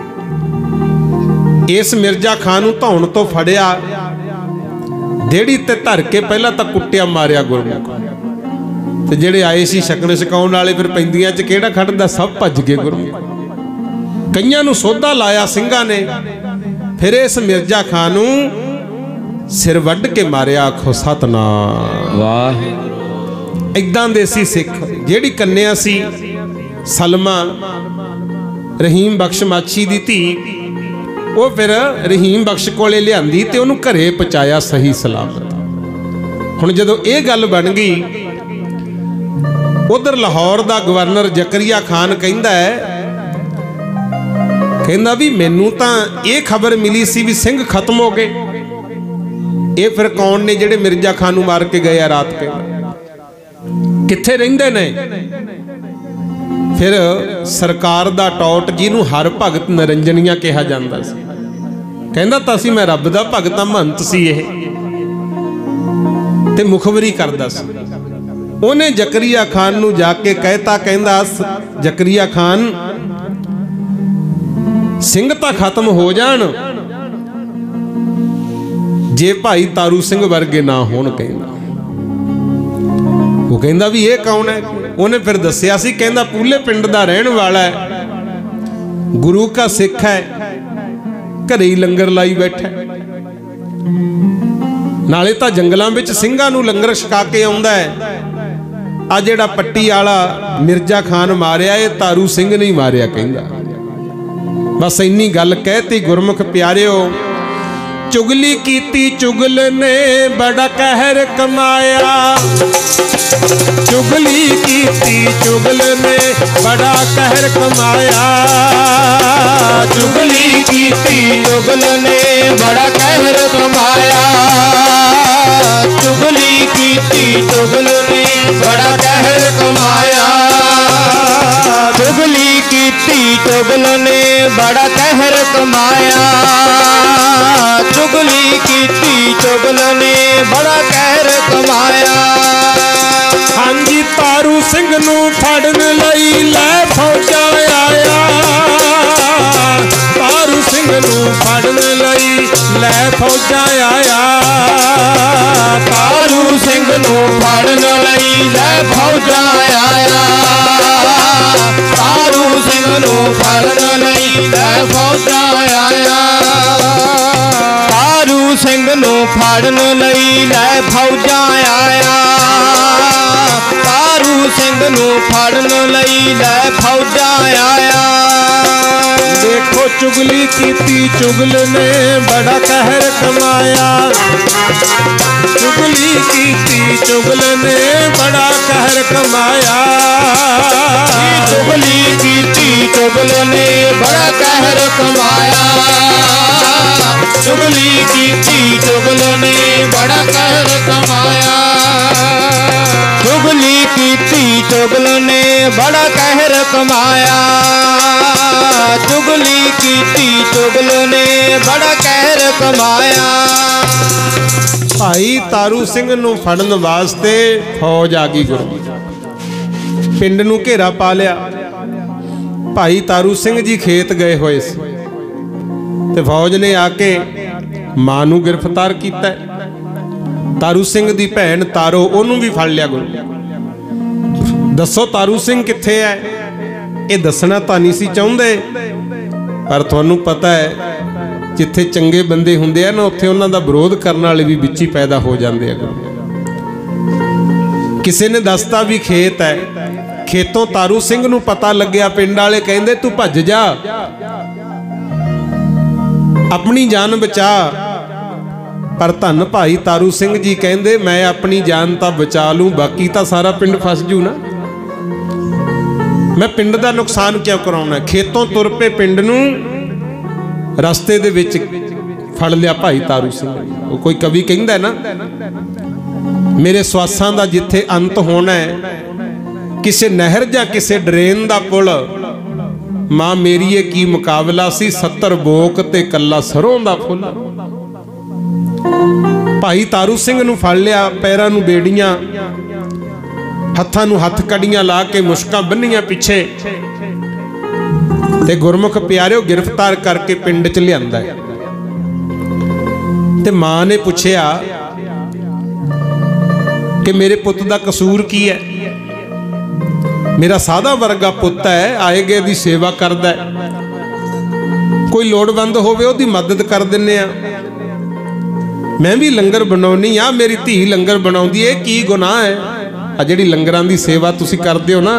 इस मिर्जा खान नूं धौण तो फड़िया, देड़ी ते धर के पहला तो कुट्टिया मारिया गुरमुख, ते जेड़े आए सी छकण छकाउण वाले फिर पैंदियां च किहड़ा खड़दा सब भज गए गुरमुख। कईयां नूं सोधा लाया सिंघां ने। फिर इस मिर्जा खान नूं सिर वड्ड के मारिया। आखो सतनाम वाह। इदां दे सी सिख। जेड़ी कन्या सी सलमा रहीम बख्श माछी दी धी, वो फिर रहीम बख्श कोले लियांदी ते उहनूं घरे पहुंचाया सही सलामत। हुण जदों ये गल बन गई, उधर लाहौर दा गवर्नर जकरिया खान कहंदा है कहंदा भी मैनू तां ये खबर मिली सी भी सिंह खत्म हो गए, ये फिर कौन ने जिहड़े मिर्जा खान नूं मार के गए आ रात के, कित्थे रहिंदे ने। फिर सरकार दा टौट जिहनूं हर भगत निरंजनिया कहा जांदा सी, कहंदा तां सी मैं रब दा भगत महंत सी इह ते मुखबरी करदा सी। उहने जकरिया खान नूं जाके कहता, कहंदा जकरिया खान सिंह तां खत्म हो जाण जे भाई तारू सिंह वर्गे ना होण। कहंदा वो कहंदा भी ये कौन है। उन्हें फिर दस्सिया सी, कहंदा पूले पिंड दा रहण वाला है, गुरु का सिख है, घरे ही लंगर लाई बैठा, नाले तां जंगलां विच ਸਿੰਘਾਂ ਨੂੰ लंगर छका के आउंदा है। आ जिहड़ा पट्टी वाला मिर्जा खान मारिया ये तारू सिंह नहीं मारिया। कहंदा बस इन्नी गल कहती गुरमुख प्यारिओ। चुगली कीती चुगल ने बड़ा कहर कमाया, चुगली कीती चुगल ने बड़ा कहर कमाया, चुगली कीती चुगल ने बड़ा कहर कमाया, चुगली कीती चुगल ने बड़ा कहर कमाया, चुगली कीती चुगल ने बड़ा कहर कमाया, चुगली कीती चुगल ने बड़ा कहर कमाया। हाँ जी तारू सिंह नूं फड़न लई लै फौजा आया, तारू सिंह नूं फड़न लई लै फौजा आया, तारू सिंह नूं फड़न लई लै फौजा आया, तारू सिंह नूं फड़न लई लै फौजा आया, तारू सिंह नूं फड़न लई लै फौजा आया, तारू सिंह नूं फड़न लई लै फौजा आया। देखो चुगली कीती चुगल ने बड़ा कहर कमाया, चुगली कीती चुगल ने बड़ा कहर कमाया, चुगली कीती चुगल ने बड़ा कहर कमाया, चुगली कीती चुगल ने बड़ा कहर कमाया, चुगली कीती चुगल ने बड़ा कहर कमाया, चुगली कीती चुगल ने बड़ा कहर कमाया। भाई तारू सिंह नूं फड़न वास्ते फौज आ गई, गुरु पिंड नूं घेरा पा लिया। भाई तारू सिंह जी खेत गए हुए सी ते फौज ने आके मां नूं गिरफ्तार कीता। तारू सिंह दी भैन तारो ओनूं भी फड़ लिया। गुरु दसो तारू सिंह कित्थे है? ये दसना तां नहीं सी चाहुंदे, पर तुहानूं पता है जिथे चंगे बंदे हुंदे आ ना उत्थे उन्हां दा विरोध करन वाले भी विच ही पैदा हो जांदे आ। किसी ने दसता भी खेत है, खेतों तारू सिंह नूं पता लग्या, पिंड वाले कहंदे तू भज जा, अपनी जान बचा। पर धन भाई तारू सिंह जी कहंदे मैं अपनी जान तां बचा लूं, बाकी तां सारा पिंड फस जू ना, मैं पिंड दा नुकसान क्यों कराउणा। खेतों तुर पे पिंड नूं रस्ते दे विच फड़ लिया भाई तारू सिंह। वो कोई कवि कहंदा है ना, मेरे स्वासां दा जिथे अंत होना है, किसे नहर जां किसे ड्रेन दा पुल, मां मेरीए की मुकाबला सी, सत्तर बोक ते कल्ला सरों दा फुल। भाई तारू सिंह नूं फड़ लिया, पैरां नूं बेड़ियां, हत्थां नूं हत्थ कड़ियां ला के मुश्कां बन्नियां पिछे ते गुरमुख प्यारिओ गिरफ्तार करके पिंड च लिआंदा। ते मां ने पुछया कि मेरे पुत दा कसूर की है? मेरा सादा वर्गा पुत है, आए गए दी सेवा करदा है, कोई लोड़वंद होवे ओदी मदद कर दिन्ने आ, मैं भी लंगर बनाउनी आ, मेरी धी लंगर बनाउंदी है, की गुनाह है? आ जिहड़ी लंगरां दी सेवा तुसीं करदे हो ना,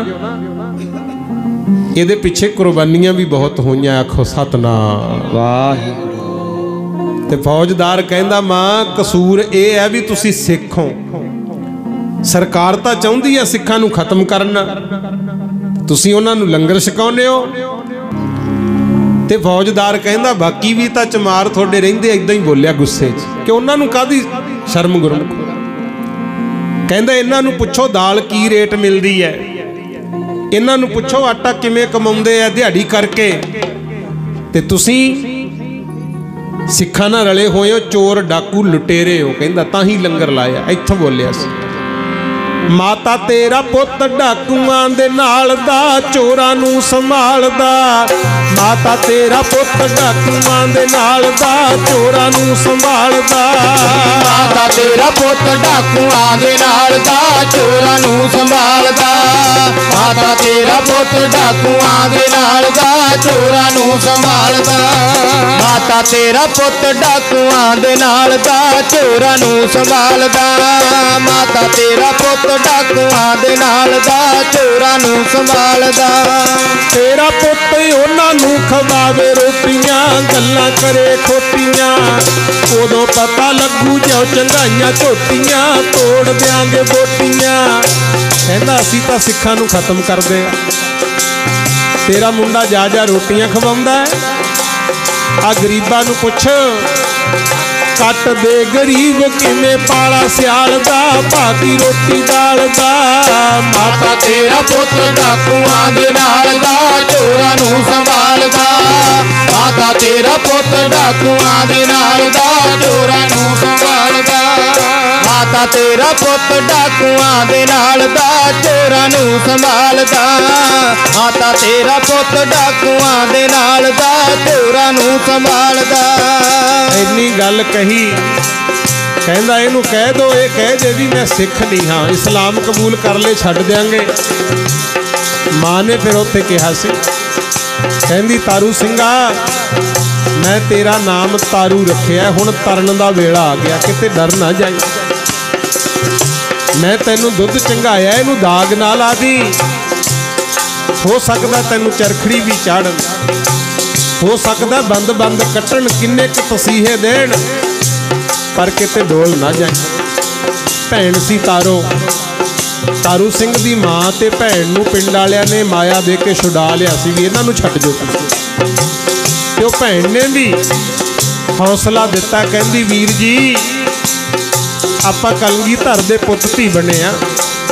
ਇਹਦੇ ਪਿੱਛੇ ਕੁਰਬਾਨੀਆਂ भी बहुत ਹੋਈਆਂ। आखो सतनाम वाहिगुरू। ਤੇ ਫੌਜਦਾਰ ਕਹਿੰਦਾ ਮਾਂ ਕਸੂਰ ਇਹ ਹੈ ਵੀ ਤੁਸੀਂ ਸਿੱਖ ਹੋ, ਸਰਕਾਰ ਤਾਂ ਚਾਹੁੰਦੀ ਹੈ ਸਿੱਖਾਂ ਨੂੰ ਖਤਮ ਕਰਨਾ, ਤੁਸੀਂ ਉਹਨਾਂ ਨੂੰ ਲੰਗਰ ਛਕਾਉਂਦੇ ਹੋ ਤੇ ਫੌਜਦਾਰ ਕਹਿੰਦਾ ਬਾਕੀ ਵੀ ਤਾਂ ਚਮਾਰ ਤੁਹਾਡੇ ਰਹਿੰਦੇ ਇਦਾਂ ਹੀ ਬੋਲਿਆ ਗੁੱਸੇ 'ਚ ਕਿ ਉਹਨਾਂ ਨੂੰ ਕਾਹਦੀ ਸ਼ਰਮ ਗੁਰਮੁਖ। ਕਹਿੰਦਾ ਇਹਨਾਂ ਨੂੰ ਪੁੱਛੋ ਦਾਲ ਕੀ ਰੇਟ ਮਿਲਦੀ ਹੈ, ਇਹਨਾਂ ਨੂੰ ਪੁੱਛੋ ਆਟਾ ਕਿਵੇਂ ਕਮਾਉਂਦੇ ਆ ਦਿਹਾੜੀ ਕਰਕੇ। ਤੇ ਤੁਸੀਂ ਸਿੱਖਾਂ ਨਾਲ ਰਲੇ ਹੋਏ ਹੋ, ਚੋਰ ਡਾਕੂ ਲੁਟੇਰੇ ਹੋ। ਕਹਿੰਦਾ ਤਾਂ ਹੀ ਲੰਗਰ ਲਾਇਆ। ਇੱਥੋਂ ਬੋਲਿਆ ਸੀ ਮਾਤਾ ਤੇਰਾ ਪੁੱਤ ਡਾਕੂਆਂ ਦੇ ਨਾਲ ਦਾ ਚੋਰਾਂ ਨੂੰ ਸੰਭਾਲਦਾ। ਮਾਤਾ ਤੇਰਾ ਪੁੱਤ ਡਾਕੂਆਂ ਦੇ ਨਾਲ ਦਾ ਚੋਰਾਂ ਨੂੰ ਸੰਭਾਲਦਾ। ਮਾਤਾ ਤੇਰਾ ਪੁੱਤ ਡਾਕੂਆਂ ਦੇ ਨਾਲ ਦਾ ਚੋਰਾਂ ਨੂੰ ਸੰਭਾਲਦਾ। ਮਾਤਾ ਤੇਰਾ ਪੁੱਤ ਡਾਕੂਆਂ ਦੇ ਨਾਲ ਦਾ ਚੋਰਾਂ ਨੂੰ ਸੰਭਾਲਦਾ। ਮਾਤਾ ਤੇਰਾ ਪੁੱਤ ਡਾਕੂਆਂ ਦੇ ਨਾਲ ਦਾ ਚੋਰਾਂ ਨੂੰ ਸੰਭਾਲਦਾ। ਮਾਤਾ ਤੇਰਾ ਪੁੱਤ ਡਾਕੂਆਂ ਦੇ ਨਾਲ ਦਾ ਚੋਰਾਂ ਨੂੰ ਸੰਭਾਲਦਾ। ਤੇਰਾ ਪੁੱਤ ਉਹਨਾਂ ਨੂੰ ਖਵਾਵੇ ਰੋਟੀਆਂ, ਗੱਲਾਂ ਕਰੇ ਖੋਟੀਆਂ। ਉਦੋਂ ਪਤਾ ਲੱਗੂ ਜੋ ਚੰਗਾਈਆਂ ਝੋਟੀਆਂ, ਤੋੜ ਦਿਆਂਗੇ ਬੋਟੀਆਂ। ਕਹਿੰਦਾ ਅਸੀਂ ਤਾਂ ਸਿੱਖਾਂ ਨੂੰ ਖਤਮ ਕਰਦੇ ਆ। ਤੇਰਾ ਮੁੰਡਾ ਜਾ ਜਾ ਰੋਟੀਆਂ ਖਵਾਉਂਦਾ ਹੈ। ਆ ਗਰੀਬਾਂ ਨੂੰ ਪੁੱਛ ਕੱਟ ਦੇ ਗਰੀਬ ਕਿਵੇਂ ਪਾਲਾ ਸਿਆਲ ਦਾ, ਭਾਗੀ ਰੋਟੀ ਦਾਲ ਦਾ। ਮਾਤਾ ਤੇਰਾ ਪੁੱਤ ਡਾਕੂਆਂ ਦੇ ਨਾਲ ਦਾ ਚੋਰਾਂ ਨੂੰ ਸੰਭਾਲਦਾ। ਮਾਤਾ ਤੇਰਾ ਪੁੱਤ ਡਾਕੂਆਂ ਦੇ ਨਾਲ ਦਾ ਚੋਰਾਂ ਨੂੰ ਸੰਭਾਲਦਾ। ਮਾਤਾ ਤੇਰਾ ਪੁੱਤ ਡਾਕੂਆਂ ਦੇ ਨਾਲ ਦਾ ਚੋਰਾਂ ਨੂੰ ਸੰਭਾਲਦਾ। ਮਾਤਾ ਤੇਰਾ ਪੁੱਤ ਡਾਕੂਆਂ ਦੇ ਨਾਲ ਦਾ ਚੋਰਾਂ ਨੂੰ ਸੰਭਾਲਦਾ। ਇੰਨੀ ਗੱਲ ਕਹੀ। ਕਹਿੰਦਾ ਇਹਨੂੰ ਕਹਿ ਦੋ, ਇਹ ਕਹਿ ਦੇ ਵੀ ਮੈਂ ਸਿੱਖ ਨਹੀਂ ਹਾਂ, ਇਸਲਾਮ ਕਬੂਲ ਕਰ ਲੈ, ਛੱਡ ਦਿਆਂਗੇ। ਮਾਂ ਨੇ ਫਿਰ ਉੱਥੇ ਕਿਹਾ ਸੀ, ਕਹਿੰਦੀ ਤਾਰੂ ਸਿੰਘਾ ਮੈਂ ਤੇਰਾ ਨਾਮ ਤਾਰੂ ਰੱਖਿਆ, ਹੁਣ ਤਰਨ ਦਾ ਵੇਲਾ ਆ ਗਿਆ, ਕਿਤੇ ਡਰ ਨਾ ਜਾਈ। ਮੈਂ ਤੈਨੂੰ ਦੁੱਧ ਚੰਗਾਇਆ, ਇਹਨੂੰ ਦਾਗ ਨਾ ਲਾ ਦੀ। ਹੋ ਸਕਦਾ ਤੈਨੂੰ ਚਰਖੜੀ ਵੀ ਚਾੜਨ, ਹੋ ਸਕਦਾ ਬੰਦ ਬੰਦ ਕੱਟਣ, ਕਿੰਨੇ ਕੁ ਤਸੀਹੇ ਦੇਣ, ਪਰ ਕਿਤੇ ਡੋਲ ਨਾ ਜਾਏ। ਭੈਣ ਸੀ ਤਾਰੋ, ਤਾਰੂ ਸਿੰਘ ਦੀ ਮਾਂ ਤੇ ਭੈਣ ਨੂੰ ਪਿੰਡ ਵਾਲਿਆਂ ਨੇ ਮਾਇਆ ਦੇ ਕੇ ਛੁਡਾ ਲਿਆ ਸੀ ਵੀ ਇਹਨਾਂ ਨੂੰ ਛੱਡ ਜੋ ਤੁਸੀਂ। ਤੇ ਉਹ ਭੈਣ ਨੇ ਵੀ ਹੌਸਲਾ ਦਿੱਤਾ, ਕਹਿੰਦੀ ਵੀਰ ਜੀ ਆਪਾਂ ਕਲਗੀਧਰ ਦੇ ਪੁੱਤ ਧੀ ਬਣੇ ਆ,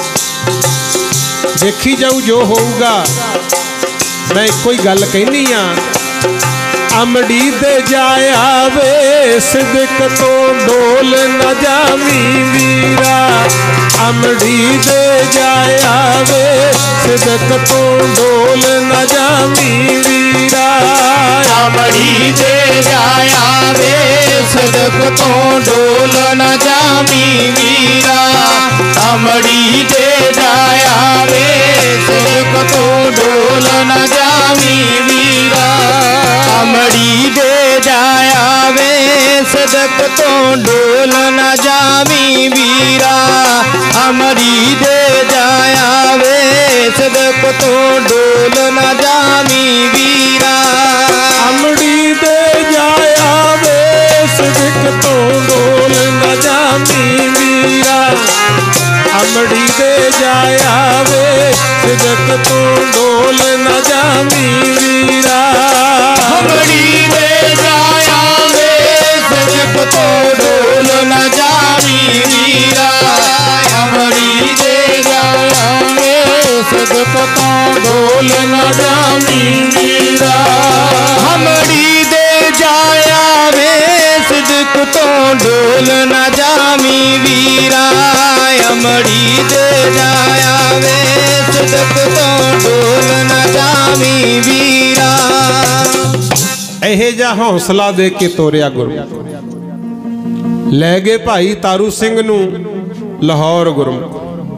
ਦੇਖੀ ਜਾਊ ਜੋ ਹੋਊਗਾ। ਮੈਂ ਇੱਕੋ ਹੀ ਗੱਲ ਕਹਿਨੀ ਆ, ਅਮੜੀ ਦੇ ਜਾਇਆ ਵੇ ਸਿਦਕ ਤੋਂ ਡੋਲ ਨਾ ਜਾਵੀਂ ਵੀਰਾ। ਅਮੜੀ ਦੇ ਜਾਇਆ ਵੇ ਸਿਦਕ ਤੋਂ ਡੋਲ ਨਾ ਜਾਵੀਂ ਵੀਰਾ। ਅਮੜੀ ਦੇ ਜਾਇਆ ਵੇ ਸਿਦਕ ਤੋਂ ਡੋਲ ਨਾ ਜਾਵੀਂ ਵੀਰਾ। ਅਮੜੀ ਦੇ ਜਾਇਆ ਵੇ ਸਿਦਕ ਤੋਂ ਡੋਲ ਨਾ ਜਾਵੀਂ ਵੀਰਾ। ਅਮੜੀ ਦੇ ਜਾਇਆ ਵੇ ਸਿਦਕ ਤੋਂ ਡੋਲ ਨਾ ਜਾਵੀਂ ਵੀਰਾ। ਅਮੜੀ ਦੇ ਜਾਇਆ ਵੇ ਸਿਦਕ ਤੋਂ ਡੋਲ ਨਾ ਜਾਵੀਂ ਵੀਰਾ। ਅਮੜੀ ਦੇ ਜਾਇਆ ਵੇ ਸਿਦਕ ਤੋਂ ਡੋਲ ਨਾ ਜਾਵੀਂ ਵੀਰਾ। ਅਮੜੀ ਦੇ ਜਾਇਆ ਵੇ ਸਿਦਕ ਤੋਂ ਡੋਲ ਨਾ ਜਾਵੀਂ ਵੀਰਾ। ਅਮੜੀ ਦੇ ਜਾਇਆ ਵੇ ਸਿਦਕ ਤੋਂ ਡੋਲ ਨਾ ਜਾਵੀਂ ਵੀਰਾ। ਅਮੜੀ ਦੇ ਜਾਇਆ ਵੇ ਸਿਦਕ ਤੋਂ ਡੋਲ ਨਾ ਜਾਵੀਂ ਵੀਰਾ। ਅਮੜੀ ਦੇ ਜਾਇਆ ਵੇ ਸਿਦਕ ਤੋਂ ਡੋਲ ਨਾ ਜਾਵੀਂ ਵੀਰਾ। ਅਮੜੀ ਦੇ ਜਾਇਆ ਵੇ ਸਿਦਕ ਤੋਂ ਡੋਲ ਨਾ ਜਾਵੀਂ ਵੀਰਾ। ਇਹੋ ਜਿਹਾ ਹੌਸਲਾ ਦੇ ਕੇ ਤੋਰਿਆ ਗੁਰੂ। ਲੈ ਗਏ ਭਾਈ ਤਾਰੂ ਸਿੰਘ ਨੂੰ ਲਾਹੌਰ ਗੁਰੂ।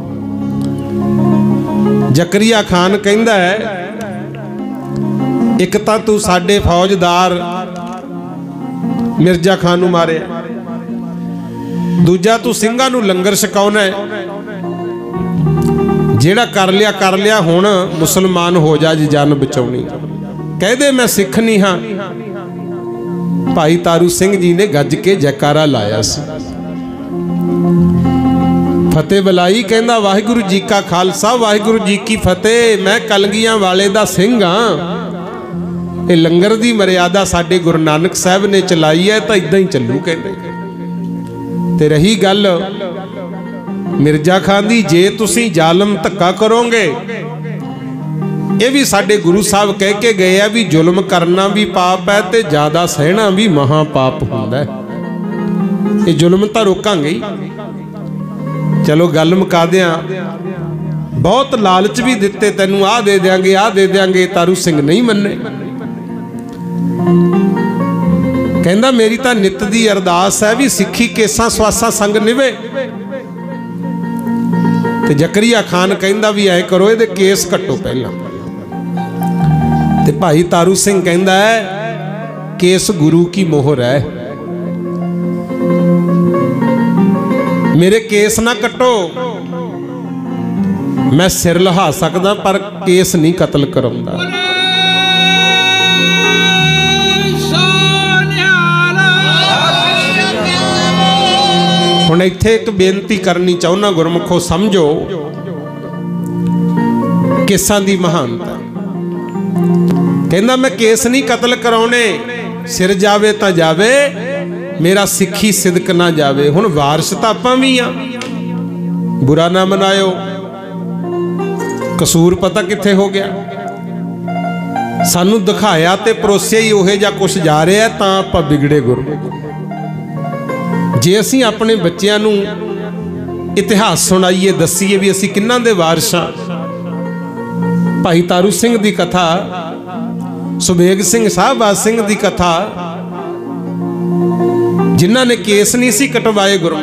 ਜ਼ਕਰੀਆ ਖਾਨ ਕਹਿੰਦਾ ਹੈ, ਇੱਕ ਤਾਂ ਤੂੰ ਸਾਡੇ ਫੌਜਦਾਰ ਮਿਰਜ਼ਾ ਖਾਨ ਨੂੰ ਮਾਰਿਆ, ਦੂਜਾ ਤੂੰ ਸਿੰਘਾਂ ਨੂੰ ਲੰਗਰ ਛਕਾਉਣਾ ਹੈ। ਜਿਹੜਾ ਕਰ ਲਿਆ ਕਰ ਲਿਆ, ਹੁਣ ਮੁਸਲਮਾਨ ਹੋ ਜਾ ਜੀ ਜਾਨ ਬਚਾਉਣੀ। ਕਹਦੇ ਮੈਂ ਸਿੱਖ ਨਹੀਂ ਹਾਂ। ਭਾਈ ਤਾਰੂ ਸਿੰਘ ਜੀ ਨੇ ਗੱਜ ਕੇ ਜੈਕਾਰਾ ਲਾਇਆ ਸੀ, ਫਤਿਹ ਬੁਲਾਈ। ਕਹਿੰਦਾ ਵਾਹਿਗੁਰੂ ਜੀ ਕਾ ਖਾਲਸਾ ਵਾਹਿਗੁਰੂ ਜੀ ਕੀ ਫਤਿਹ। ਮੈਂ ਕਲਗੀਆਂ ਵਾਲੇ ਦਾ ਸਿੰਘ ਹਾਂ। ਇਹ ਲੰਗਰ ਦੀ ਮਰਿਆਦਾ ਸਾਡੇ ਗੁਰੂ ਨਾਨਕ ਸਾਹਿਬ ਨੇ ਚਲਾਈ ਹੈ ਤਾਂ ਇਦਾਂ ਹੀ ਚੱਲੂ ਕਹਿੰਦੇ। ਤੇ ਰਹੀ ਗੱਲ ਮਿਰਜ਼ਾ ਖਾਨ ਦੀ, ਜੇ ਤੁਸੀਂ ਜ਼ਾਲਮ ਧੱਕਾ ਕਰੋਗੇ, ਇਹ ਵੀ ਸਾਡੇ ਗੁਰੂ ਸਾਹਿਬ ਕਹਿ ਕੇ ਗਏ ਆ ਵੀ ਜ਼ੁਲਮ ਕਰਨਾ ਵੀ ਪਾਪ ਹੈ ਤੇ ਜ਼ਿਆਦਾ ਸਹਿਣਾ ਵੀ ਮਹਾ ਪਾਪ ਹੁੰਦਾ ਹੈ। ਇਹ ਜ਼ੁਲਮ ਤਾਂ ਰੋਕਾਂਗੇ ਹੀ। ਚਲੋ ਗੱਲ ਮੁਕਾ ਦਿਆਂ। ਬਹੁਤ ਲਾਲਚ ਵੀ ਦਿੱਤੇ, ਤੈਨੂੰ ਆਹ ਦੇ ਦਿਆਂਗੇ ਆਹ ਦੇ ਦਿਆਂਗੇ, ਤਾਰੂ ਸਿੰਘ ਨਹੀਂ ਮੰਨੇ। ਕਹਿੰਦਾ ਮੇਰੀ ਤਾਂ ਨਿਤ ਦੀ ਅਰਦਾਸ ਹੈ ਵੀ ਸਿੱਖੀ ਕੇਸਾਂ ਸਵਾਸਾਂ ਸੰਗ ਨਿਵੇ। ਤੇ ਜ਼ਕਰੀਆ ਖਾਨ ਕਹਿੰਦਾ ਵੀ ਐ ਕਰੋ, ਇਹਦੇ ਕੇਸ ਕੱਟੋ ਪਹਿਲਾਂ। ਤੇ ਭਾਈ ਤਾਰੂ ਸਿੰਘ ਕਹਿੰਦਾ ਹੈ ਕੇਸ ਗੁਰੂ ਕੀ ਮੋਹਰ ਹੈ, ਮੇਰੇ ਕੇਸ ਨਾ ਕੱਟੋ। मैं सिर लहा सकदा पर केस नहीं कतल कराउंदा। हुण इत्थे एक बेनती करनी चाहुंदा, गुरमुखो समझो केसां दी महानता। कहंदा मैं केस नहीं कतल कराउणे, सिर जावे तां जावे, मेरा सिੱਖੀ सिदक ना जावे। हुण वारिस तां आपां वी आ, बुरा ना मनायो। कसूर पता कित्थे हो गया, सानू दिखाया ते परोसिया ही ओहे जा कुछ जा रहा है तां आपां बिगड़े गुरु। जे असीं अपने बच्चियां नू इतिहास सुनाइए, दसीए भी असीं किन्हां दे वारिस हां। भाई तारू सिंह दी कथा, सुबेग सिंह साहबा सिंह दी कथा, जिन्हां ने केस नहीं सी कटवाए गुरु।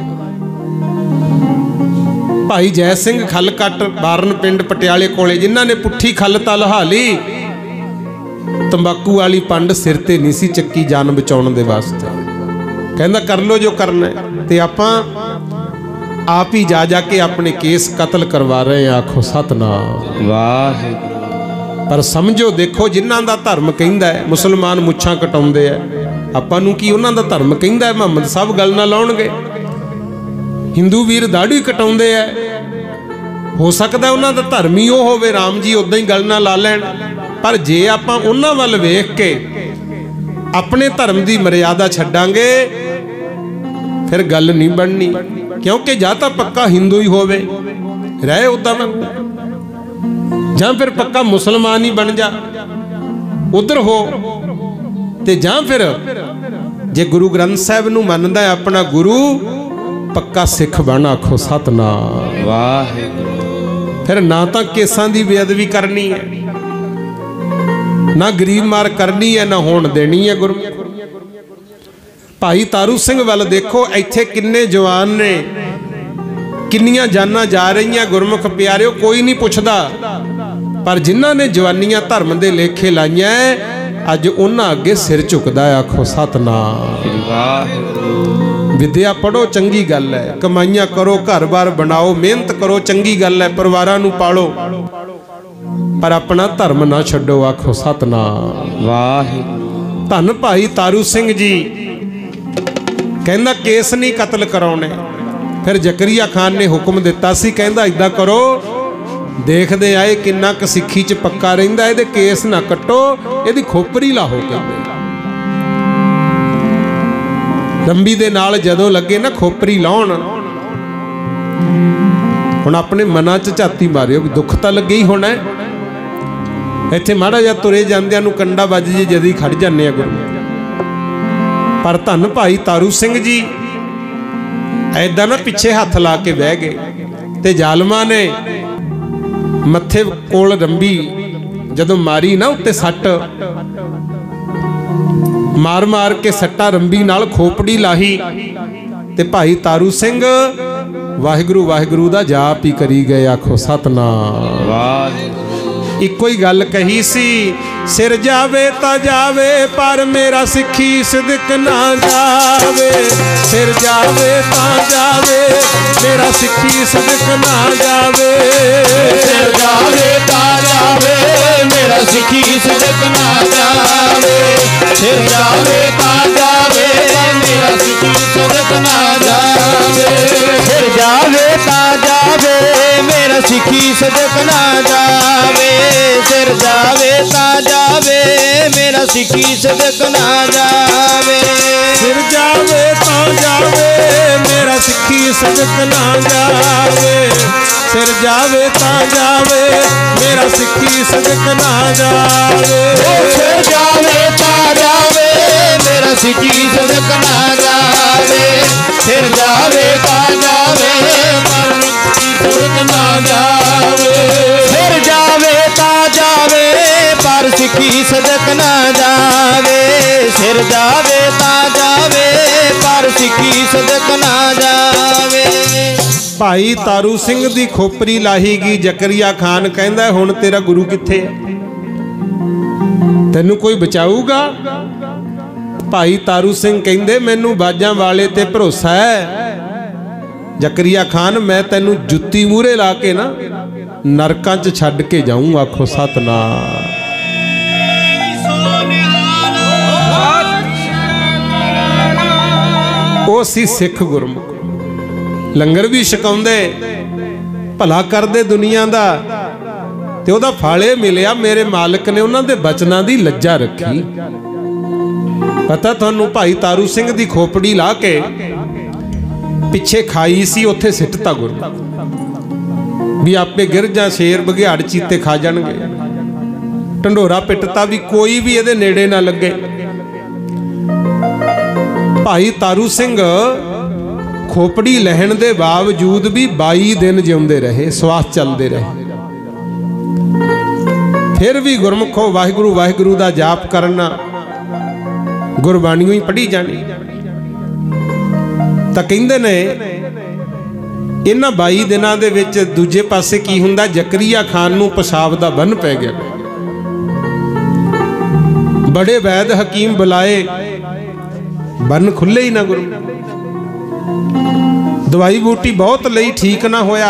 भाई जय सिंह खलकट बारन पिंड पटियाले कोले, जिन्हां ने पुट्ठी खल तां लहा ली, तंबाकू वाली पंड सिर ते नहीं सी चक्की जान बचाउण दे वास्ते। कहंदा कर लो जो करना है, ते आपां आप ही जा जा के अपने केस कतल करवा रहे हैं। आखो सतनाम वाहिगुरू। पर समझो देखो, जिन्हां दा धर्म कहंदा है मुसलमान मुच्छां कटाउंदे आ, आपां नूं की उन्हां दा धर्म कहंदा है मुहम्मद साहब गल ना लाउणगे। हिंदू वीर दाढ़ी कटाउंदे है, हो सकता उन्हां दा धर्म ही ओह होवे, राम जी उदां ही गल ना ला लैण। पर जे आपां उन्हां वल वेख के अपने धर्म की मर्यादा छड्डांगे फिर गल नहीं बननी। क्योंकि जां तां पक्का हिंदू ही होवे रहे उदां वांगू, जां फिर पक्का मुसलमान ही बन जा उधर हो, ते जां फिर जे गुरु ग्रंथ साहिब नूं मनदा है अपना गुरु, पक्का सिख बन। आखो सतनाम वाहिगुरू। फिर ना तो केसां दी बेअदबी करनी है, ना गरीब मार करनी है, ना होण देनी है गुरु। भाई तारू सिंह वाल देखो, इत्थे किन्ने जवान ने, किन्नियां जानां जा रही गुरमुख प्यारिओ, कोई नहीं पुछदा। पर जिन्हां ने जवानियां धर्म दे लेखे लाइयां, अज उन्हां अगे सिर झुकदा है। आखो सतनाम वाहिगुरू। विद्या पढ़ो चंगी गल है, कमाइयां करो, घर बार बनाओ, मेहनत करो, चंगी गल है, परिवारां नूं पालो, पर अपना धर्म ना छड्डो। आखो सतनाम वाहिगुरू। धन भाई तारू सिंह जी कहंदा केस नहीं कतल कराउणे। फिर जकरिया खान ने हुक्म दिता सी, कहंदा इदां करो, देखदे आए किन्ना क सिੱਖੀ च पक्का रहिंदा, इहदे केस ना कट्टो, इहदी खोपरी लाहो। कहंदे रंबी दे नाल जदों लगे ना खोपरी लाउण, हुण अपने मनां च झाती मारिओ, दुख तां लगे ही होना है। इत्थे माड़ा जिहा तुरे जांदिआं नूं कंडा वज जे जदी खड़ जाने गुरु। पर धन भाई तारू सिंह जी ऐदां ना पिछे हथ ला के बह गए, ते जालमां ने मत्थे कोल रंबी जदों मारी ना उत्ते सट, मार मार के सट्टा रंबी नाल खोपड़ी लाही, ते भाई तारू सिंह वाहिगुरू वाहिगुरू दा जाप ही करी गए। आखो सतनाम वाहिगुरू। इको ही गल कही सी, सिर जावे ता जावे पर मेरा सिੱਖੀ सिदक ना जावे। सिर जावे ता जावे मेरा सिੱਖੀ सिदक ना जावे। सिर जावे ता जावे मेरा सिੱਖੀ सिदक ना जावे। सिर जावे ता जावे मेरा सिੱਖੀ सिदक ना जावे। सिर जावे ता जावे मेरा सिੱਖੀ सिदक ना जावे। सिर जावे ता जावे सिखी सदक ना जावे। सिर जावे तो जावे मेरा सिक्खी सदक ना जावे। सिर जावे तो जावे मेरा सिक्खी सदक ना जावे। सिर जावे तो जावे मेरा सिखी सदक ना जावे। सिर जावे तो जावे सदक ना जावे। सिर जावे तो जावे पर सिखी सदक ना जावे। सिर जावे तो जावे पर सिखी सदक ना जावे। भाई तारू सिंह दी खोपरी लाही गई। जकरिया खान कहंदा हुण तेरा गुरु किथे है, तैनू कोई बचाऊगा? भाई तारू सिंह कहंदे मैनू बाजां वाले ते भरोसा है। जकरिया खान मैं तैनू जुत्ती मूहरे ला के ना नरकां च छड्ड के जाऊं। आखो सतनाम। ओ सी सिख गुरमुख, लंगर भी छकाउंदे, भला करदे दुनिया दा, ते ओदा फल इह मिलिया मेरे मालिक ने उन्हां दे बचनां दी लज्जा रखी। पता तुहानू भाई तारू सिंह दी खोपड़ी ला के पिछे खाई सी, उत्थे सिੱਟਤਾ गुरु भी आपे गिर जा शेर बघियाड़ चीते खा जाणगे। ढंडोरा पिटता भी कोई भी इहदे नेड़े ना लगे। भाई तारू सिंह खोपड़ी लहण दे बावजूद भी बाई दिन जिउंदे रहे, श्वास चलते रहे। फिर भी गुरमुखो वाहिगुरु वाहिगुरु दा जाप करना, गुरबाणियों ही पढ़ी जानी। तां कहिंदे ने इन्हां बाई दिनां दे विच दूजे पासे की हुंदा, जकरिया खान नूं पेशाब दा बन पै गया। बड़े वैद हकीम बुलाए, बन खुले ही ना गुरु। दवाई बूटी बहुत लई, ठीक ना होया।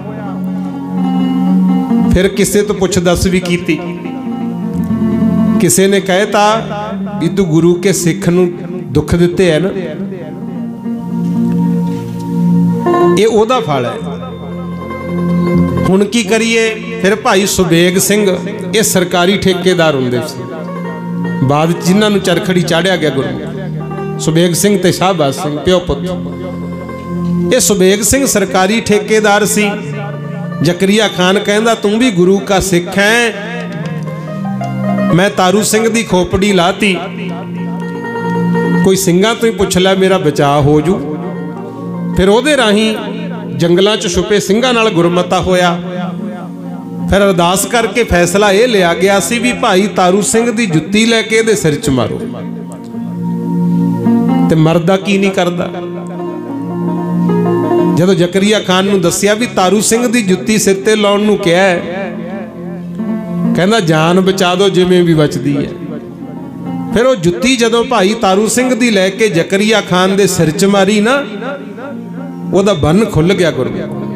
फिर किसे तो पुछ दस भी कीती। किसे ने कहता भी तू गुरु के सिख नूं दुख दिते है ना, ये ओदा फल है। हुण की करिए? फिर भाई सुबेग सिंह ये सरकारी ठेकेदार हुंदे सी, बाद जिन्हां नूं चरखड़ी चाढ़िया गया गुरु। सुबेग सिंह ते शाहबाज सिंह प्यो पुत। ये सुबेग सिंह सरकारी ठेकेदार सी। जकरिया खान कहंदा तू भी गुरु का सिख है। मैं तारू सिंह दी खोपड़ी लाती, कोई सिंघां तो ही पुछ लै मेरा बचाव हो जू। फिर ओदे राही जंगलां च छुपे सिंघां नाल गुरमता होया। फिर अरदास करके फैसला यह लिया गया सी भी भाई तारू सिंह दी जुत्ती लैके इहदे सिर च मारो। ते मरदा की नहीं करदा। जदों जकरिया खान नूं दस्सिया भी तारू सिंह दी जुत्ती सिर ते लाउण नूं कहा है, कहंदा जान बचा दो जिवें भी बचदी है। फिर वो जुत्ती जदों भाई तारू सिंह दी लैके जकरिया खान दे सिर च मारी ना, ओदा बन खुल गया गुरु।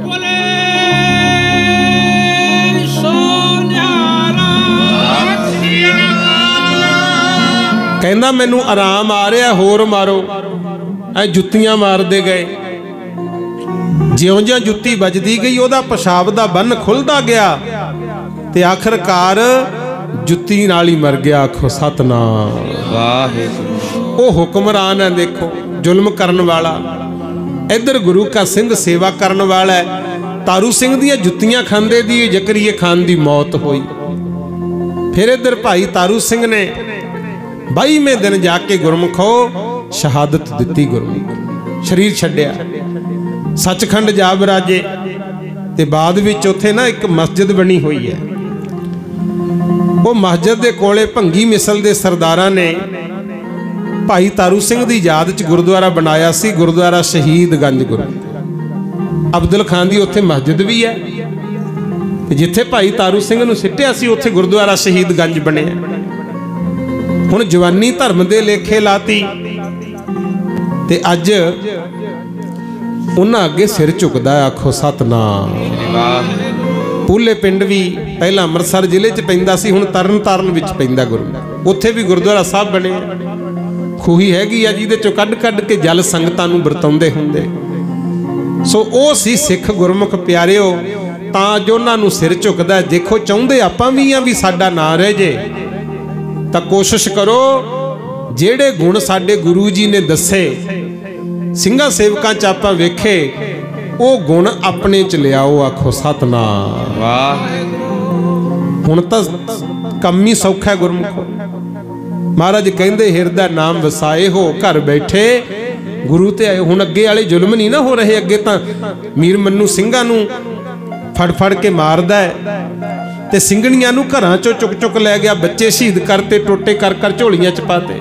कहंदा मैनू आराम आ रहा, होर मारो। ऐ जुत्तियां मारदे गए। ज्यों-ज्यों जुत्ती बजदी गई ओदा पेशाब दा बन खुलदा गया ते आखिरकार जुत्ती नाल ही मर गया। आखो सतनाम वाहिगुरू। ओ हुक्मरान है देखो, जुल्म करन वाला। इधर गुरु का सिंह सेवा करन वाला है। तारू सिंह दियां जुत्तियां खांदे दी जकरिया खान दी मौत हुई। फिर इधर भाई तारू सिंह ने बाईवें दिन जाके गुरमुखो शहादत दिती। गुरमुख शरीर छड्डिया, सचखंड जा बराजे। ते बाद विच उत्थे ना एक मस्जिद बनी हुई है। वो मस्जिद दे कोले भंगी मिसल दे सरदारां ने भाई तारू सिंह दी याद च गुरुद्वारा बनाया सी, गुरुद्वारा शहीद गंज गुरु अब्दुल खान दी उत्थे मस्जिद भी है। जिथे भाई तारू सिंह नूं सिट्टिया सी उत्थे गुरुद्वारा शहीद गंज बनिया। हुण जवानी धर्म दे लेखे लाती ते अज उन्हां अगे सिर झुकदा। आखो सतनाम। पूले पिंड भी पहला अमृतसर जिले च पैंदा सी, हुण तरन ताਰਨ विच पैंदा गुरु। उत्थे भी गुरुद्वारा साहब बने। खूही हैगी आ जिहदे चों कढ कढ के जल संगतां नूं वरताउंदे हुंदे। सो ओ सी सिख गुरमुख प्यारिओ, तां जो उन्हां नूं सिर झुकदा। देखो चाहुंदे आपां भी आ भी साडा नां रह जे, ਤਾਂ ਕੋਸ਼ਿਸ਼ ਕਰੋ ਜਿਹੜੇ ਗੁਣ ਸਾਡੇ ਗੁਰੂ ਜੀ ਨੇ ਦੱਸੇ ਸਿੰਘਾਂ ਸੇਵਕਾਂ ਚ ਆਪਾਂ ਵੇਖੇ ਉਹ ਗੁਣ ਆਪਣੇ ਚ ਲਿਆਓ। ਆਖੋ ਸਤਨਾਮ ਵਾਹ। ਹੁਣ ਤਾਂ ਕੰਮ ਹੀ ਸੌਖਾ ਹੈ ਗੁਰਮੁਖੋ। ਮਹਾਰਾਜ ਕਹਿੰਦੇ ਹਿਰਦਾ ਨਾਮ ਵਸਾਏ ਹੋ ਘਰ ਬੈਠੇ ਗੁਰੂ ਤੇ ਆਏ। ਹੁਣ ਅੱਗੇ ਵਾਲੇ ਜ਼ੁਲਮ ਨਹੀਂ ਨਾ ਹੋ ਰਹੇ। ਅੱਗੇ ਤਾਂ ਮੀਰ ਮੰਨੂ ਸਿੰਘਾਂ ਨੂੰ ਫੜ ਫੜ ਕੇ ਮਾਰਦਾ ਹੈ ਤੇ ਸਿੰਘਣੀਆਂ ਨੂੰ ਘਰਾਂ ਚੋਂ ਚੁੱਕ ਚੁੱਕ ਲੈ ਗਿਆ। ਬੱਚੇ ਸ਼ਹੀਦ ਕਰਤੇ, ਟੋਟੇ ਕਰ ਕਰ ਝੋਲੀਆਂ ਚ ਪਾਤੇ।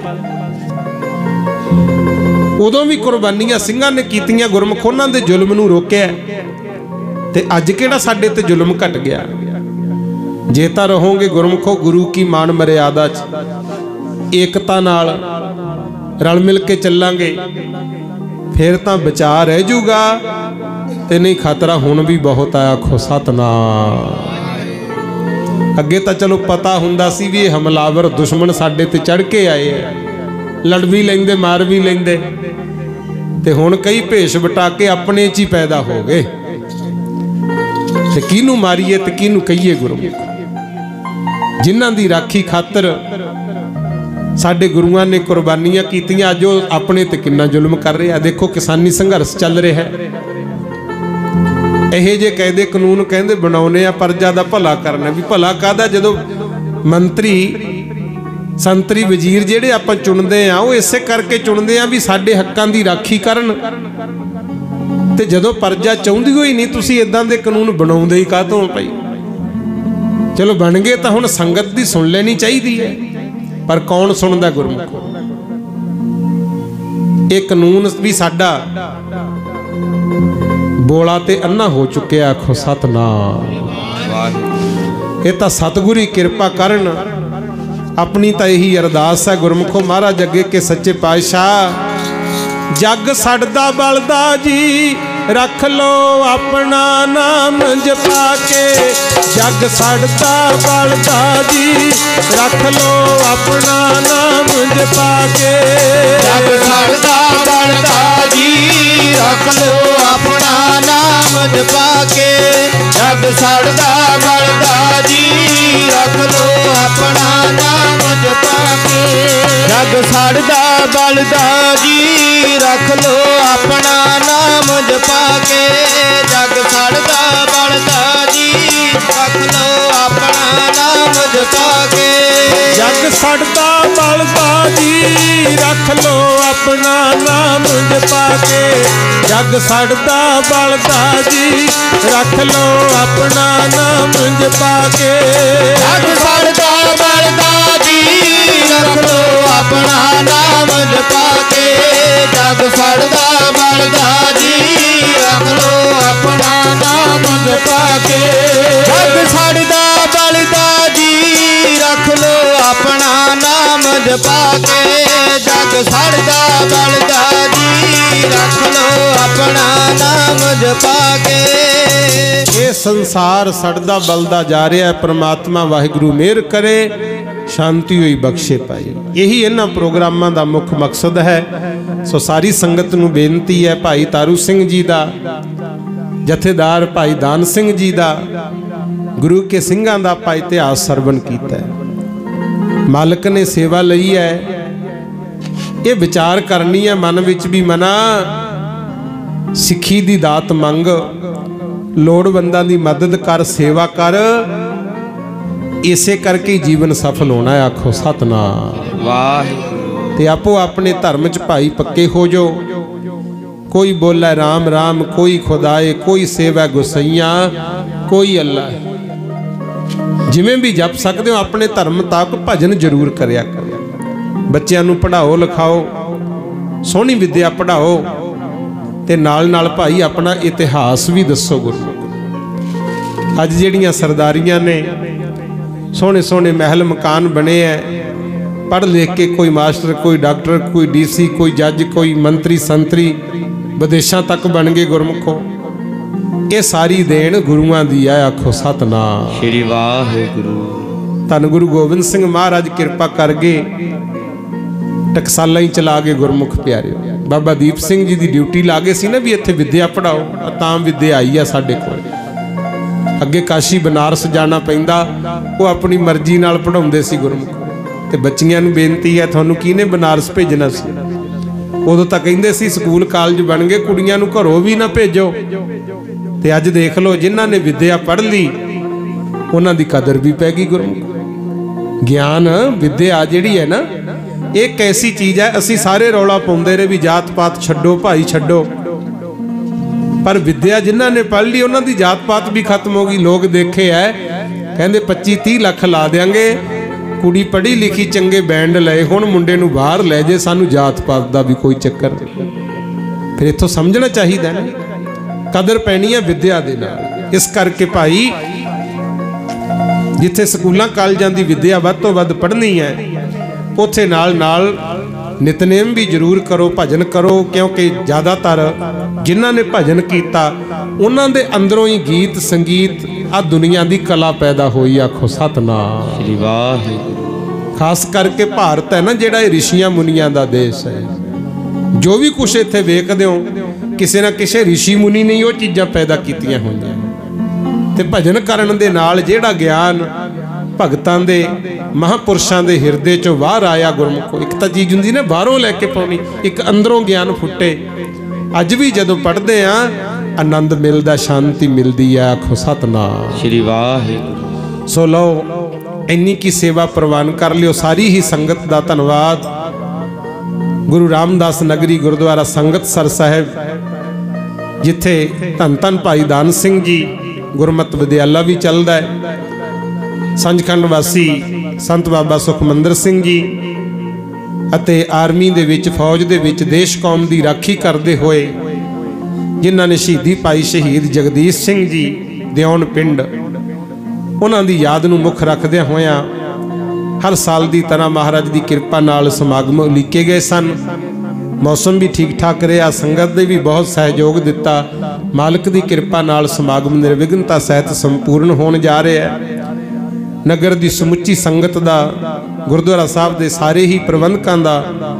ਉਦੋਂ ਵੀ ਕੁਰਬਾਨੀਆਂ ਸਿੰਘਾਂ ਨੇ ਕੀਤੀਆਂ। ਗੁਰਮੁਖ ਉਹਨਾਂ ਦੇ ਜ਼ੁਲਮ ਨੂੰ ਰੋਕਿਆ ਤੇ ਅੱਜ ਕਿਹੜਾ ਸਾਡੇ ਤੇ ਜ਼ੁਲਮ ਘਟ ਗਿਆ। ਜੇ ਤਾਂ ਰਹੋਗੇ ਗੁਰਮੁਖੋ ਗੁਰੂ ਕੀ ਮਾਨ ਮਰਿਆਦਾ ਚ, ਏਕਤਾ ਨਾਲ ਰਲ ਮਿਲ ਕੇ ਚੱਲਾਂਗੇ, ਫਿਰ ਤਾਂ ਬਚਾ ਰਹਿ ਜੂਗਾ ਤੇ ਨਹੀਂ ਖਤਰਾ ਹੁਣ ਵੀ ਬਹੁਤ ਆ। ਆਖੋ ਸਤਨਾਮ। ਅੱਗੇ ਤਾਂ ਚਲੋ ਪਤਾ ਹੁੰਦਾ ਸੀ ਵੀ ਇਹ ਹਮਲਾਵਰ ਦੁਸ਼ਮਣ ਸਾਡੇ ਤੇ ਚੜ ਕੇ ਆਏ ਆ, ਲੜ ਵੀ ਲੈਂਦੇ ਮਾਰ ਵੀ ਲੈਂਦੇ, ਤੇ ਹੁਣ ਕਈ ਭੇਸ਼ ਵਟਾ ਕੇ ਆਪਣੇ ਚ ਹੀ ਪੈਦਾ ਹੋ ਗਏ ਤੇ ਕਿਹਨੂੰ ਮਾਰੀਏ ਤੇ ਕਿਹਨੂੰ ਕਹੀਏ। ਗੁਰਮੁਖ ਜਿਨ੍ਹਾਂ ਦੀ ਰਾਖੀ ਖਾਤਰ ਸਾਡੇ ਗੁਰੂਆਂ ਨੇ ਕੁਰਬਾਨੀਆਂ ਕੀਤੀਆਂ, ਅੱਜ ਉਹ ਆਪਣੇ ਤੇ ਕਿੰਨਾ ਜ਼ੁਲਮ ਕਰ ਰਹੇ ਆ। ਦੇਖੋ ਕਿਸਾਨੀ ਸੰਘਰਸ਼ ਚੱਲ ਰਿਹਾ ਹੈ। ਇਹੋ ਜਿਹੇ ਕਾਇਦੇ ਕਾਨੂੰਨ ਕਹਿੰਦੇ ਬਣਾਉਨੇ ਆ ਪ੍ਰਜਾ ਦਾ ਭਲਾ ਕਰਨਾ। ਵੀ ਭਲਾ ਕਾਹਦਾ ਜਦੋਂ ਮੰਤਰੀ ਸੰਤਰੀ ਵਜ਼ੀਰ ਜਿਹੜੇ ਆਪਾਂ ਚੁਣਦੇ ਆ ਉਹ ਇਸੇ ਕਰਕੇ ਚੁਣਦੇ ਆ ਵੀ ਸਾਡੇ ਹੱਕਾਂ ਦੀ ਰਾਖੀ ਕਰਨ। ਤੇ ਜਦੋਂ ਪ੍ਰਜਾ ਚਾਹੁੰਦੀ ਹੋਈ ਨਹੀਂ ਤੁਸੀਂ ਇਦਾਂ ਦੇ ਕਾਨੂੰਨ ਬਣਾਉਂਦੇ ਹੀ ਕਾਹਤੋਂ ਭਾਈ। ਚਲੋ ਬਣ ਗਏ ਤਾਂ ਹੁਣ ਸੰਗਤ ਦੀ ਸੁਣ ਲੈਣੀ ਚਾਹੀਦੀ ਹੈ, ਪਰ ਕੌਣ ਸੁਣਦਾ ਗੁਰਮੁਖੋ। ਇਹ ਕਾਨੂੰਨ ਵੀ ਸਾਡਾ ਬੋਲਾ ਤੇ ਅੰਨਾ ਹੋ ਚੁੱਕਿਆ। ਆਖੋ ਸਤਨਾਮ। ਇਹ ਤਾਂ ਸਤਿਗੁਰੂ ਕਿਰਪਾ ਕਰਨ। ਆਪਣੀ ਤਾਂ ਇਹੀ ਅਰਦਾਸ ਹੈ ਗੁਰਮੁਖੋ ਮਹਾਰਾਜ ਅੱਗੇ ਕਿ ਸੱਚੇ ਪਾਤਸ਼ਾਹ ਜੱਗ ਸੜਦਾ ਬਲਦਾ ਜੀ ਰੱਖ ਲੋ ਆਪਣਾ ਨਾਮ ਜਪਾ ਕੇ। ਜੱਗ ਸੜਦਾ ਬਲਦਾ ਜੀ ਰੱਖ ਲੋ ਆਪਣਾ ਨਾਮ ਜਪਾ ਕੇ। ਜੱਗ ਸੜਦਾ ਬਲਦਾ ਜੀ ਰੱਖ ਲੋ ਆਪਣਾ ਨਾਮ ਜਪਾ ਕੇ। ਜੱਗ ਸੜਦਾ ਬਲਦਾ ਜੀ ਰੱਖ ਲੋ ਆਪਣਾ ਨਾਮ ਜਪਾ ਕੇ। ਜੱਗ ਸੜਦਾ ਬਲਦਾ ਜੀ ਰੱਖ ਲੋ ਆਪਣਾ ਨਾਮ ਜਪਾ ਕੇ। ਜੱਗ ਸੜਦਾ ਬਲਦਾ ਜੀ ਰੱਖ ਲੋ ਆਪਣਾ ਨਾਮ ਜਪਾ ਕੇ। ਜੱਗ ਸੜਦਾ ਬਲਦਾ ਜੀ ਰੱਖ ਲੋ ਆਪਣਾ ਨਾਮ ਜਪਾ ਕੇ। ਜੱਗ ਸੜਦਾ ਬਲਦਾ ਜੀ ਰੱਖ ਲੋ ਆਪਣਾ ਨਾਮ ਜਪਾ ਕੇ। ਜੱਗ ਸੜਦਾ ਬਲਦਾ ਜੀ ਰੱਖ ਲੋ ਆਪਣਾ ਨਾਮ ਜਪਾ ਕੇ। ਜੱਗ ਸੜਦਾ ਬਲਦਾ ਜੀ ਰੱਖ ਲੋ ਆਪਣਾ ਨਾਮ ਜਪਾ ਕੇ। ਜੱਗ ਸੜਦਾ ਬਲਦਾ ਜੀ ਰੱਖ ਲੋ ਆਪਣਾ ਨਾਮ ਜਪਾ ਕੇ। ਜੱਗ ਸੜਦਾ ਬਲਦਾ ਜੀ ਰੱਖ ਲੋ ਆਪਣਾ ਨਾਮ ਜਪਾ ਕੇ। ਇਹ ਸੰਸਾਰ ਸੜਦਾ ਬਲਦਾ ਜਾ ਰਿਹਾ ਹੈ। ਪ੍ਰਮਾਤਮਾ ਵਾਹਿਗੁਰੂ ਮਿਹਰ ਕਰੇ, ਸ਼ਾਂਤੀ ਹੋਈ ਬਖਸ਼ੇ ਪਾਈ। ਇਹੀ ਇਹਨਾਂ ਪ੍ਰੋਗਰਾਮਾਂ ਦਾ ਮੁੱਖ ਮਕਸਦ ਹੈ। ਸੋ ਸਾਰੀ ਸੰਗਤ ਨੂੰ ਬੇਨਤੀ ਹੈ, ਭਾਈ ਤਾਰੂ ਸਿੰਘ ਜੀ ਦਾ, ਜਥੇਦਾਰ ਭਾਈ ਦਾਨ ਸਿੰਘ ਜੀ ਦਾ, ਗੁਰੂ ਕੇ ਸਿੰਘਾਂ ਦਾ ਆਪਾਂ ਇਤਿਹਾਸ ਸਰਵਣ ਕੀਤਾ ਹੈ। ਮਾਲਕ ਨੇ ਸੇਵਾ ਲਈ ਹੈ। ਇਹ ਵਿਚਾਰ ਕਰਨੀ ਹੈ ਮਨ ਵਿੱਚ ਵੀ ਮਨਾ ਸਿੱਖੀ ਦੀ ਦਾਤ ਮੰਗ, ਲੋੜਵੰਦਾਂ ਦੀ ਮਦਦ ਕਰ, ਸੇਵਾ ਕਰ। ਇਸੇ ਕਰਕੇ ਜੀਵਨ ਸਫਲ ਹੋਣਾ ਹੈ। ਆਖੋ ਸਤਨਾਮ ਵਾਹਿਗੁਰੂ। ਤੇ ਆਪੋ ਆਪਣੇ ਧਰਮ ਚ ਭਾਈ ਪੱਕੇ ਹੋ ਜੋ। ਕੋਈ ਬੋਲੇ ਰਾਮ ਰਾਮ, ਕੋਈ ਖੁਦਾਏ, ਕੋਈ ਸੇਵਾ ਗੁਸਈਆਂ, ਕੋਈ ਅੱਲਾ। ਜਿਵੇਂ ਵੀ ਜਪ ਸਕਦੇ ਹੋ ਆਪਣੇ ਧਰਮ ਤੱਕ ਭਜਨ ਜ਼ਰੂਰ ਕਰਿਆ ਕਰੋ। ਬੱਚਿਆਂ ਨੂੰ ਪੜ੍ਹਾਓ ਲਿਖਾਓ, ਸੋਹਣੀ ਵਿੱਦਿਆ ਪੜ੍ਹਾਓ ਤੇ ਨਾਲ ਨਾਲ ਭਾਈ ਆਪਣਾ ਇਤਿਹਾਸ ਵੀ ਦੱਸੋ ਗੁਰੂ। ਅੱਜ ਜਿਹੜੀਆਂ ਸਰਦਾਰੀਆਂ ਨੇ, ਸੋਹਣੇ ਸੋਹਣੇ ਮਹਿਲ ਮਕਾਨ ਬਣੇ ਐ, ਪੜ੍ਹ ਲਿਖ ਕੇ ਕੋਈ ਮਾਸਟਰ, ਕੋਈ ਡਾਕਟਰ, ਕੋਈ ਡੀਸੀ, ਕੋਈ ਜੱਜ, ਕੋਈ ਮੰਤਰੀ ਸੰਤਰੀ ਵਿਦੇਸ਼ਾਂ ਤੱਕ ਬਣ ਗਏ ਗੁਰਮੁਖੋ। ਇਹ ਸਾਰੀ ਦੇਣ ਗੁਰੂਆਂ ਦੀ ਆ। ਆਖੋ ਸਤਨਾਮ ਸ੍ਰੀ ਵਾਹਿਗੁਰੂ। ਧੰਨ ਗੁਰੂ ਗੋਬਿੰਦ ਸਿੰਘ ਮਹਾਰਾਜ ਕਿਰਪਾ ਕਰ ਗਏ, ਟਕਸਾਲਾਂ ਹੀ ਚਲਾ ਗਏ ਗੁਰਮੁਖ ਪਿਆਰਿਓ। ਬਾਬਾ ਦੀਪ ਸਿੰਘ ਜੀ ਦੀ ਡਿਊਟੀ ਲਾ ਗਏ ਸੀ ਨਾ ਵੀ ਇੱਥੇ ਵਿੱਦਿਆ ਪੜਾਓ, ਤਾਂ ਵਿੱਦਿਆ ਆਈ ਆ ਸਾਡੇ ਕੋਲ। ਅੱਗੇ ਕਾਸ਼ੀ ਬਨਾਰਸ ਜਾਣਾ ਪੈਂਦਾ, ਉਹ ਆਪਣੀ ਮਰਜ਼ੀ ਨਾਲ ਪੜਾਉਂਦੇ ਸੀ ਗੁਰਮੁਖ। ਤੇ ਬੱਚੀਆਂ ਨੂੰ ਬੇਨਤੀ ਹੈ, ਤੁਹਾਨੂੰ ਕਿਹਨੇ ਬਨਾਰਸ ਭੇਜਣਾ ਸੀ? ਉਦੋਂ ਤਾਂ ਕਹਿੰਦੇ ਸੀ ਸਕੂਲ ਕਾਲਜ ਬਣ ਗਏ, ਕੁੜੀਆਂ ਨੂੰ ਘਰੋਂ ਵੀ ਨਾ ਭੇਜੋ। ਤੇ ਅੱਜ ਦੇਖ ਲਓ, ਜਿਨ੍ਹਾਂ ਨੇ ਵਿਦਿਆ ਪੜ੍ਹ ਲਈ ਉਹਨਾਂ ਦੀ ਕਦਰ ਵੀ ਪੈ ਗਈ। ਗੁਰਮੁਖ ਗਿਆਨ ਵਿਦਿਆ ਜਿਹੜੀ ਹੈ ਨਾ, ਇੱਕ ਐਸੀ ਚੀਜ਼ ਹੈ, ਅਸੀਂ ਸਾਰੇ ਰੌਲਾ ਪਾਉਂਦੇ ਰਹੇ ਵੀ ਜਾਤ ਪਾਤ ਛੱਡੋ, ਭਾਈ ਛੱਡੋ, ਪਰ ਵਿਦਿਆ ਜਿਨ੍ਹਾਂ ਨੇ ਪੜ੍ਹ ਲਈ ਉਹਨਾਂ ਦੀ ਜਾਤ ਪਾਤ ਵੀ ਖਤਮ ਹੋ ਗਈ। ਲੋਕ ਦੇਖੇ ਐ, ਕਹਿੰਦੇ ਪੱਚੀ ਤੀਹ ਲੱਖ ਲਾ ਦਿਆਂਗੇ, ਕੁੜੀ ਪੜ੍ਹੀ ਲਿਖੀ ਚੰਗੇ ਬੈਂਡ ਲਏ, ਹੁਣ ਮੁੰਡੇ ਨੂੰ ਬਾਹਰ ਲੈ ਜੇ, ਸਾਨੂੰ ਜਾਤ ਪਾਤ ਦਾ ਵੀ ਕੋਈ ਚੱਕਰ ਨਹੀਂ। ਫਿਰ ਇੱਥੋਂ ਸਮਝਣਾ ਚਾਹੀਦਾ ਨਾ, ਕਦਰ ਪੈਣੀ ਹੈ ਵਿਦਿਆ ਦੇ ਨਾਲ। ਇਸ ਕਰਕੇ ਭਾਈ, ਜਿੱਥੇ ਸਕੂਲਾਂ ਕਾਲਜਾਂ ਦੀ ਵਿਦਿਆ ਵੱਧ ਤੋਂ ਵੱਧ ਪੜ੍ਹਨੀ ਹੈ, ਉੱਥੇ ਨਾਲ ਨਾਲ ਨਿਤਨੇਮ ਵੀ ਜ਼ਰੂਰ ਕਰੋ, ਭਜਨ ਕਰੋ, ਕਿਉਂਕਿ ਜ਼ਿਆਦਾਤਰ ਜਿਨ੍ਹਾਂ ਨੇ ਭਜਨ ਕੀਤਾ ਉਹਨਾਂ ਦੇ ਅੰਦਰੋਂ ਹੀ ਗੀਤ ਸੰਗੀਤ ਆ ਦੁਨੀਆ ਦੀ ਕਲਾ ਪੈਦਾ ਹੋਈ। ਆਖੋ ਸਤਨਾਮ ਸ੍ਰੀ ਵਾਹਿਗੁਰੂ। ਖਾਸ ਕਰਕੇ ਭਾਰਤ ਹੈ ਨਾ ਜਿਹੜਾ, ਇਹ ਰਿਸ਼ੀਆਂ ਮੁਨੀਆਂ ਦਾ ਦੇਸ਼ ਹੈ। ਜੋ ਵੀ ਕੁਛ ਇੱਥੇ ਵੇਖਦੇ ਹੋ, ਕਿਸੇ ਨਾ ਕਿਸੇ ਰਿਸ਼ੀ ਮੁਨੀ ਨੇ ਉਹ ਚੀਜ਼ਾਂ ਪੈਦਾ ਕੀਤੀਆਂ ਹੋਈਆਂ। ਤੇ ਭਜਨ ਕਰਨ ਦੇ ਨਾਲ ਜਿਹੜਾ ਗਿਆਨ ਭਗਤਾਂ ਦੇ ਮਹਾਂਪੁਰਸ਼ਾਂ ਦੇ ਹਿਰਦੇ ਚੋਂ ਬਾਹਰ ਆਇਆ ਗੁਰਮੁਖੋ, ਇੱਕ ਤਾਂ ਚੀਜ਼ ਹੁੰਦੀ ਨਾ ਬਾਹਰੋਂ ਲੈ ਕੇ ਪਾਉਣੀ, ਇੱਕ ਅੰਦਰੋਂ ਗਿਆਨ ਫੁੱਟੇ। ਅੱਜ ਵੀ ਜਦੋਂ ਪੜ੍ਹਦੇ ਆ ਆਨੰਦ ਮਿਲਦਾ, ਸ਼ਾਂਤੀ ਮਿਲਦੀ ਆ। ਆਖੋ ਸਤਨਾਮ ਸ੍ਰੀ ਵਾਹਿਗੁਰੂ। ਸੋ ਲਓ, ਇੰਨੀ ਕੀ ਸੇਵਾ ਪ੍ਰਵਾਨ ਕਰ ਲਿਓ। ਸਾਰੀ ਹੀ ਸੰਗਤ ਦਾ ਧੰਨਵਾਦ। ਗੁਰੂ ਰਾਮਦਾਸ ਨਗਰੀ ਗੁਰਦੁਆਰਾ ਸੰਗਤਸਰ ਸਾਹਿਬ, ਜਿੱਥੇ ਧੰਨ ਧੰਨ ਭਾਈ ਦਾਨ ਸਿੰਘ ਜੀ ਗੁਰਮਤਿ ਵਿਦਿਆਲਾ ਵੀ ਚੱਲਦਾ ਹੈ, ਸੱਚਖੰਡ ਵਾਸੀ ਸੰਤ ਬਾਬਾ ਸੁਖਮੰਦਰ ਸਿੰਘ ਜੀ ਅਤੇ ਆਰਮੀ ਦੇ ਵਿੱਚ, ਫੌਜ ਦੇ ਵਿੱਚ ਦੇਸ਼ ਕੌਮ ਦੀ ਰਾਖੀ ਕਰਦੇ ਹੋਏ ਜਿਨ੍ਹਾਂ ਨੇ ਸ਼ਹੀਦੀ ਪਾਈ, ਸ਼ਹੀਦ ਜਗਦੀਸ਼ ਸਿੰਘ ਜੀ ਦਿਉਣ ਪਿੰਡ, ਉਹਨਾਂ ਦੀ ਯਾਦ ਨੂੰ ਮੁੱਖ ਰੱਖਦਿਆਂ ਹੋਇਆਂ ਹਰ ਸਾਲ ਦੀ ਤਰ੍ਹਾਂ ਮਹਾਰਾਜ ਦੀ ਕਿਰਪਾ ਨਾਲ ਸਮਾਗਮ ਉਲੀਕੇ ਗਏ ਸਨ। ਮੌਸਮ ਵੀ ਠੀਕ ਠਾਕ ਰਿਹਾ, ਸੰਗਤ ਦੇ ਵੀ ਬਹੁਤ ਸਹਿਯੋਗ ਦਿੱਤਾ। ਮਾਲਕ ਦੀ ਕਿਰਪਾ ਨਾਲ ਸਮਾਗਮ ਨਿਰਵਿਘਨਤਾ ਸਹਿਤ ਸੰਪੂਰਨ ਹੋਣ ਜਾ ਰਿਹਾ ਹੈ। ਨਗਰ ਦੀ ਸਮੁੱਚੀ ਸੰਗਤ ਦਾ, ਗੁਰਦੁਆਰਾ ਸਾਹਿਬ ਦੇ ਸਾਰੇ ਹੀ ਪ੍ਰਬੰਧਕਾਂ ਦਾ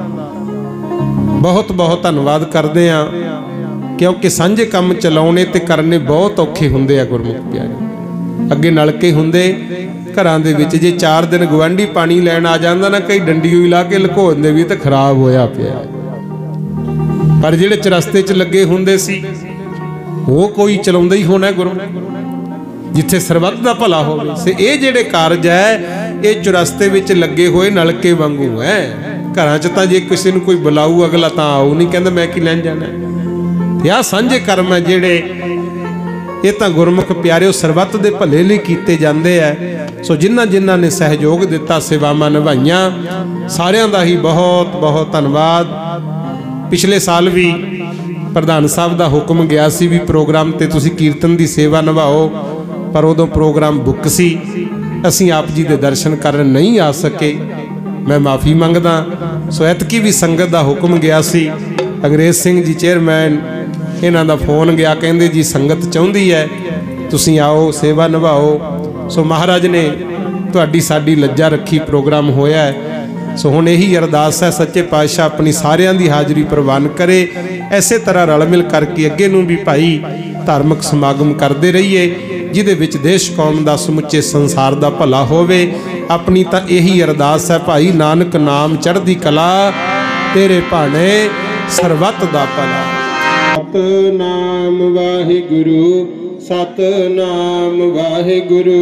ਬਹੁਤ ਬਹੁਤ ਧੰਨਵਾਦ ਕਰਦੇ ਹਾਂ, ਕਿਉਂਕਿ ਸਾਂਝੇ ਕੰਮ ਚਲਾਉਣੇ ਤੇ ਕਰਨੇ ਬਹੁਤ ਔਖੇ ਹੁੰਦੇ ਆ ਗੁਰਮੁਖ ਪਿਆਰੇ। ਅੱਗੇ ਨਲਕੇ ਹੁੰਦੇ ਘਰਾਂ ਦੇ ਵਿੱਚ, ਜੇ ਚਾਰ ਦਿਨ ਗਵਾਂਢੀ ਪਾਣੀ ਲੈਣ ਆ ਜਾਂਦਾ ਨਾ, ਕਈ ਡੰਡੀ ਹੋਈ ਲਾ ਕੇ ਲੁਕੋ ਦਿੰਦੇ ਵੀ ਤੇ ਖਰਾਬ ਹੋਇਆ ਪਿਆ। ਪਰ ਜਿਹੜੇ ਚਰਸਤੇ 'ਚ ਲੱਗੇ ਹੁੰਦੇ ਸੀ, ਉਹ ਕੋਈ ਚਲਾਉਂਦਾ ਹੀ ਹੋਣਾ ਗੁਰੂ, ਜਿੱਥੇ ਸਰਬੱਤ ਦਾ ਭਲਾ ਹੋਵੇ। ਸੇ ਇਹ ਜਿਹੜੇ ਕਾਰਜ ਹੈ, ਇਹ ਚੁਰਸਤੇ ਵਿੱਚ ਲੱਗੇ ਹੋਏ ਨਲਕੇ ਵਾਂਗੂ ਹੈ। ਘਰਾਂ 'ਚ ਤਾਂ ਜੇ ਕਿਸੇ ਨੂੰ ਕੋਈ ਬੁਲਾਊ, ਅਗਲਾ ਤਾਂ ਆਊ ਨਹੀਂ, ਕਹਿੰਦਾ ਮੈਂ ਕੀ ਲੈਣ ਜਾਣਾ। ਤੇ ਆਹ ਸਾਂਝੇ ਕਰਮ ਹੈ ਜਿਹੜੇ, ਇਹ ਤਾਂ ਗੁਰਮੁਖ ਪਿਆਰਿਓ ਸਰਬੱਤ ਦੇ ਭਲੇ ਲਈ ਕੀਤੇ ਜਾਂਦੇ ਆ। ਸੋ ਜਿਨ੍ਹਾਂ ਜਿਨ੍ਹਾਂ ਨੇ ਸਹਿਯੋਗ ਦਿੱਤਾ, ਸੇਵਾਵਾਂ ਨਿਭਾਈਆਂ, ਸਾਰਿਆਂ ਦਾ ਹੀ ਬਹੁਤ ਬਹੁਤ ਧੰਨਵਾਦ। ਪਿਛਲੇ ਸਾਲ ਵੀ ਪ੍ਰਧਾਨ ਸਾਹਿਬ ਦਾ ਹੁਕਮ ਗਿਆ ਸੀ ਵੀ ਪ੍ਰੋਗਰਾਮ ਤੇ ਤੁਸੀਂ ਕੀਰਤਨ ਦੀ ਸੇਵਾ ਨਿਭਾਓ, ਪਰ ਉਦੋਂ ਪ੍ਰੋਗਰਾਮ ਬੁੱਕ ਸੀ, ਅਸੀਂ ਆਪ ਜੀ ਦੇ ਦਰਸ਼ਨ ਕਰਨ ਨਹੀਂ ਆ ਸਕੇ। ਮੈਂ ਮਾਫੀ ਮੰਗਦਾ। ਸੋ ਐਤਕੀ ਵੀ ਸੰਗਤ ਦਾ ਹੁਕਮ ਗਿਆ ਸੀ। ਅੰਗਰੇਜ਼ ਸਿੰਘ ਜੀ ਚੇਅਰਮੈਨ, ਇਹਨਾਂ ਦਾ ਫੋਨ ਗਿਆ, ਕਹਿੰਦੇ ਜੀ ਸੰਗਤ ਚਾਹੁੰਦੀ ਹੈ ਤੁਸੀਂ ਆਓ, ਸੇਵਾ ਨਿਭਾਓ। ਸੋ ਮਹਾਰਾਜ ਨੇ ਤੁਹਾਡੀ ਸਾਡੀ ਲੱਜਾ ਰੱਖੀ, ਪ੍ਰੋਗਰਾਮ ਹੋਇਆ ਹੈ। ਸੋ ਹੁਣ ਇਹੀ ਅਰਦਾਸ ਹੈ, ਸੱਚੇ ਪਾਤਸ਼ਾਹ ਆਪਣੀ ਸਾਰਿਆਂ ਦੀ ਹਾਜ਼ਰੀ ਪ੍ਰਵਾਨ ਕਰੇ। ਐਸੇ ਤਰ੍ਹਾਂ ਰਲ ਮਿਲ ਕਰਕੇ ਅੱਗੇ ਨੂੰ ਵੀ ਭਾਈ ਧਾਰਮਿਕ ਸਮਾਗਮ ਕਰਦੇ ਰਹੀਏ, ਜਿਹਦੇ ਵਿੱਚ ਦੇਸ਼ ਕੌਮ ਦਾ, ਸਮੁੱਚੇ ਸੰਸਾਰ ਦਾ ਭਲਾ ਹੋਵੇ। ਆਪਣੀ ਤਾਂ ਇਹੀ ਅਰਦਾਸ ਹੈ ਭਾਈ, ਨਾਨਕ ਨਾਮ ਚੜ੍ਹਦੀ ਕਲਾ, ਤੇਰੇ ਭਾਣੇ ਸਰਬੱਤ ਦਾ ਭਲਾ। ਸਤਨਾਮ ਵਾਹਿਗੁਰੂ, ਸਤਨਾਮ ਵਾਹਿਗੁਰੂ।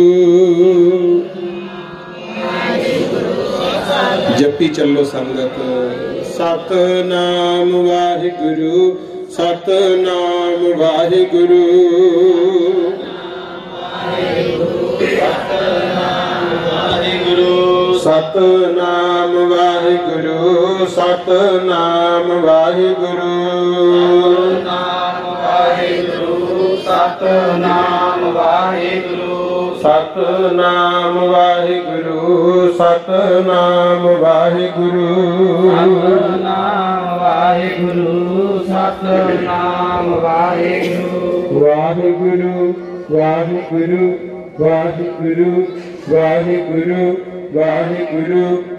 ਜਪੀ ਚੱਲੋ ਸੰਗਤ, ਸਤਨਾਮ ਵਾਹਿਗੁਰੂ, ਸਤਨਾਮ ਵਾਹਿਗੁਰੂ। ਸਤਨਾਮ ਵਾਹਿਗੁਰੂ, ਸਤਨਾਮ ਵਾਹਿਗੁਰੂ। ਸਤਨਾਮ ਵਾਹਿਗੁਰੂ, ਸਤਨਾਮ ਵਾਹਿਗੁਰੂ, ਸਤਨਾਮ ਵਾਹਿਗੁਰੂ। ਸਤਨਾਮ ਵਾਹਿਗੁਰੂ, ਸਤਨਾਮ ਵਾਹਿਗੁਰੂ। ਵਾਹਿਗੁਰੂ ਵਾਹਿਗੁਰੂ ਵਾਹਿਗੁਰੂ ਵਾਹਿਗੁਰੂ ਵਾਹਿਗੁਰੂ।